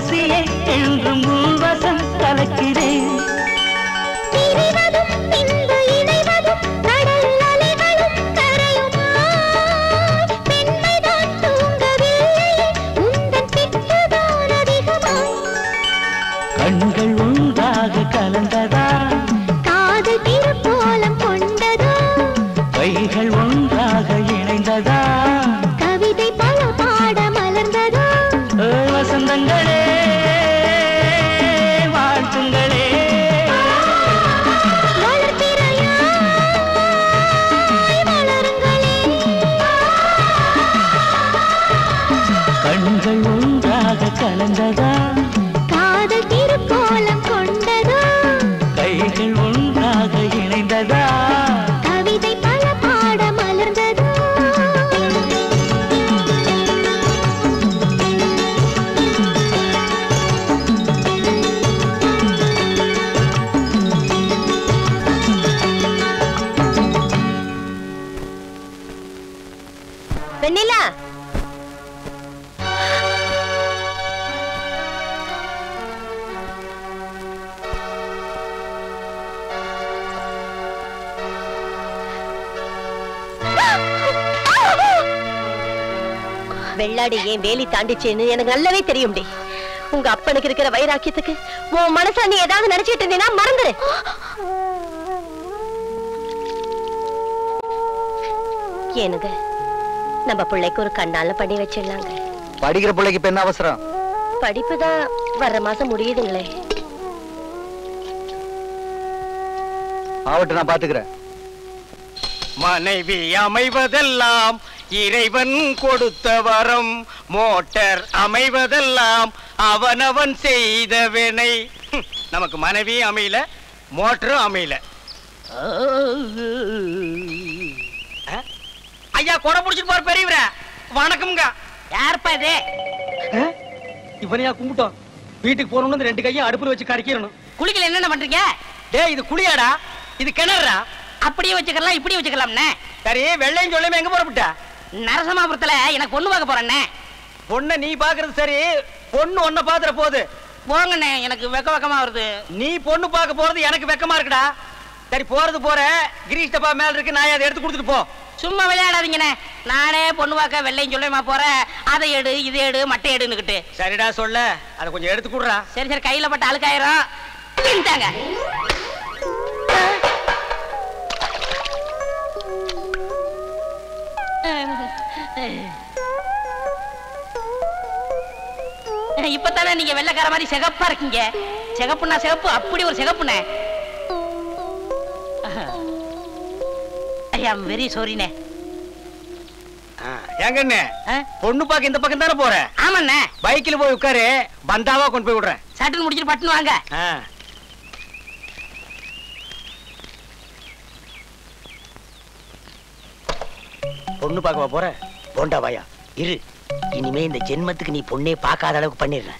ஊர்வசியே என்றும் உள்வசம் கலக்கிறேன். கண்கள் ஒன்றாக கலந்ததா, காதல் திருக்கோலம் கொண்டதா, கைகள் ஒன்றாக இணைந்ததா, கவிதை பல பாட மலர்ந்ததா, வசந்தங்களே வாழ்த்துங்களே, கண்கள் ஒன்றாக கலந்ததா, காதல் திருக்கோலம் கொண்டதா, கைகள் ஒன்றாக இணைந்ததா, கவிதை பல பாட மலர்ந்ததா. வெண்ணிலா, வெள்ளாடி ஏன் வேலி தாண்டிச்சேன்னு எனக்கு நல்லாவே தெரியும். உங்க அப்பனுக்கு இருக்கிற வைராக்கியத்துக்கு உன் மனசா நீ ஏதாவது நினைச்சிட்டு இருந்தீங்கன்னா மறந்துரு. ஏனுங்க, நம்ம பிள்ளைக்கு ஒரு கண்ணால பண்ணி வச்சிடலாங்க. படிக்கிற பிள்ளைக்கு இப்ப என்ன அவசரம்? படிப்புதான் வர்ற மாசம் முடியுதுங்களே. ஆவட்டு, நான் பாத்துக்கிறேன். மனைவி அமைவதெல்லாம் இறைவன் கொடுத்த வரம், மோட்டர் அமைவதெல்லாம் அவனவன் செய்த வினை. நமக்கு மனைவி அமையல, மோட்டரும் அமையல. ஐயா கொடை புடிச்சிட்டு போற பெரியவரே, வணக்கம்ங்க. யாருப்பா இது? இவனையா கும்பிட்டோம். வீட்டுக்கு போறோம்னு 2 கையும் அடுப்புல வச்சு கரைக்கிறணும். குளிக்கல என்னென்ன பண்றீங்க? டேய், இது குளியாடா, இது கிணறா. அப்படியே வச்சுக்கலாம், இப்படி வச்சுக்கலாம்ண்ணே. சரி, வெள்ளையும் சொல்லுமே எங்க போறப்பட்ட? நரசமாபுரத்துல எனக்கு பொண்ணு பார்க்க போறேண்ணே. பொண்ணை நீ பாக்குறது சரி, பொண்ணு ஒன்ன பாத்துற போகுது. போங்கண்ணே, எனக்கு வெக்கமா வருது. நீ பொண்ணு பார்க்க போறது எனக்கு வெக்கமா இருக்குடா. சரி, போறது போற. கிரீஷ் டப்பா மேல இருக்கு, நான் அதை எடுத்து கொடுத்துட்டு போ. சும்மா விளையாடாதீங்கண்ணே. நானே பொண்ணு பார்க்க வெள்ளையும் சொல்லுமா போறேன். அதை எடு, இதை எடு, மட்டை எடுன்னுக்கிட்டு. சரிடா, சொல்ல அதை கொஞ்சம் எடுத்து கொடுறா. சரி சரி, கையில பட்ட அழுக்காயிரம். பின்ட்டாங்க. இப்பதானே நீங்க வெள்ளைக்கார மாதிரி சிகப்பா இருக்கீங்க. சிகப்புனா சிகப்பு, அப்படி ஒரு சிகப்புண்ணே. ஐயா வெரி சாரிண்ணே. ஏங்கண்ணே, பொண்ணு பார்க்க இந்த பக்கம் தானே போற? ஆமாண்ணே. பைக்கில் போய் உட்காரு, பந்தாவா கொண்டு போய் விடுறேன். சட்டுன்னு முடிச்சிட்டு பட்டுன்னு வாங்க. பொண்ணு பார்க்க போற? போண்டா வாயா இரு. இனிமே இந்த ஜென்மத்துக்கு நீ பொண்ணே பார்க்காத அளவுக்கு பண்ணிடுறேன்.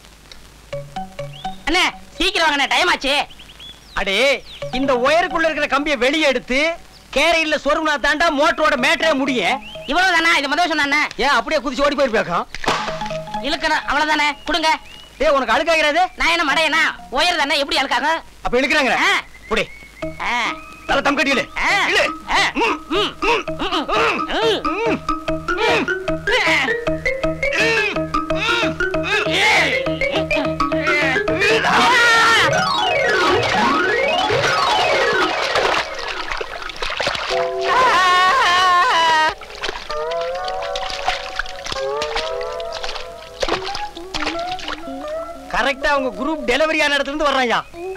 அண்ணே சீக்கிரம் வாங்கண்ணே, டைம் ஆச்சு. அடே, இந்த ஒயருக்குள்ள இருக்கிற கம்பியை வெளியே எடுத்து கேரையில சொருகுனா தாண்டா மோட்டரோட மேட்டரே முடியும். இவ்வளவுதானே? இது முதல் சொன்னானே. ஏன் அப்படியே குதிச்சு ஓடி போயிருப்பேன்? இழுக்கணும், அவ்வளவுதானே. கொடுங்க. டேய், உனக்கு அழுக்காகிறது? நான் என்ன மடையனா? ஒயர் தானே, எப்படி அழுக்காக? அப்ப இழுக்கிறாங்க. புடி. தல தம் கட்டியில. இழு. கரெக்டா அவங்க குரூப் டெலிவரி ஆன இடத்துல இருந்து வர்றாங்க.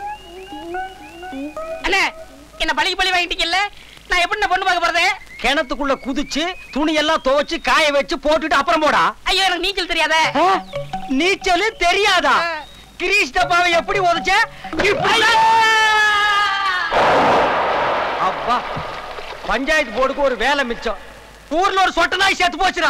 அண்ணே, என்ன பழிக்கு பழி வாங்கிட்டீங்கல்ல? நான் எப்படி பொண்ணு பார்க்க போறது? கிணத்துக்குள்ள குதிச்சு துணி எல்லாம் துவைச்சு காய வச்சு போட்டுட்டு அப்புறம் போடா. ஐயோ, எனக்கு நீச்சல் தெரியாத. நீச்சல் தெரியாதா? கிரீஷ் டப்பாவை எப்படி உதைச்ச? அப்பா, பஞ்சாயத்து போர்டுக்கு ஒரு வேலை மிச்சம். ஊர்ல ஒரு சொட்ட நாய் செத்து போச்சுடா.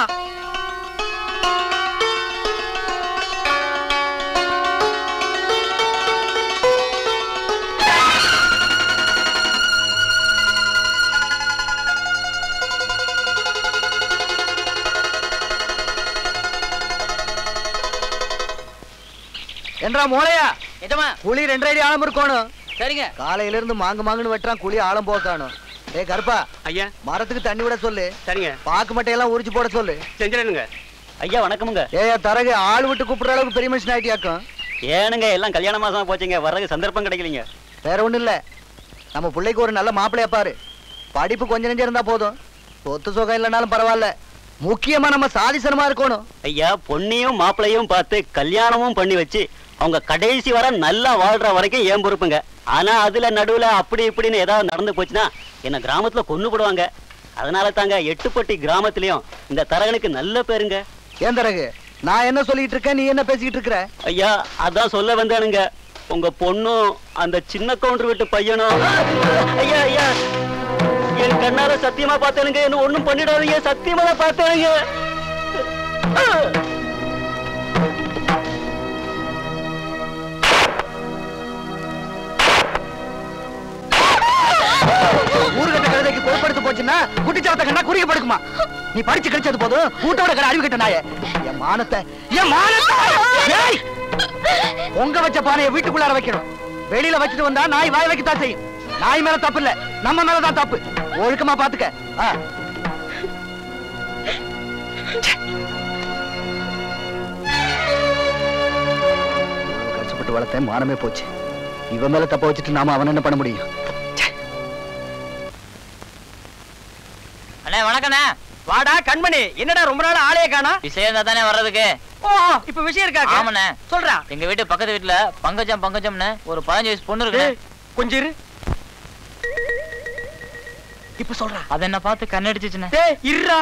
என்றா மோளையா நிஜமா குழி 2 அடி ஆழம் இருக்கணும். சரிங்க. காலையில இருந்து மாங்குன்னு வெட்டுறான், குழி ஆழம் போக்கானும். ஏய் கருப்பா ஐயா மரத்துக்கு தண்ணி விட சொல்லு. சரிங்க. பாக்கு மட்டையெல்லாம் உரிச்சு போட சொல்லு. செஞ்சிடணுங்க. ஐயா வணக்கமுங்க. ஏயா தரகு ஆள் விட்டு கூப்பிடுற அளவுக்கு பெரிய மனுஷன் ஆயிட்டியாக்கும். ஏனுங்க எல்லாம் கல்யாண மாசமா போச்சுங்க, வர்றதுக்கு சந்தர்ப்பம் கிடைக்கலீங்க. வேற ஒண்ணும் இல்ல, நம்ம பிள்ளைக்கு ஒரு நல்ல மாப்பிள்ளையா பாரு. படிப்பு கொஞ்சம் நெஞ்சம் இருந்தா போதும், சொத்து சுகம் இல்லைனாலும் பரவாயில்ல. முக்கியமா நம்ம சாதிசனமா இருக்கணும். ஐயா பொண்ணையும் மாப்பிள்ளையும் பார்த்து கல்யாணமும் பண்ணி வச்சு அவங்க கடைசி வர நல்லா வாழ்ற வரைக்கும் ஏன் பொறுப்புங்க. ஆனா அதுல நடுவுல அப்படி இப்படின்னு ஏதாவது நடந்து போச்சுன்னா என்ன கிராமத்துல கொன்னு போடுவாங்க. அதனால தாங்க எட்டுப்பட்டி கிராமத்திலயும் இந்த தரகனுக்கு நல்ல பேருங்க. ஏன் தரகு, நான் என்ன சொல்லிட்டு இருக்கேன், நீ என்ன பேசிக்கிட்டு இருக்கிற? ஐயா அதான் சொல்ல வந்தானுங்க, உங்க பொண்ணும் அந்த சின்ன கவுண்டர் வீட்டு பையனும். ஐயா ஐயா என் கண்ணால சத்தியமா பார்த்தேனுங்க, என்ன ஒண்ணும் பண்ணிடாதீங்க, சத்தியமா தான் பார்த்தேனுங்க. ஊர்கட்ட கழுதைக்கு கொழுப்படுத்து போச்சுன்னா குட்டிச்சாத்த கண்ணா குறுகி படுக்குமா? நீ படிச்சு கிடைச்சது போதும், கூட்டோட கடை அறிவு கட்ட நாயே. என் மானத்தை உங்க வச்ச பானையை வீட்டுக்குள்ளார வைக்கணும். வெளியில வச்சுட்டு வந்தா நாய் வாய் வைக்கத்தான் செய்யும். நாய் மேல தப்பு இல்ல, நம்ம மேலதான் தப்பு. ஒழுக்கமா பாத்துக்க. கஷ்டப்பட்டு வளர்த்தேன், மானமே போச்சு. இவன் மேல தப்ப வச்சுட்டு நாம அவன் என்ன பண்ண முடியும்? அண்ணே வணக்கண்ணே. வாடா கண்மணி, என்னடா ரொம்ப நாள் ஆளையே காணா? விஷயம் தானே வர்றதுக்கு. ஓ இப்ப விஷயம் இருக்கா? ஆமாண்ணே சொல்றா. எங்க வீட்டு பக்கத்து வீட்டுல பங்கஜம்னு ஒரு 15 வயசு பொண்ணு இருக்கு. கொஞ்சம் இரு. இப்ப சொல்றா. அது என்ன பார்த்து கண்ணடிச்சுச்சுண்ணே. இருடா.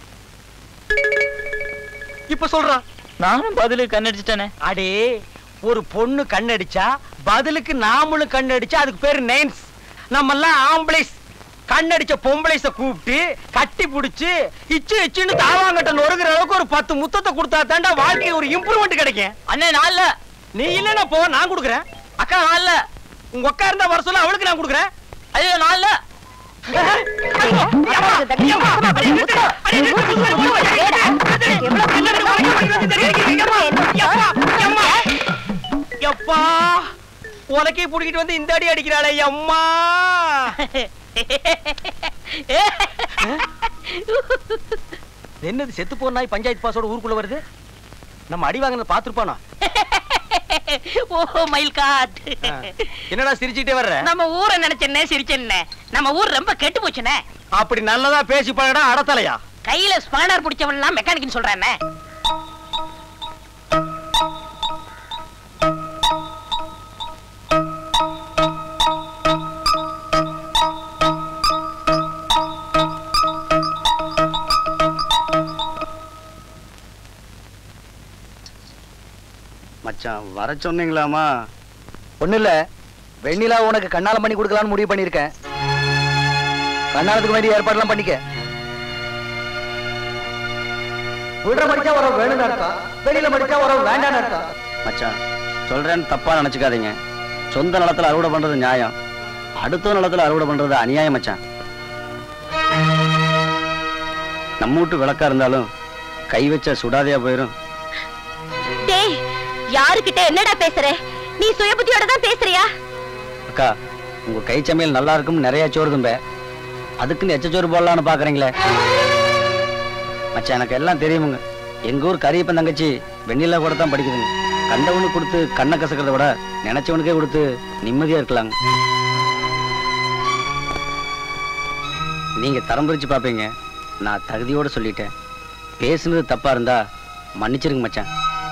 இப்ப சொல்றா. நானும் பதிலுக்கு கண்ணடிச்சிட்டேனே. அடே ஒரு பொண்ணு கண்ணடிச்சா பதிலுக்கு நாமளும் கண்ணடிச்சா அதுக்கு பேரு நைன்ஸ். நம்ம எல்லாம் ஆம்பளைஸ். கண்ணடிச்ச பொம்பளைஸ கூப்பிட்டு கட்டி புடிச்சு இச்சுன்னு தாவாங்கட்ட நொறுகிற அளவுக்கு ஒரு 10 முத்தத்தை கொடுத்தா தாண்டா வாழ்க்கைக்கு ஒரு இம்ப்ரூவ்மெண்ட் கிடைக்கும். அண்ணே நான்ல. நீ இல்லன்னா போ, நான் கொடுக்குறேன். அக்கா நான்ல. உங்க அக்கா இருந்தா வர சொல்ல, அவளுக்கு நான் கொடுக்குறேன். ஐயோ நான்ல. எப்பா உனக்கே புடிக்கிட்டு வந்து இந்த அடி அடிக்கிறாளே அம்மா. என்னது செத்து போன நாய் பஞ்சாயத்து பாஸோட ஊருக்குள்ள வருது? நம்ம அடி வாங்கினத பாத்துருப்பானோ? ஓஹோ மயில்காட். என்னடா சிரிச்சுட்டே வர்ற? நம்ம ஊரை நினைச்சேன்னே சிரிச்சேன்னே. நம்ம ஊர் ரொம்ப கெட்டு போச்சுனே. அப்படி நல்லதா பேசி பழடா அடத்தலையா. கையில ஸ்பானர் பிடிச்சவன் எல்லாம் மெக்கானிக்னு சொல்றானே. மச்சான் வர சொன்னீங்களாமா? ஒண்ணு இல்ல, வெண்ணிலா உனக்கு கண்ணால பண்ணி கொடுக்கலாம்னு முடிவு பண்ணிருக்கேன். கண்ணாலத்துக்கு வேண்டிய ஏற்பாடுலாம் பண்ணிக்க. உள்ள மடிச்சா உறவு வேணும்னு அர்த்தம், வெளியில மடிச்சா உறவு வேண்டாம்னு அர்த்தம். மச்சான் சொல்றேன்னு தப்பா நினைச்சுக்காதீங்க. சொந்த நிலத்துல அறுவடை பண்றது நியாயம், அடுத்த நிலத்துல அறுவடை பண்றது அநியாயம். மச்சான் நம்ம வீட்டு விளக்கா இருந்தாலும் கை வச்சா சுடாதையா போயிரும். டேய் யாருக்கிட்ட என்னடா பேசுற? நீ சுயபுத்தியோட தான் பேசுறியா? அக்கா உங்க கை சமையல் நல்லா இருக்கும், நிறைய சோறு தும்ப, அதுக்குன்னு எச்சச்சோறு போடலான்னு பாக்குறீங்களே. மச்சான் எனக்கு எல்லாம் தெரியுமுங்க. எங்க ஊர் கரியப்பன் தங்கச்சி வெண்ணிலா கூட தான் படிக்குதுங்க. கண்டவனுக்கு கொடுத்து கண்ணை கசக்கிறத விட நினைச்சவனுக்கே கொடுத்து நிம்மதியா இருக்கலாங்க. நீங்க தரம் பிரிச்சு பாப்பீங்க. நான் தகுதியோட சொல்லிட்டேன். பேசுனது தப்பா இருந்தா மன்னிச்சிருங்க மச்சான்.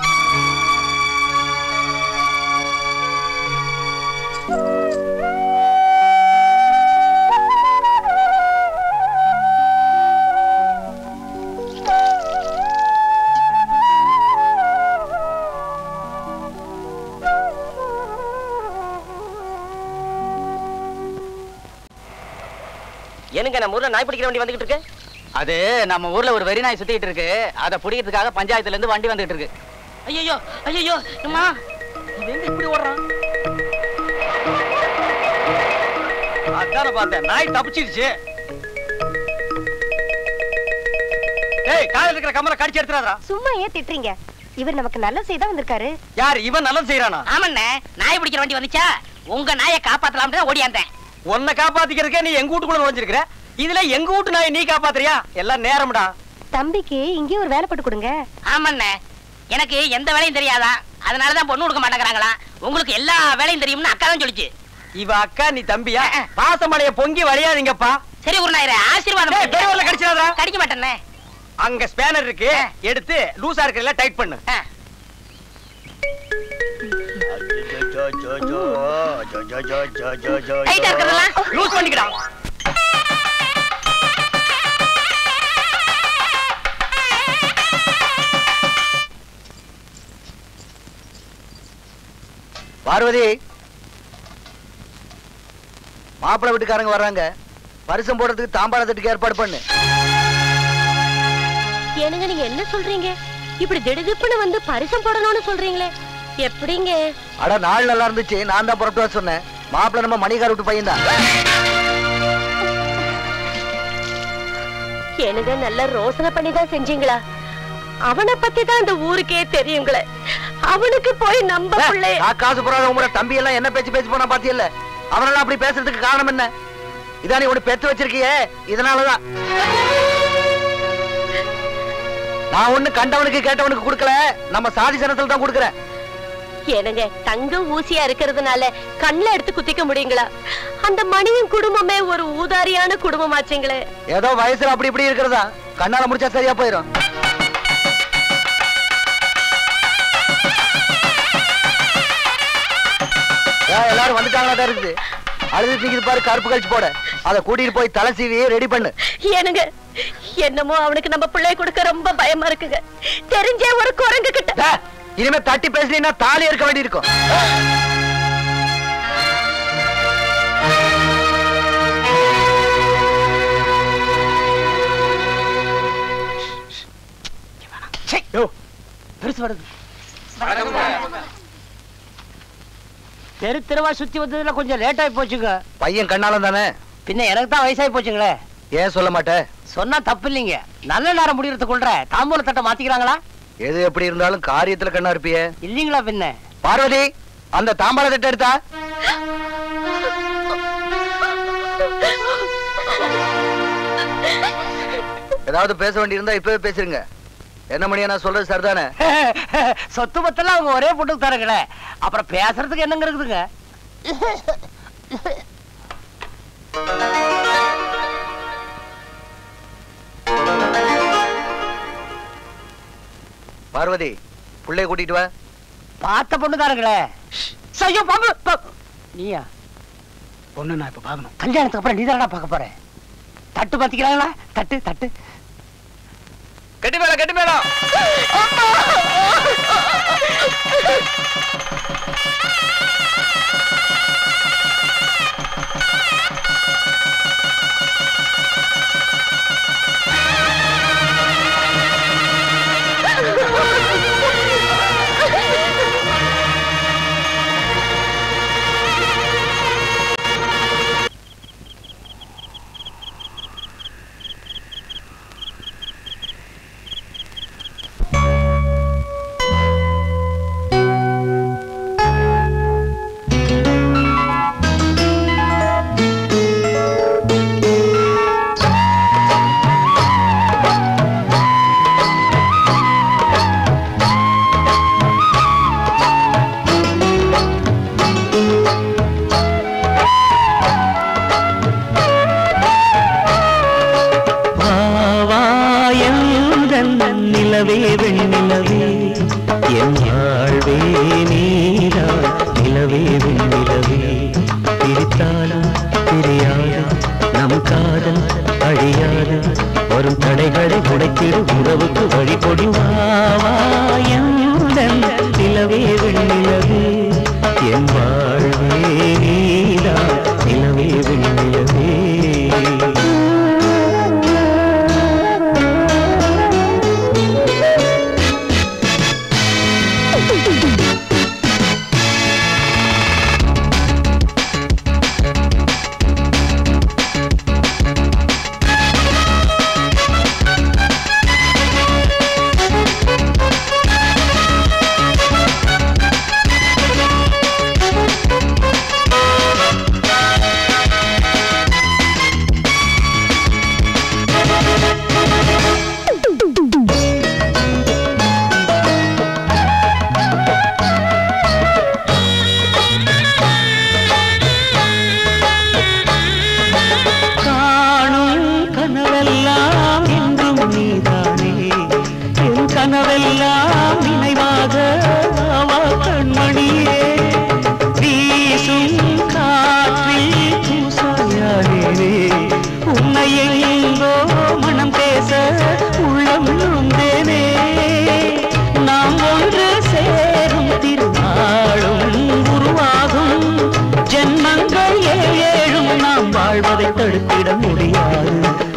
எனக்கு நம்ம ஊர்ல நாய் பிடிக்கிற வண்டி வந்துகிட்டு இருக்கு. அது நம்ம ஊர்ல ஒரு வெறி நாய் சுத்திட்டு இருக்கு. அதை பிடிக்கிறதுக்காக பஞ்சாயத்துல இருந்து வண்டி வந்துட்டு இருக்கு. ஐயோ ஐயோ அம்மா, எங்க இப்படி ஓடுறான்? அதான பார்த்தேன், நாய் தப்பிச்சிருச்சு. ஏய் காலையில இருக்கிற கமரை கடிச்சு எடுத்துறாதா. சும்மா ஏன் திட்டுறீங்க? இவர் நமக்கு நல்ல செய்தா வந்திருக்காரு. யார் இவன் நல்லது செய்யறானா? ஆமண்ணே, நாய் பிடிக்கிற வண்டி வந்துச்சா, உங்க நாயை காப்பாத்தலாம்னு ஓடியாந்தேன். உன்னை காப்பாத்திக்கிறதுக்கே நீ எங்க வீட்டுக்குள்ள நுழைஞ்சிருக்கிற. இதுல எங்க வீட்டு நாயை நீ காப்பாத்துறியா? எல்லாம் நேரம்டா. தம்பிக்கு இங்கே ஒரு வேலை போட்டு கொடுங்க. ஆமண்ணே, எனக்கு எந்த வேலையும் தெரியாதா, அதனாலதான் பொண்ணு கொடுக்க மாட்டேங்கிறாங்களா. உங்களுக்கு எல்லா வேலையும் தெரியும்னு அக்கா தான் சொல்லிச்சு. இவ அக்கா நீ தம்பியா? பாசமலைய பொங்கி வழியாதீங்கப்பா. சரி ஒரு நாயரே, ஆசீர்வாதம். பெரியவர்ல கடிச்சிடாதா? கடிக்க மாட்டேன்னே. அங்க ஸ்பேனர் இருக்கு, எடுத்து லூசா இருக்கிறதுல டைட் பண்ணு. டைட்டா இருக்கிறதெல்லாம் லூஸ் பண்ணிக்கடா. பார்வதி, மாப்பிள்ளை வீட்டுக்காரங்க வர்றாங்க. பரிசம் போடுறதுக்கு தாம்பாள தட்டுக்கு ஏற்பாடு பண்ணு. ஏனுங்க நீங்க என்ன சொல்றீங்க? இப்படி திடுதிப்புன்னு வந்து பரிசம் போடணும்னு சொல்றீங்களே, எப்படிங்க? அட நாள் நல்லா இருந்துச்சு, நான் தான் புறப்பட்டு வர சொன்னேன். மாப்பிள்ளை நம்ம மணிகார் விட்டு பையன் தான். ஏனுங்க நல்ல ரோசனை பண்ணி தான் செஞ்சீங்களா? அவனை பத்தி தான் இந்த ஊருக்கே தெரியுங்களே. அவனுக்கு போய் நம்ம பிள்ளை காசு போறாத உங்களோட தம்பி எல்லாம் என்ன பேச்சு பேச்சு போனா பாத்தியல்ல. அவனெல்லாம் அப்படி பேசுறதுக்கு காரணம் என்ன? இதான் நீ ஒண்ணு பெத்து வச்சிருக்கியே, இதனாலதான். நான் ஒண்ணு கண்டவனுக்கு கேட்டவனுக்கு கொடுக்கல, நம்ம சாதி சனத்துல தான் கொடுக்கறேன். ஏனுங்க தங்க ஊசியா இருக்கிறதுனால கண்ணுல எடுத்து குத்திக்க முடியுங்களா? அந்த மணியும் குடும்பமே ஒரு ஊதாரியான குடும்பமாச்சுங்களே. ஏதோ வயசுல அப்படி இப்படி இருக்கிறதா, கண்ணால முடிச்சா சரியா போயிடும். எல்லாரும் வந்துட்டாங்களா இருக்குது. அழுது நிக்குது பாரு, கருப்பு கழிச்சு போட. அத கூட்டிட்டு போய் தலை சீவி ரெடி பண்ணு. ஏனுங்க என்னமோ அவனுக்கு நம்ம பிள்ளை கொடுக்க ரொம்ப பயமா இருக்குங்க. தெரிஞ்சே ஒரு குரங்கு கிட்ட இனிமே தட்டி பேசலீங்கன்னா தாலி இருக்க வேண்டி இருக்கும். பெருசு வருது. தெரு தெருவா சுத்தி வந்ததுல கொஞ்சம் லேட் ஆகி போச்சுங்க. பையன் கண்ணாலம் தானே? பின்ன எனக்கு தான் வயசாகி போச்சுங்களே. ஏன் சொல்ல மாட்டேன்? சொன்னா தப்பு இல்லைங்க. நல்ல நேரம் முடியறதுக்குள்ள தாம்பூல தட்டை மாத்திக்கிறாங்களா? எது எப்படி இருந்தாலும் காரியத்துல கண்ணா இருப்பிய இல்லீங்களா? பின்ன பார்வதி, அந்த தாம்பாள தட்டை எடுத்தா? ஏதாவது பேச வேண்டி இருந்தா இப்பவே பேசுறீங்க. என்ன மணியா நான் சொல்றது சரிதானே? சொத்து பத்தெல்லாம் அவங்க ஒரே பொண்ணுக்கு தரங்களே, அப்புறம் பேசுறதுக்கு என்னங்க இருக்குதுங்க? பார்வதி, புள்ளைய கூட்டிட்டு வா. பார்த்த பொண்ணு தாருங்களே. நீயா பொண்ணு? நான் இப்ப பாக்கணும். கல்யாணத்துக்கு அப்புறம் நீ தானடா பார்க்க போற. தட்டு பாத்திக்கிறாங்களா? தட்டு தட்டு கட்டி மேல கட்டி மேல. நிலவே வெண்ணிலவே என் வாழ்வே நீரா. நிலவே வெண்ணிலவே பிரித்தாலும் பிரியாது நம் காதல் அழியாது. வரும் தடைகளை உடைத்திடு உறவுக்கு வழிபொடி. நிலவே வெண்ணிலவே என் வாழ்வே நீரா. நிலவே வெண்ணிலவே. தடுத்திட முடியாது.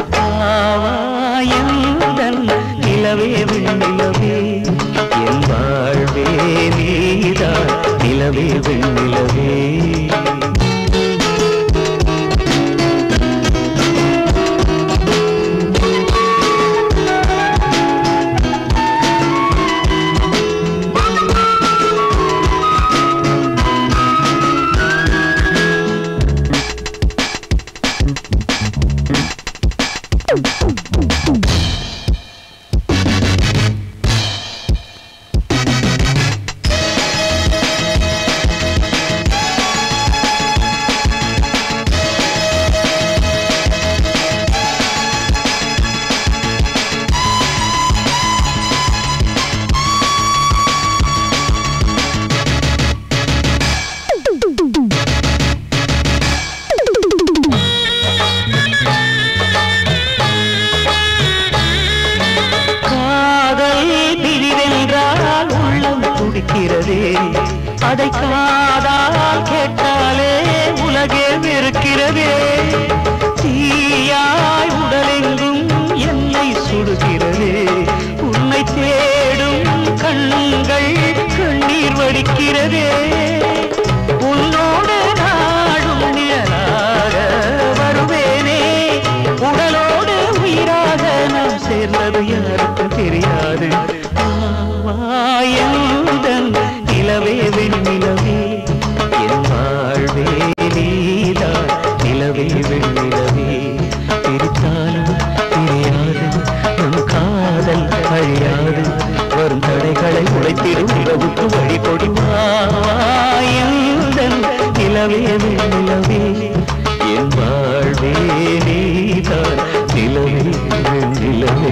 ஆவாயந்தன் நிலவே வெண்ணிலவே என் வாழ்வே நீதான் நிலவே வெண்ணிலவே. அதை காதால் கேட்டாலே உலகே வெறுக்கிறதே. தீயாய் உடலெங்கும் என்னை சுடுகிறதே. உன்னை தேடும் கண்கள் கண்ணீர் வடிக்கிறதே. உன்னோடு நாடும் நிழலாக வருவேனே. உடலோடு உயிராக நாம் சேர்ந்தது யாருக்கு தெரியாது. வாயந்தன் நிலவே வெண்ணிலவே என் வாழ்வே நீதான் நிலவே வெண்ணிலவே. பிரித்தாலும் பிரியாது நம் காதல் அழியாது. வரும் தடைகளை உடைத்திடும் உறவுக்கு வழி கொடிவாயந்தன் நிலவே வெண்ணிலவே என் வாழ்வே நீதான் நிலவே வெண்ணிலவே.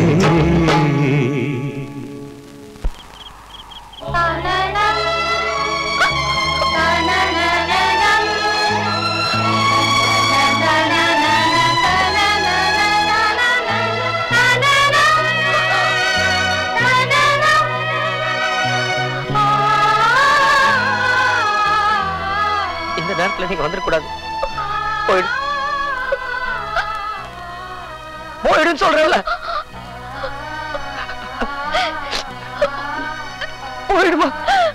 நீங்க வந்துடக்கூடாது. போயிடு போயிடுன்னு சொல்றேன்ல. போயிடுமா.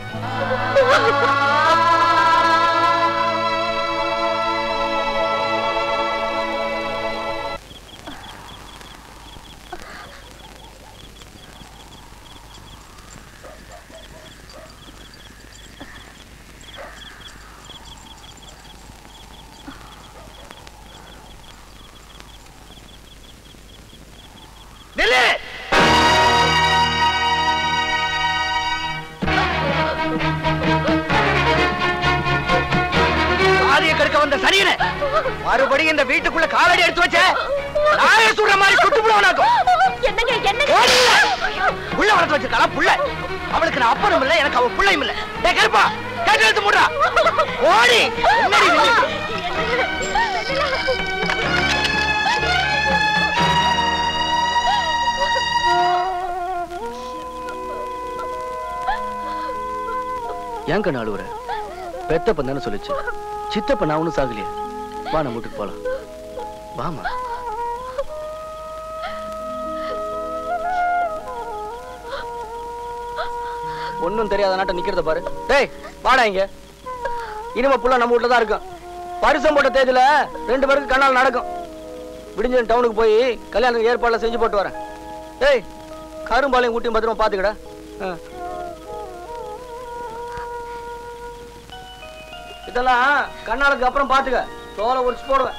மறுபடியும் இந்த வீட்டுக்குள்ள காலடி எடுத்து வச்ச நாய சுடுற மாதிரி சுட்டு விடுவானாக்கும். புள்ள வளர்த்து வச்சிருக்கா புள்ள. அவளுக்கு நான் அப்பனும் இல்ல, எனக்கு அவ பிள்ளையும் இல்ல. கருப்பா கேட்டு எடுத்து முடுறா. ஓடி ஏன் கண்ணு அழுவுற? பெத்தப்பன் தானே சொல்லிச்சு. சித்தப்ப நான் ஒண்ணும் சாகலையே. வா நம்ம வீட்டுக்கு போலாம். வாமா. ஒன்னும் தெரியாத நாட்ட நிக்கிறத பாரு. டேய் வாடா இங்க. இனிமே புள்ள நம்ம வீட்டுல தான் இருக்கும். பரிசம் போட்ட தேதியில 2 பேருக்கு கண்ணால் நடக்கும். விடிஞ்ச டவுனுக்கு போய் கல்யாணத்துக்கு ஏற்பாடுல செஞ்சு போட்டு வரேன். டேய் கரும்பாலையும் ஊட்டியும் பத்திரமா பாத்துக்கடா. இதெல்லாம் கண்ணாளுக்கு அப்புறம் பாத்துக்க. தோலை உரிச்சு போடுவேன்.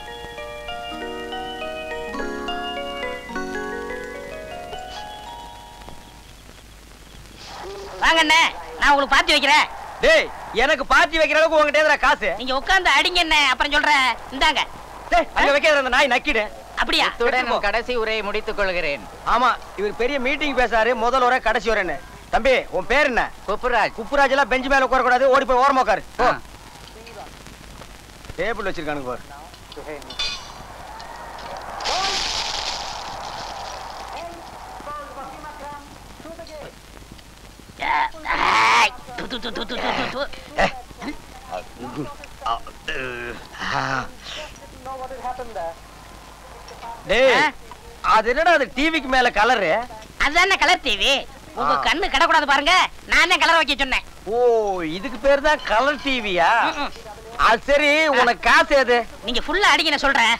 வாங்க அண்ணே, நான் உங்களுக்கு பாத்தி வைக்கிறேன். டேய் எனக்கு பாத்தி வைக்கிற அளவுக்கு உங்ககிட்ட எதுல காசு? நீங்க உட்கார்ந்து அடிங்க அண்ணே, அப்புறம் சொல்றேன். இந்தாங்க. டேய் அங்க வைக்கிற அந்த நாய் நக்கிடு. அப்படியா? இத்துடன் கடைசி உரையை முடித்துக் கொள்கிறேன். ஆமா இவர் பெரிய மீட்டிங் பேசாரு. முதல் உரை கடைசி உரைன்னு. தம்பி உன் பேர் என்ன? குப்புராஜ். குப்புராஜ் எல்லாம் பெஞ்ச் மேல உட்கார கூடாது. ஓடி போய் ஓரமா உட்காரு. டேபிள் வச்சிருக்கானுங்க பாரு. அது என்னடா அது டிவிக்கு மேல கலரு? அதுதானே கலர் டிவி. உங்க கண்ணு கடக்கூடாது பாருங்க. நான் தான் கலர் வைக்க சொன்னேன். ஓ, இதுக்கு பேர் தான் கலர் டிவியா? அது சரி, உனக்கு காசு எது? நீங்க ஃபுல்லா அடிக்க நான் சொல்றேன்.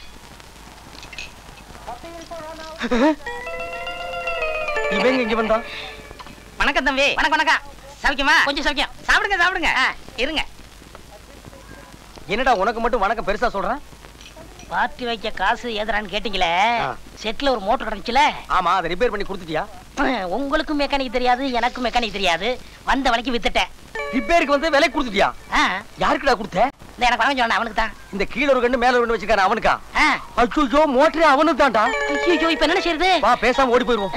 இவங்க இங்க வந்தா? வணக்கம் தம்பி. வணக்கம். சௌக்கியமா? கொஞ்சம் சௌக்கியம். சாப்பிடுங்க. இருங்க. என்னடா உனக்கு மட்டும் வணக்கம் பெருசா சொல்றேன்? பார்ட்டி வைக்க காசு ஏதுறான்னு கேட்டீங்களே, செட்ல ஒரு மோட்டர் கிடந்துச்சுல. ஆமா, அதை ரிப்பேர் பண்ணி கொடுத்துட்டியா? உங்களுக்கும் மெக்கானிக் தெரியாது, எனக்கும் மெக்கானிக் தெரியாது. வந்த வழிக்கு வித்துட்டேன். ரிப்பேருக்கு வந்து விலை கொடுத்துட்டியா? யாருக்குடா கொடுத்த? எனக்கு வாங்க சொன்ன அவனுக்கு தான். இந்த கீழ ஒரு கண்ணு மேல ஒரு கண்ணு வச்சிருக்காரு அவனுக்கா? அச்சோ, மோட்டரே அவனுக்கு தான்டா. ஐயோ, இப்ப என்ன செய்யறது? வா பேசாம ஓடி போயிருவோம்.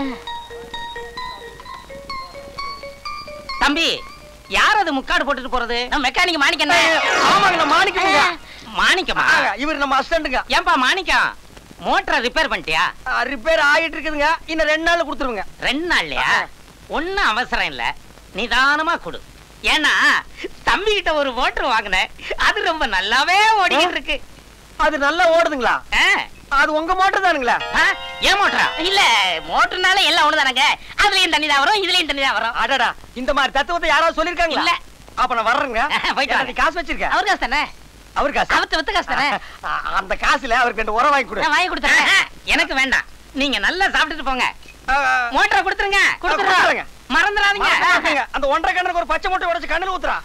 தம்பி, யார் அது முக்காடு போட்டுட்டு போறது? நம்ம மெக்கானிக் மாணிக்கம். ஆமாங்க, மாணிக்கம்ங்க. மாணிக்கமா? இவர் நம்ம அசிஸ்டன்ட்ங்க. ஏன்பா மாணிக்கம், மோட்டரை ரிப்பேர் பண்ணிட்டியா? ரிப்பேர் ஆகிட்டு இருக்குதுங்க. இன்னும் 2 நாள்ல கொடுத்துருங்க. 2 நாள்லயா? ஒன்னும் அவசரம் இல்ல, நிதானமா கொடு. ஏன்னா தம்பி கிட்ட ஒரு மோட்டர் வாங்கினேன், அது ரொம்ப நல்லாவே ஓடிக்கிட்டு இருக்கு. அது நல்லா ஓடுதுங்களா? அது உங்க மோட்டர் தானுங்களா? ஏன் மோட்டரா? இல்ல, மோட்டர்னால எல்லாம் ஒண்ணுதானங்க. அதுலயும் தண்ணி தான் வரும், இதுலயும் தண்ணி தான் வரும். அடடா, இந்த மாதிரி தத்துவத்தை யாராவது சொல்லிருக்காங்களா? இல்ல. அப்ப நான் வர்றேங்க. போயிட்டு காசு வச்சிருக்கேன். அவர் காசு தானே? அவர் காசு? அவத்து வித்து காசு தானே? அந்த காசுல அவருக்கு 2 உரம் வாங்கி கொடு. வாங்கி கொடுத்துறேன். எனக்கு வேண்டாம், நீங்க நல்லா சாப்பிட்டுட்டு போங்க. மோட்டரை கொடுத்துருங்க. கொடுத்துருங்க, மறந்துடாதீங்க. அந்த 1.5 கண்ணுக்கு ஒரு பச்சை மூட்டை உடைச்சு கண்ணுல ஊத்துறா.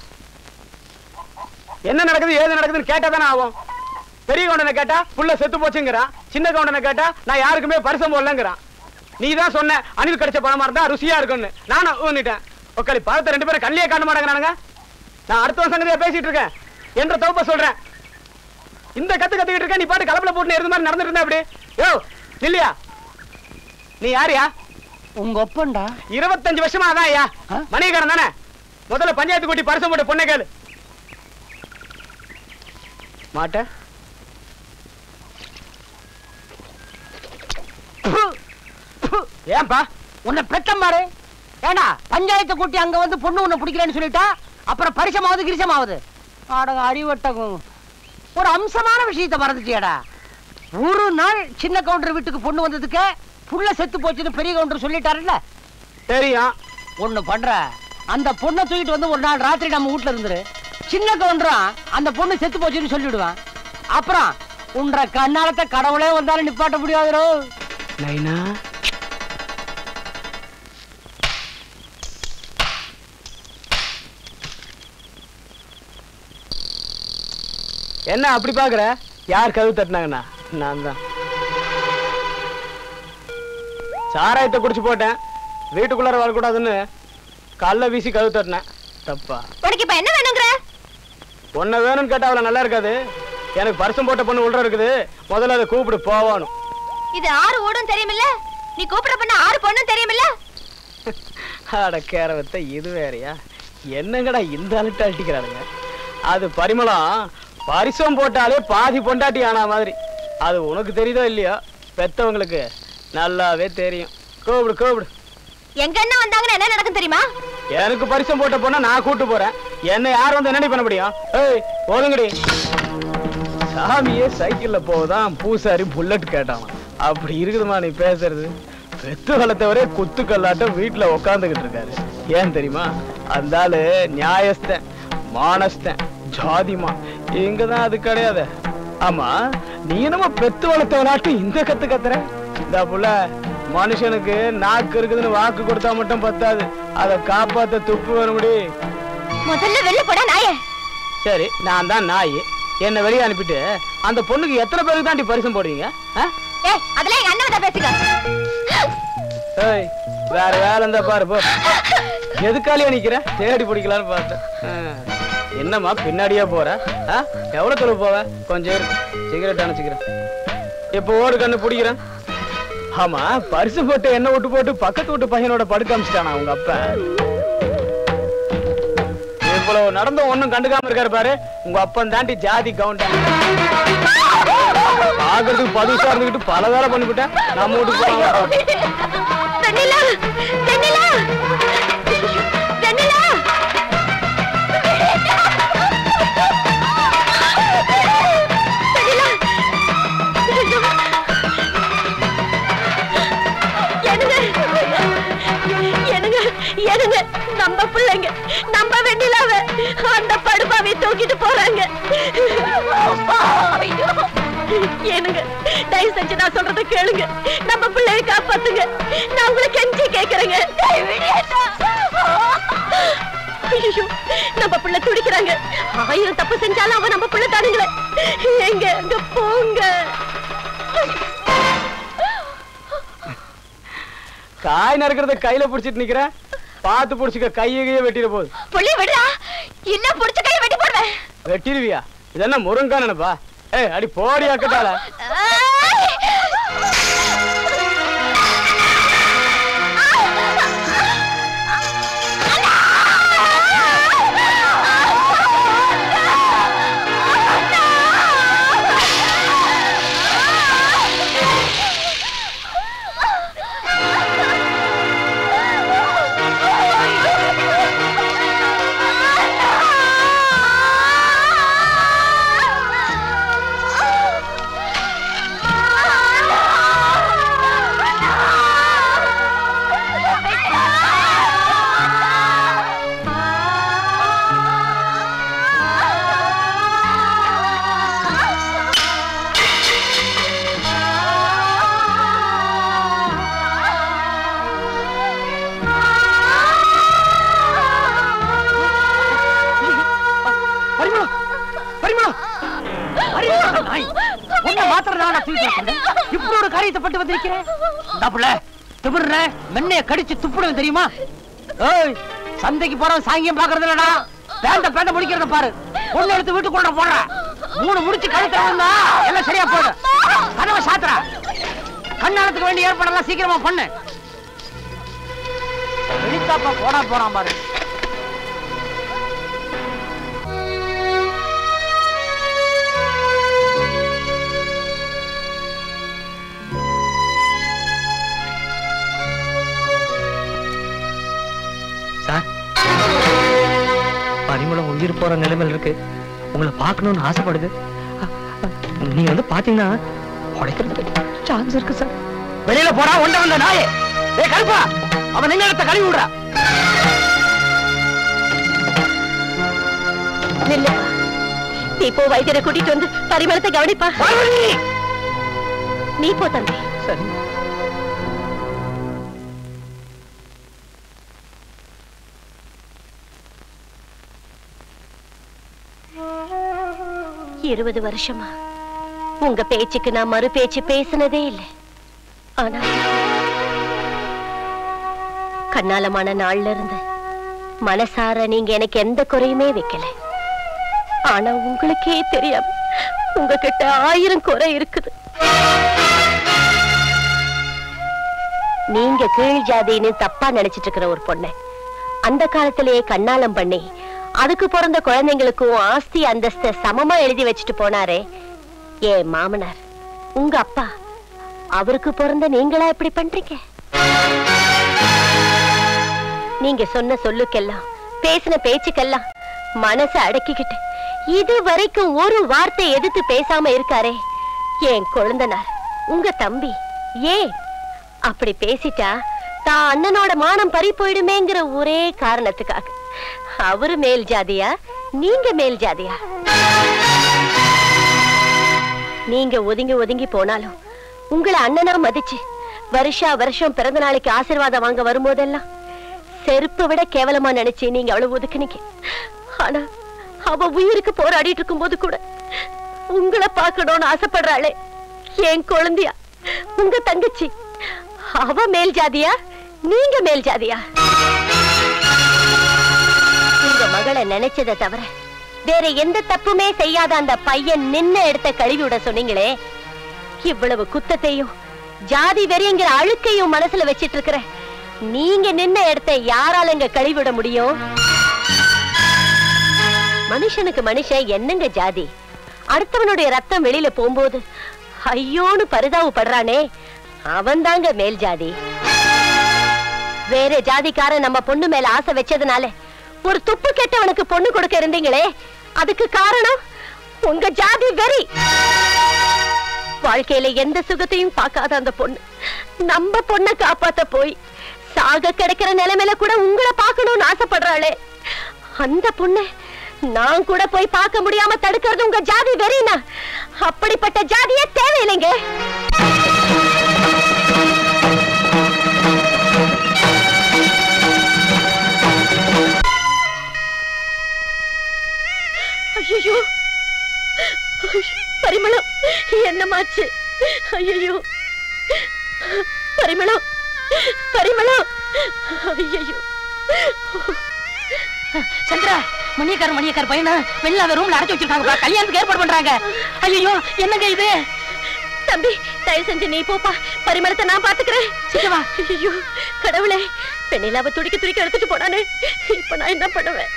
என்ன நடக்குது ஏது நடக்குதுன்னு கேட்டா தானே ஆகும். பெரிய கவுண்டனை கேட்டா புள்ள செத்து போச்சுங்கிறான், சின்ன கவுண்டனை கேட்டா நான் யாருக்குமே பரிசம் போடலங்கிறான். நீ தான் சொன்ன அணில் கடிச்ச பழமா இருந்தா ருசியா இருக்குன்னு. நானும் ஊன்னிட்டேன். ஒக்காளி பழத்தை 2 பேரும் கண்ணிலே காட்ட மாட்டேங்கிறானுங்க. நான் அடுத்த சங்கதியா பேசிட்டு இருக்கேன் என்ற தோப்ப சொல்றேன். இந்த கத்துக்கிட்டு இருக்க, நீ பாட்டு கலப்பல போட்டு இருந்த மாதிரி நடந்துட்டு இருந்தா அப்படி. யோ இல்லையா, நீ யாரியா? உங்க ஒப்பண்டா. 25 வருஷமா அதான் ஐயா, மணிகாரன் தானே. முதல்ல பஞ்சாயத்து கூட்டி பரிசம் போட்டு பொண்ணை கேளு. மாட்ட ஏன்பா உன்னை பெத்தம் பாரு. ஏண்டா பஞ்சாயத்தை கூட்டி அங்க வந்து பொண்ணு உன்னை பிடிக்கிறேன்னு சொல்லிட்டா அப்புறம் பரிசமாவது கிரிசமாவது. ஆடங்க அறிவட்டகும், ஒரு அம்சமான விஷயத்தை மறந்துட்டியாடா. ஒரு நாள் சின்ன கவுண்டர் வீட்டுக்கு பொண்ணு வந்ததுக்கு புள்ள செத்து போச்சுன்னு பெரிய கவுண்டர் சொல்லிட்டாருல்ல. தெரியும். ஒண்ணு பண்ற, அந்த பொண்ணை தூக்கிட்டு வந்து ஒரு நாள் ராத்திரி நம்ம வீட்டுல இருந்துரு. சின்ன கவுண்டரும் அந்த பொண்ணு செத்து போச்சுன்னு சொல்லிடுவான். அப்புறம் உன்ற கண்ணாலத்தை கடவுளே வந்தாலும் நிப்பாட்ட முடியாதோ. நைனா என்ன அப்படி பாக்குற? யார் கதவு தட்டினாங்கண்ணா? நான் தான். சாராயத்தை குடிச்சு போட்டேன், வீட்டுக்குள்ளார வரக்கூடாதுன்னு கல்ல வீசி கதவு தட்டினேன். தப்பா? உனக்கு இப்ப என்ன வேணுங்கிற? ஒன்ன வேணும்னு கேட்டா அவளை நல்லா இருக்காது. எனக்கு பரிசம் போட்ட பொண்ணு உள்ள இருக்குது, முதல்ல அதை கூப்பிடு போவானும். இது 6 ஓடும் தெரியுமில்ல? நீ கூப்பிட பண்ண 6 பொண்ணும் தெரியுமில்ல? அட கேரவத்தை, இது வேறையா? என்னங்கடா இந்த அலட்ட அட்டிக்கிறானுங்க. அது பரிமளம் பரிசம் போட்டாலே பாதி பொண்டாட்டி ஆனா மாதிரி. அது உனக்கு தெரியுதோ இல்லையோ, பெத்தவங்களுக்கு நல்லாவே தெரியும். கூப்பிடு கூப்பிடு. எங்க என்ன வந்தாங்கன்னு என்ன நடக்கும் தெரியுமா? எனக்கு பரிசம் போட்ட பொண்ணா நான் கூட்டு போறேன். என்ன யார் வந்து என்னடி பண்ண முடியும்? ஏய் போதுங்கடி. சாமியே சைக்கிள்ல போதான் பூசாரி புல்லட் கேட்டான். அப்படி இருக்குதுமா நீ பேசுறது? பெத்து வளர்த்தவரே குத்து கல்லாட்டம் வீட்டுல உக்காந்துகிட்டு இருக்காரு. ஏன் தெரியுமா? அந்த ஆளு நியாயஸ்தன், மானஸ்தன், ஜாதிமா. இங்கதான் அது கிடையாது. ஆமா, நீ நம்ம பெத்து வளர்த்தவனாட்டும் இந்த கத்து கத்துற. இந்த புள்ள மனுஷனுக்கு நாக்கு இருக்குதுன்னு வாக்கு கொடுத்தா மட்டும் பத்தாது, அதை காப்பாத்த துப்பு வரும்படி. முதல்ல வெளில போடா நாயே. சரி, நான் தான் நாய். என்ன வெளியே அனுப்பிட்டு அந்த பொண்ணுக்கு எத்தனை பேருக்கு தாண்டி பரிசம் போடுவீங்க? ஏய், அதெல்லாம் எங்க அண்ணன் பேசிக்க. ஏய், வேற வேலை இருந்தா பாரு போ. எதுக்காலியா நிக்கிற? தேடி பிடிக்கலான்னு பார்த்தேன். என்னம்மா பின்னாடியே போற? எவ்வளவு தொலைவு போவ? கொஞ்சம் சிகரெட் அணைச்சிக்கிறேன். இப்ப ஓடு கண்ணு பிடிக்கிறேன். ஆமா, பரிசு போட்டு என்ன விட்டு போட்டு பக்கத்து வீட்டு பையனோட படுக்க அமிச்சிட்டானா உங்க அப்பா? இவ்வளவு நடந்த ஒண்ணும் கண்டுக்காம இருக்காரு பாரு. உங்க அப்பன் தாண்டி ஜாதி கவுண்டர். ஆகிறதுக்கு 10 இருந்துகிட்டு பல வேலை பண்ணிவிட்டேன். நம்ம வீட்டுக்கு போலாம். வெண்ணிலா, வெண்ணிலா, வெண்ணிலா. செஞ்சு நான் சொல்றதை கேளுங்க. நம்ம பிள்ளையை காப்பாத்துங்க. நான் உங்களை கெஞ்சி கேக்குறேங்க. ஐயோ, நம்ம பிள்ளை துடிக்கிறாங்க. 1000 தப்பு செஞ்சாலும் அவன் நம்ம பிள்ளை தானுங்களே. எங்க அங்க போங்க. காய் நறுக்கிறத கையில புடிச்சிட்டு நிக்கிற. பாத்து புடிச்சுக்க, கையே வெட்டிட போகுது. புள்ளி விடுறா, இல்ல புடிச்ச கையை வெட்டி போடுவேன். வெட்டிடுவியா? இதென்ன முருங்கா நினைப்பா? ஏய், அடி போடி அக்கட்டால. இப்படி ஒரு காரியத்தை பட்டு வந்திருக்கிறேன். மென்னைய கடிச்சு துப்புடுவேன் தெரியுமா? சந்தைக்கு போறோம், சாங்கியம் பாக்குறது இல்லடா. பேண்ட முடிக்கிறத பாரு. பொண்ணு எடுத்து வீட்டுக்கு கொண்டு போடுற. 3 முடிச்சு கழுத்துல வந்தா எல்லாம் சரியா போடு. கனவை சாத்துறா. கண்ணாலத்துக்கு வேண்டிய ஏற்பாடெல்லாம் சீக்கிரமா பண்ணு. வெளித்தாப்பா போடா போறான் பாரு. பரிமளம் உயிர் போற நிலைமையில் இருக்கு. உங்களை பார்க்கணும்னு ஆசைப்படுது. நீங்க வந்து பாத்தீங்கன்னா உடைக்கிறதுக்கு சான்ஸ் இருக்கு சார். வெளியில போறா ஒண்ட வந்த நாயே. ஏய் கருப்பா, அவன் நின்னத்தை கழுவி விடுறா. நீ போ, வைத்தியரை கூட்டிட்டு வந்து பரிமளத்தை கவனிப்பா. நீ போ தம்பி. சரி. இருபது வருஷமா உங்க பேச்சுக்கு நான் மறு பேச்சு பேசினதே இல்லை. ஆனா கண்ணாலமான நாள்ல இருந்து மனசார நீங்க எனக்கு எந்த குறையுமே வைக்கல. ஆனா உங்களுக்கே தெரியாம உங்ககிட்ட 1000 குறை இருக்குது. நீங்க கீழ் ஜாதின்னு தப்பா நினைச்சிட்டு இருக்கிற ஒரு பொண்ணை அந்த காலத்திலேயே கண்ணாலம் பண்ணி அதுக்கு பிறந்த குழந்தைங்களுக்கும் ஆஸ்தி அந்தஸ்த சமமா எழுதி வச்சுட்டு போனாரே ஏ மாமனார், உங்க அப்பா. அவருக்கு பிறந்த நீங்களா இப்படி பண்றீங்க? நீங்க சொன்ன சொல்லுக்கெல்லாம், பேசின பேச்சுக்கெல்லாம் மனசை அடக்கிக்கிட்டு இது வரைக்கும் ஒரு வார்த்தை எதிர்த்து பேசாம இருக்காரே என் குழந்தனார், உங்க தம்பி. ஏன் அப்படி பேசிட்டா தான் அண்ணனோட மானம் பறி போயிடுமேங்கிற ஒரே காரணத்துக்காக அவரு மேல் ஜாதியா, நீங்க மேல் ஜாதியா? நீங்க ஒதுங்கி ஒதுங்கி போனாலும் உங்களை அண்ணனா மதிச்சு வருஷா வருஷம் பிறந்த நாளைக்கு ஆசீர்வாதம் வாங்க வரும்போதெல்லாம் செருப்பை விட கேவலமா நினைச்சு நீங்க அவ்வளவு ஒதுக்குனீங்க. ஆனா அவ உயிருக்கு போராடிட்டு இருக்கும் போது கூட உங்களை பார்க்கணும்னு ஆசைப்படுறாளே என் குழந்தையா, உங்க தங்கச்சி, அவ மேல் ஜாதியா, நீங்க மேல் ஜாதியா? உங்க மகளை நினைச்சதை தவிர வேற எந்த தப்புமே செய்யாத அந்த பையன் நின்ன எடுத்த கழுவி விட சொன்னீங்களே, இவ்வளவு குத்தத்தையும் ஜாதி வெறிங்கிற அழுக்கையும் மனசுல வச்சிட்டு இருக்கிற நீங்க நின்ன இடத்தை யாரால இங்க கழுவிட முடியும்? மனுஷனுக்கு மனுஷன் என்னங்க ஜாதி? அடுத்தவனுடைய ரத்தம் வெளியில போகும்போது ஐயோன்னு பரிதாப படுறானே, அவன் தாங்க மேல் ஜாதி. வேற ஜாதிக்காரன் நம்ம பொண்ணு மேல ஆசை வச்சதுனால ஒரு துப்பு கெட்டவனுக்கு பொண்ணு கொடுக்க இருந்தீங்களே, அதுக்கு காரணம் உங்க ஜாதி வெறி. வாழ்க்கையில எந்த சுகத்தையும் பார்க்காத அந்த பொண்ணு நம்ம பொண்ணை காப்பாத்த போய் சாக கிடைக்கிற நிலைமையில கூட உங்களை பார்க்கணும்னு ஆசைப்படுறாளே, அந்த பொண்ணு நான் கூட போய் பார்க்க முடியாம தடுக்கிறது உங்க ஜாதி வெறினா? அப்படிப்பட்ட ஜாதியே தேவையில்லைங்க. ஐயோ பரிமளம், என்னமாச்சு? ஐயோ பரிமளம், பரிமளம், ஐயோ. சந்திரா, மணியக்கார் பையனை வெள்ளாத ரூம்ல அடைச்சு வச்சிருக்காங்க. கல்யாணத்துக்கு ஏற்பாடு பண்றாங்க. ஐயோ என்னங்க இது? தம்பி, தயவு செஞ்சு நீ போப்பா, பரிமளத்தை நான் பாத்துக்கிறேன். சீக்கிரமா. ஐயோ கடவுளே, வெண்ணிலாவை துடிக்க எடுத்துட்டு போனானே, இப்ப நான் என்ன பண்ணுவேன்?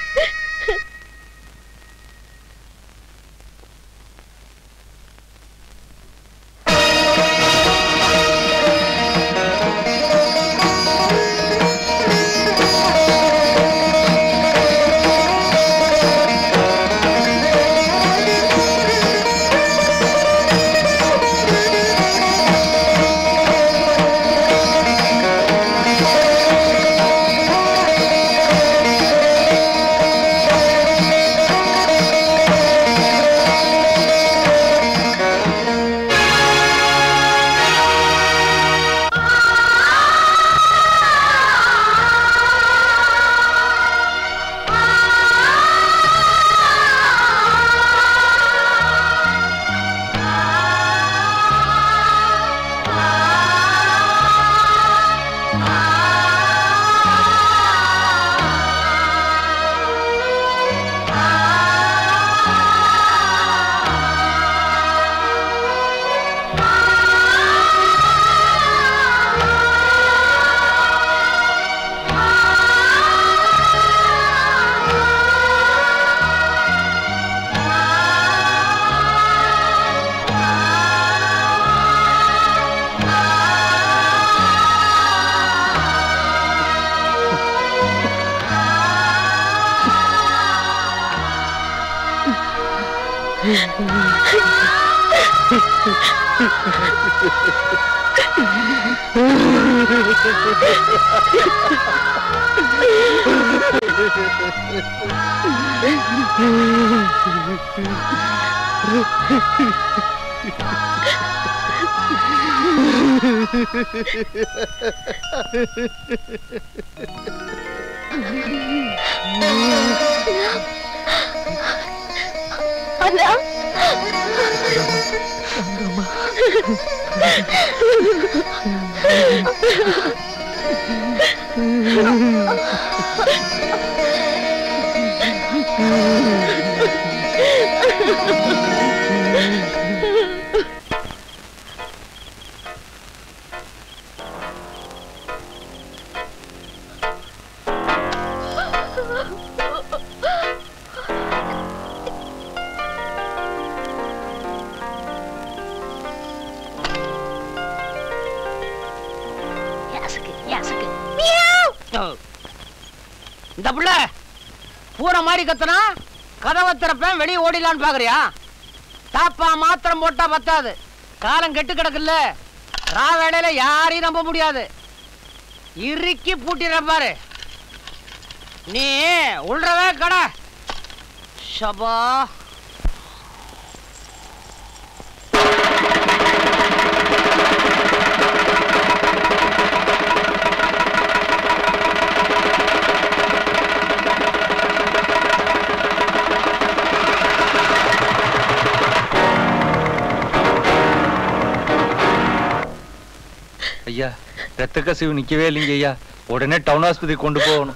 இந்த புள்ள பூர மாதிரி கத்துனா கதவை திறப்பேன் வெளியே ஓடிலான்னு பாக்குறியா? தாப்பா மாத்திரம் போட்டா பத்தாது, காலம் கெட்டு கிடக்குல்ல. ராவேடையில யாரையும் நம்ப முடியாது, இறுக்கி பூட்டிடுற பாரு. நீ உள்றவே கடை ஷபா. ஐயா, ரத்த கசிவு நிக்கவே இல்லைங்க ஐயா, உடனே டவுன் ஆஸ்பத்திரி கொண்டு போகணும்.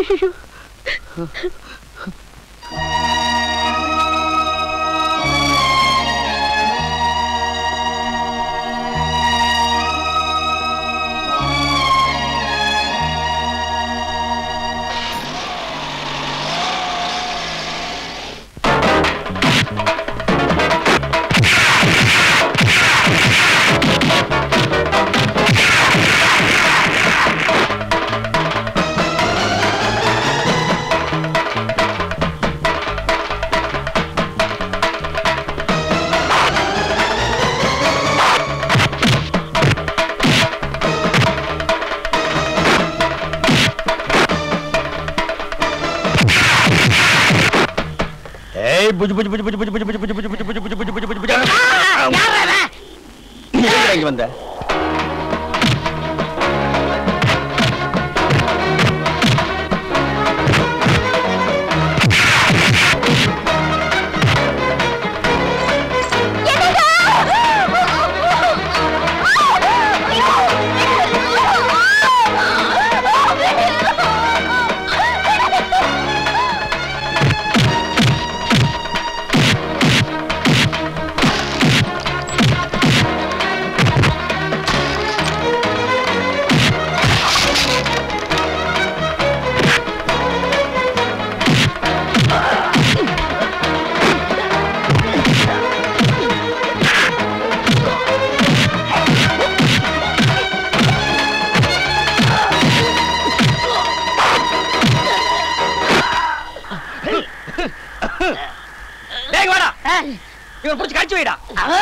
புஜு புஜு புஜு புஜு புஜு புஜு புஜு புஜு புஜு புஜு புஜு புஜு புஜு புஜு புஜு. இங்க வந்த டேய் வாடா இவன் புடிச்சு கடிச்சு வைடா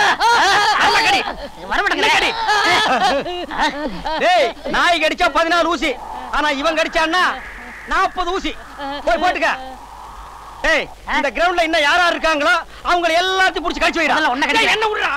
டேய் நாய் கடிச்சா 14 ஊசி ஆனா இவன் கடிச்சான்னா 40 ஊசி போய் போட்டுக்க டேய் இந்த கிரவுண்ட்ல இன்னும் யாரா இருக்காங்களோ அவங்க எல்லாத்தையும் புடிச்சு கடிச்சு வைடா என்ன விடுறா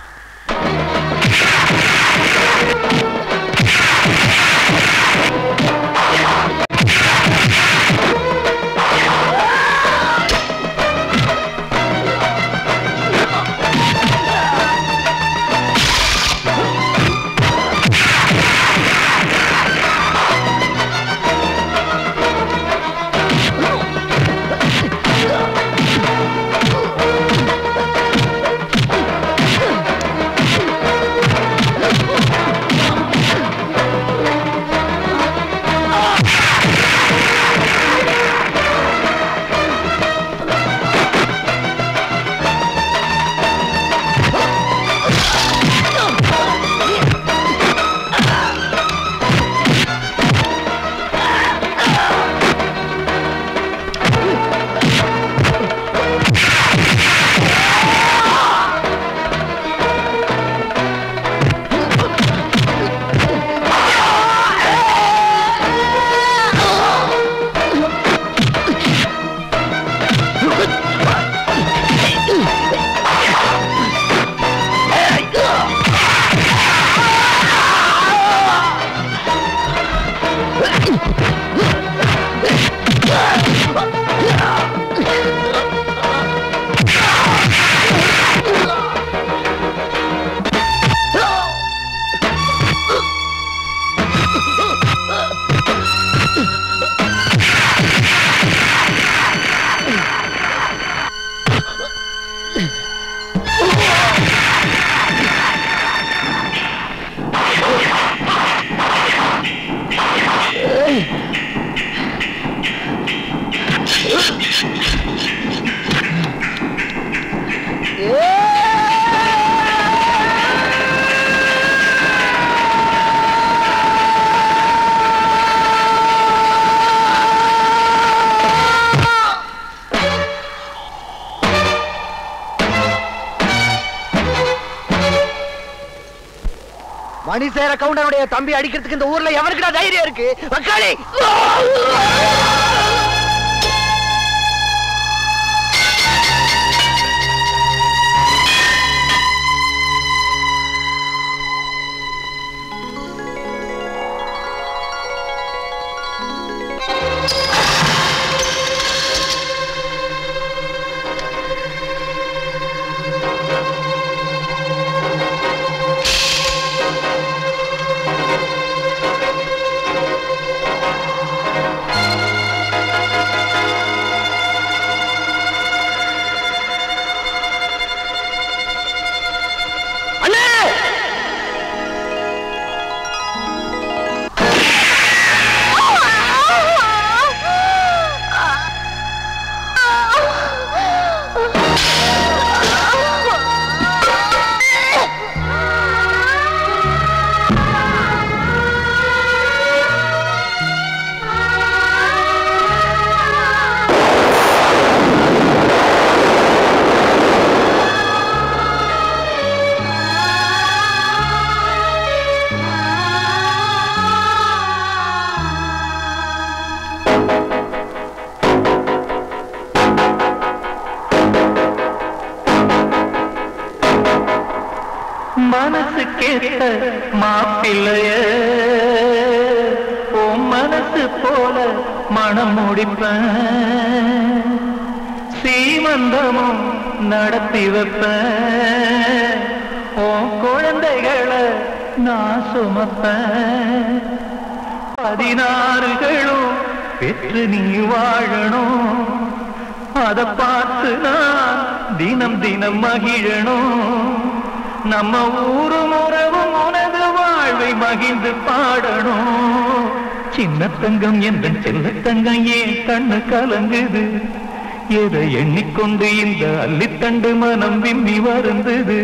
மணிசேர கவுண்டனுடைய தம்பி அடிக்கிறதுக்கு இந்த ஊர்ல எவனுக்குடா தைரியம் இருக்கு? வக்காளி மனசு கேட்ட மாப்பிள்ளைய உன் மனசு போல மனம் முடிப்பேன், சீமந்தமும் நடத்தி வைப்பேன், உன் குழந்தைகளை நான் சுமப்பேன், 16களும் பெற்று நீ வாழணும், அதை பார்த்து நான் தினம் தினம் மகிழணும், நம்ம ஊரும் உறவும் உனது வாழ்வை மகிழ்ந்து பாடணும். சின்ன தங்கம் என்ற செல்ல தங்கம் ஏன் கண்ணு கலங்குது, எதை எண்ணிக்கொண்டு இந்த அள்ளித்தண்டு மனம் விம்மி வருந்தது.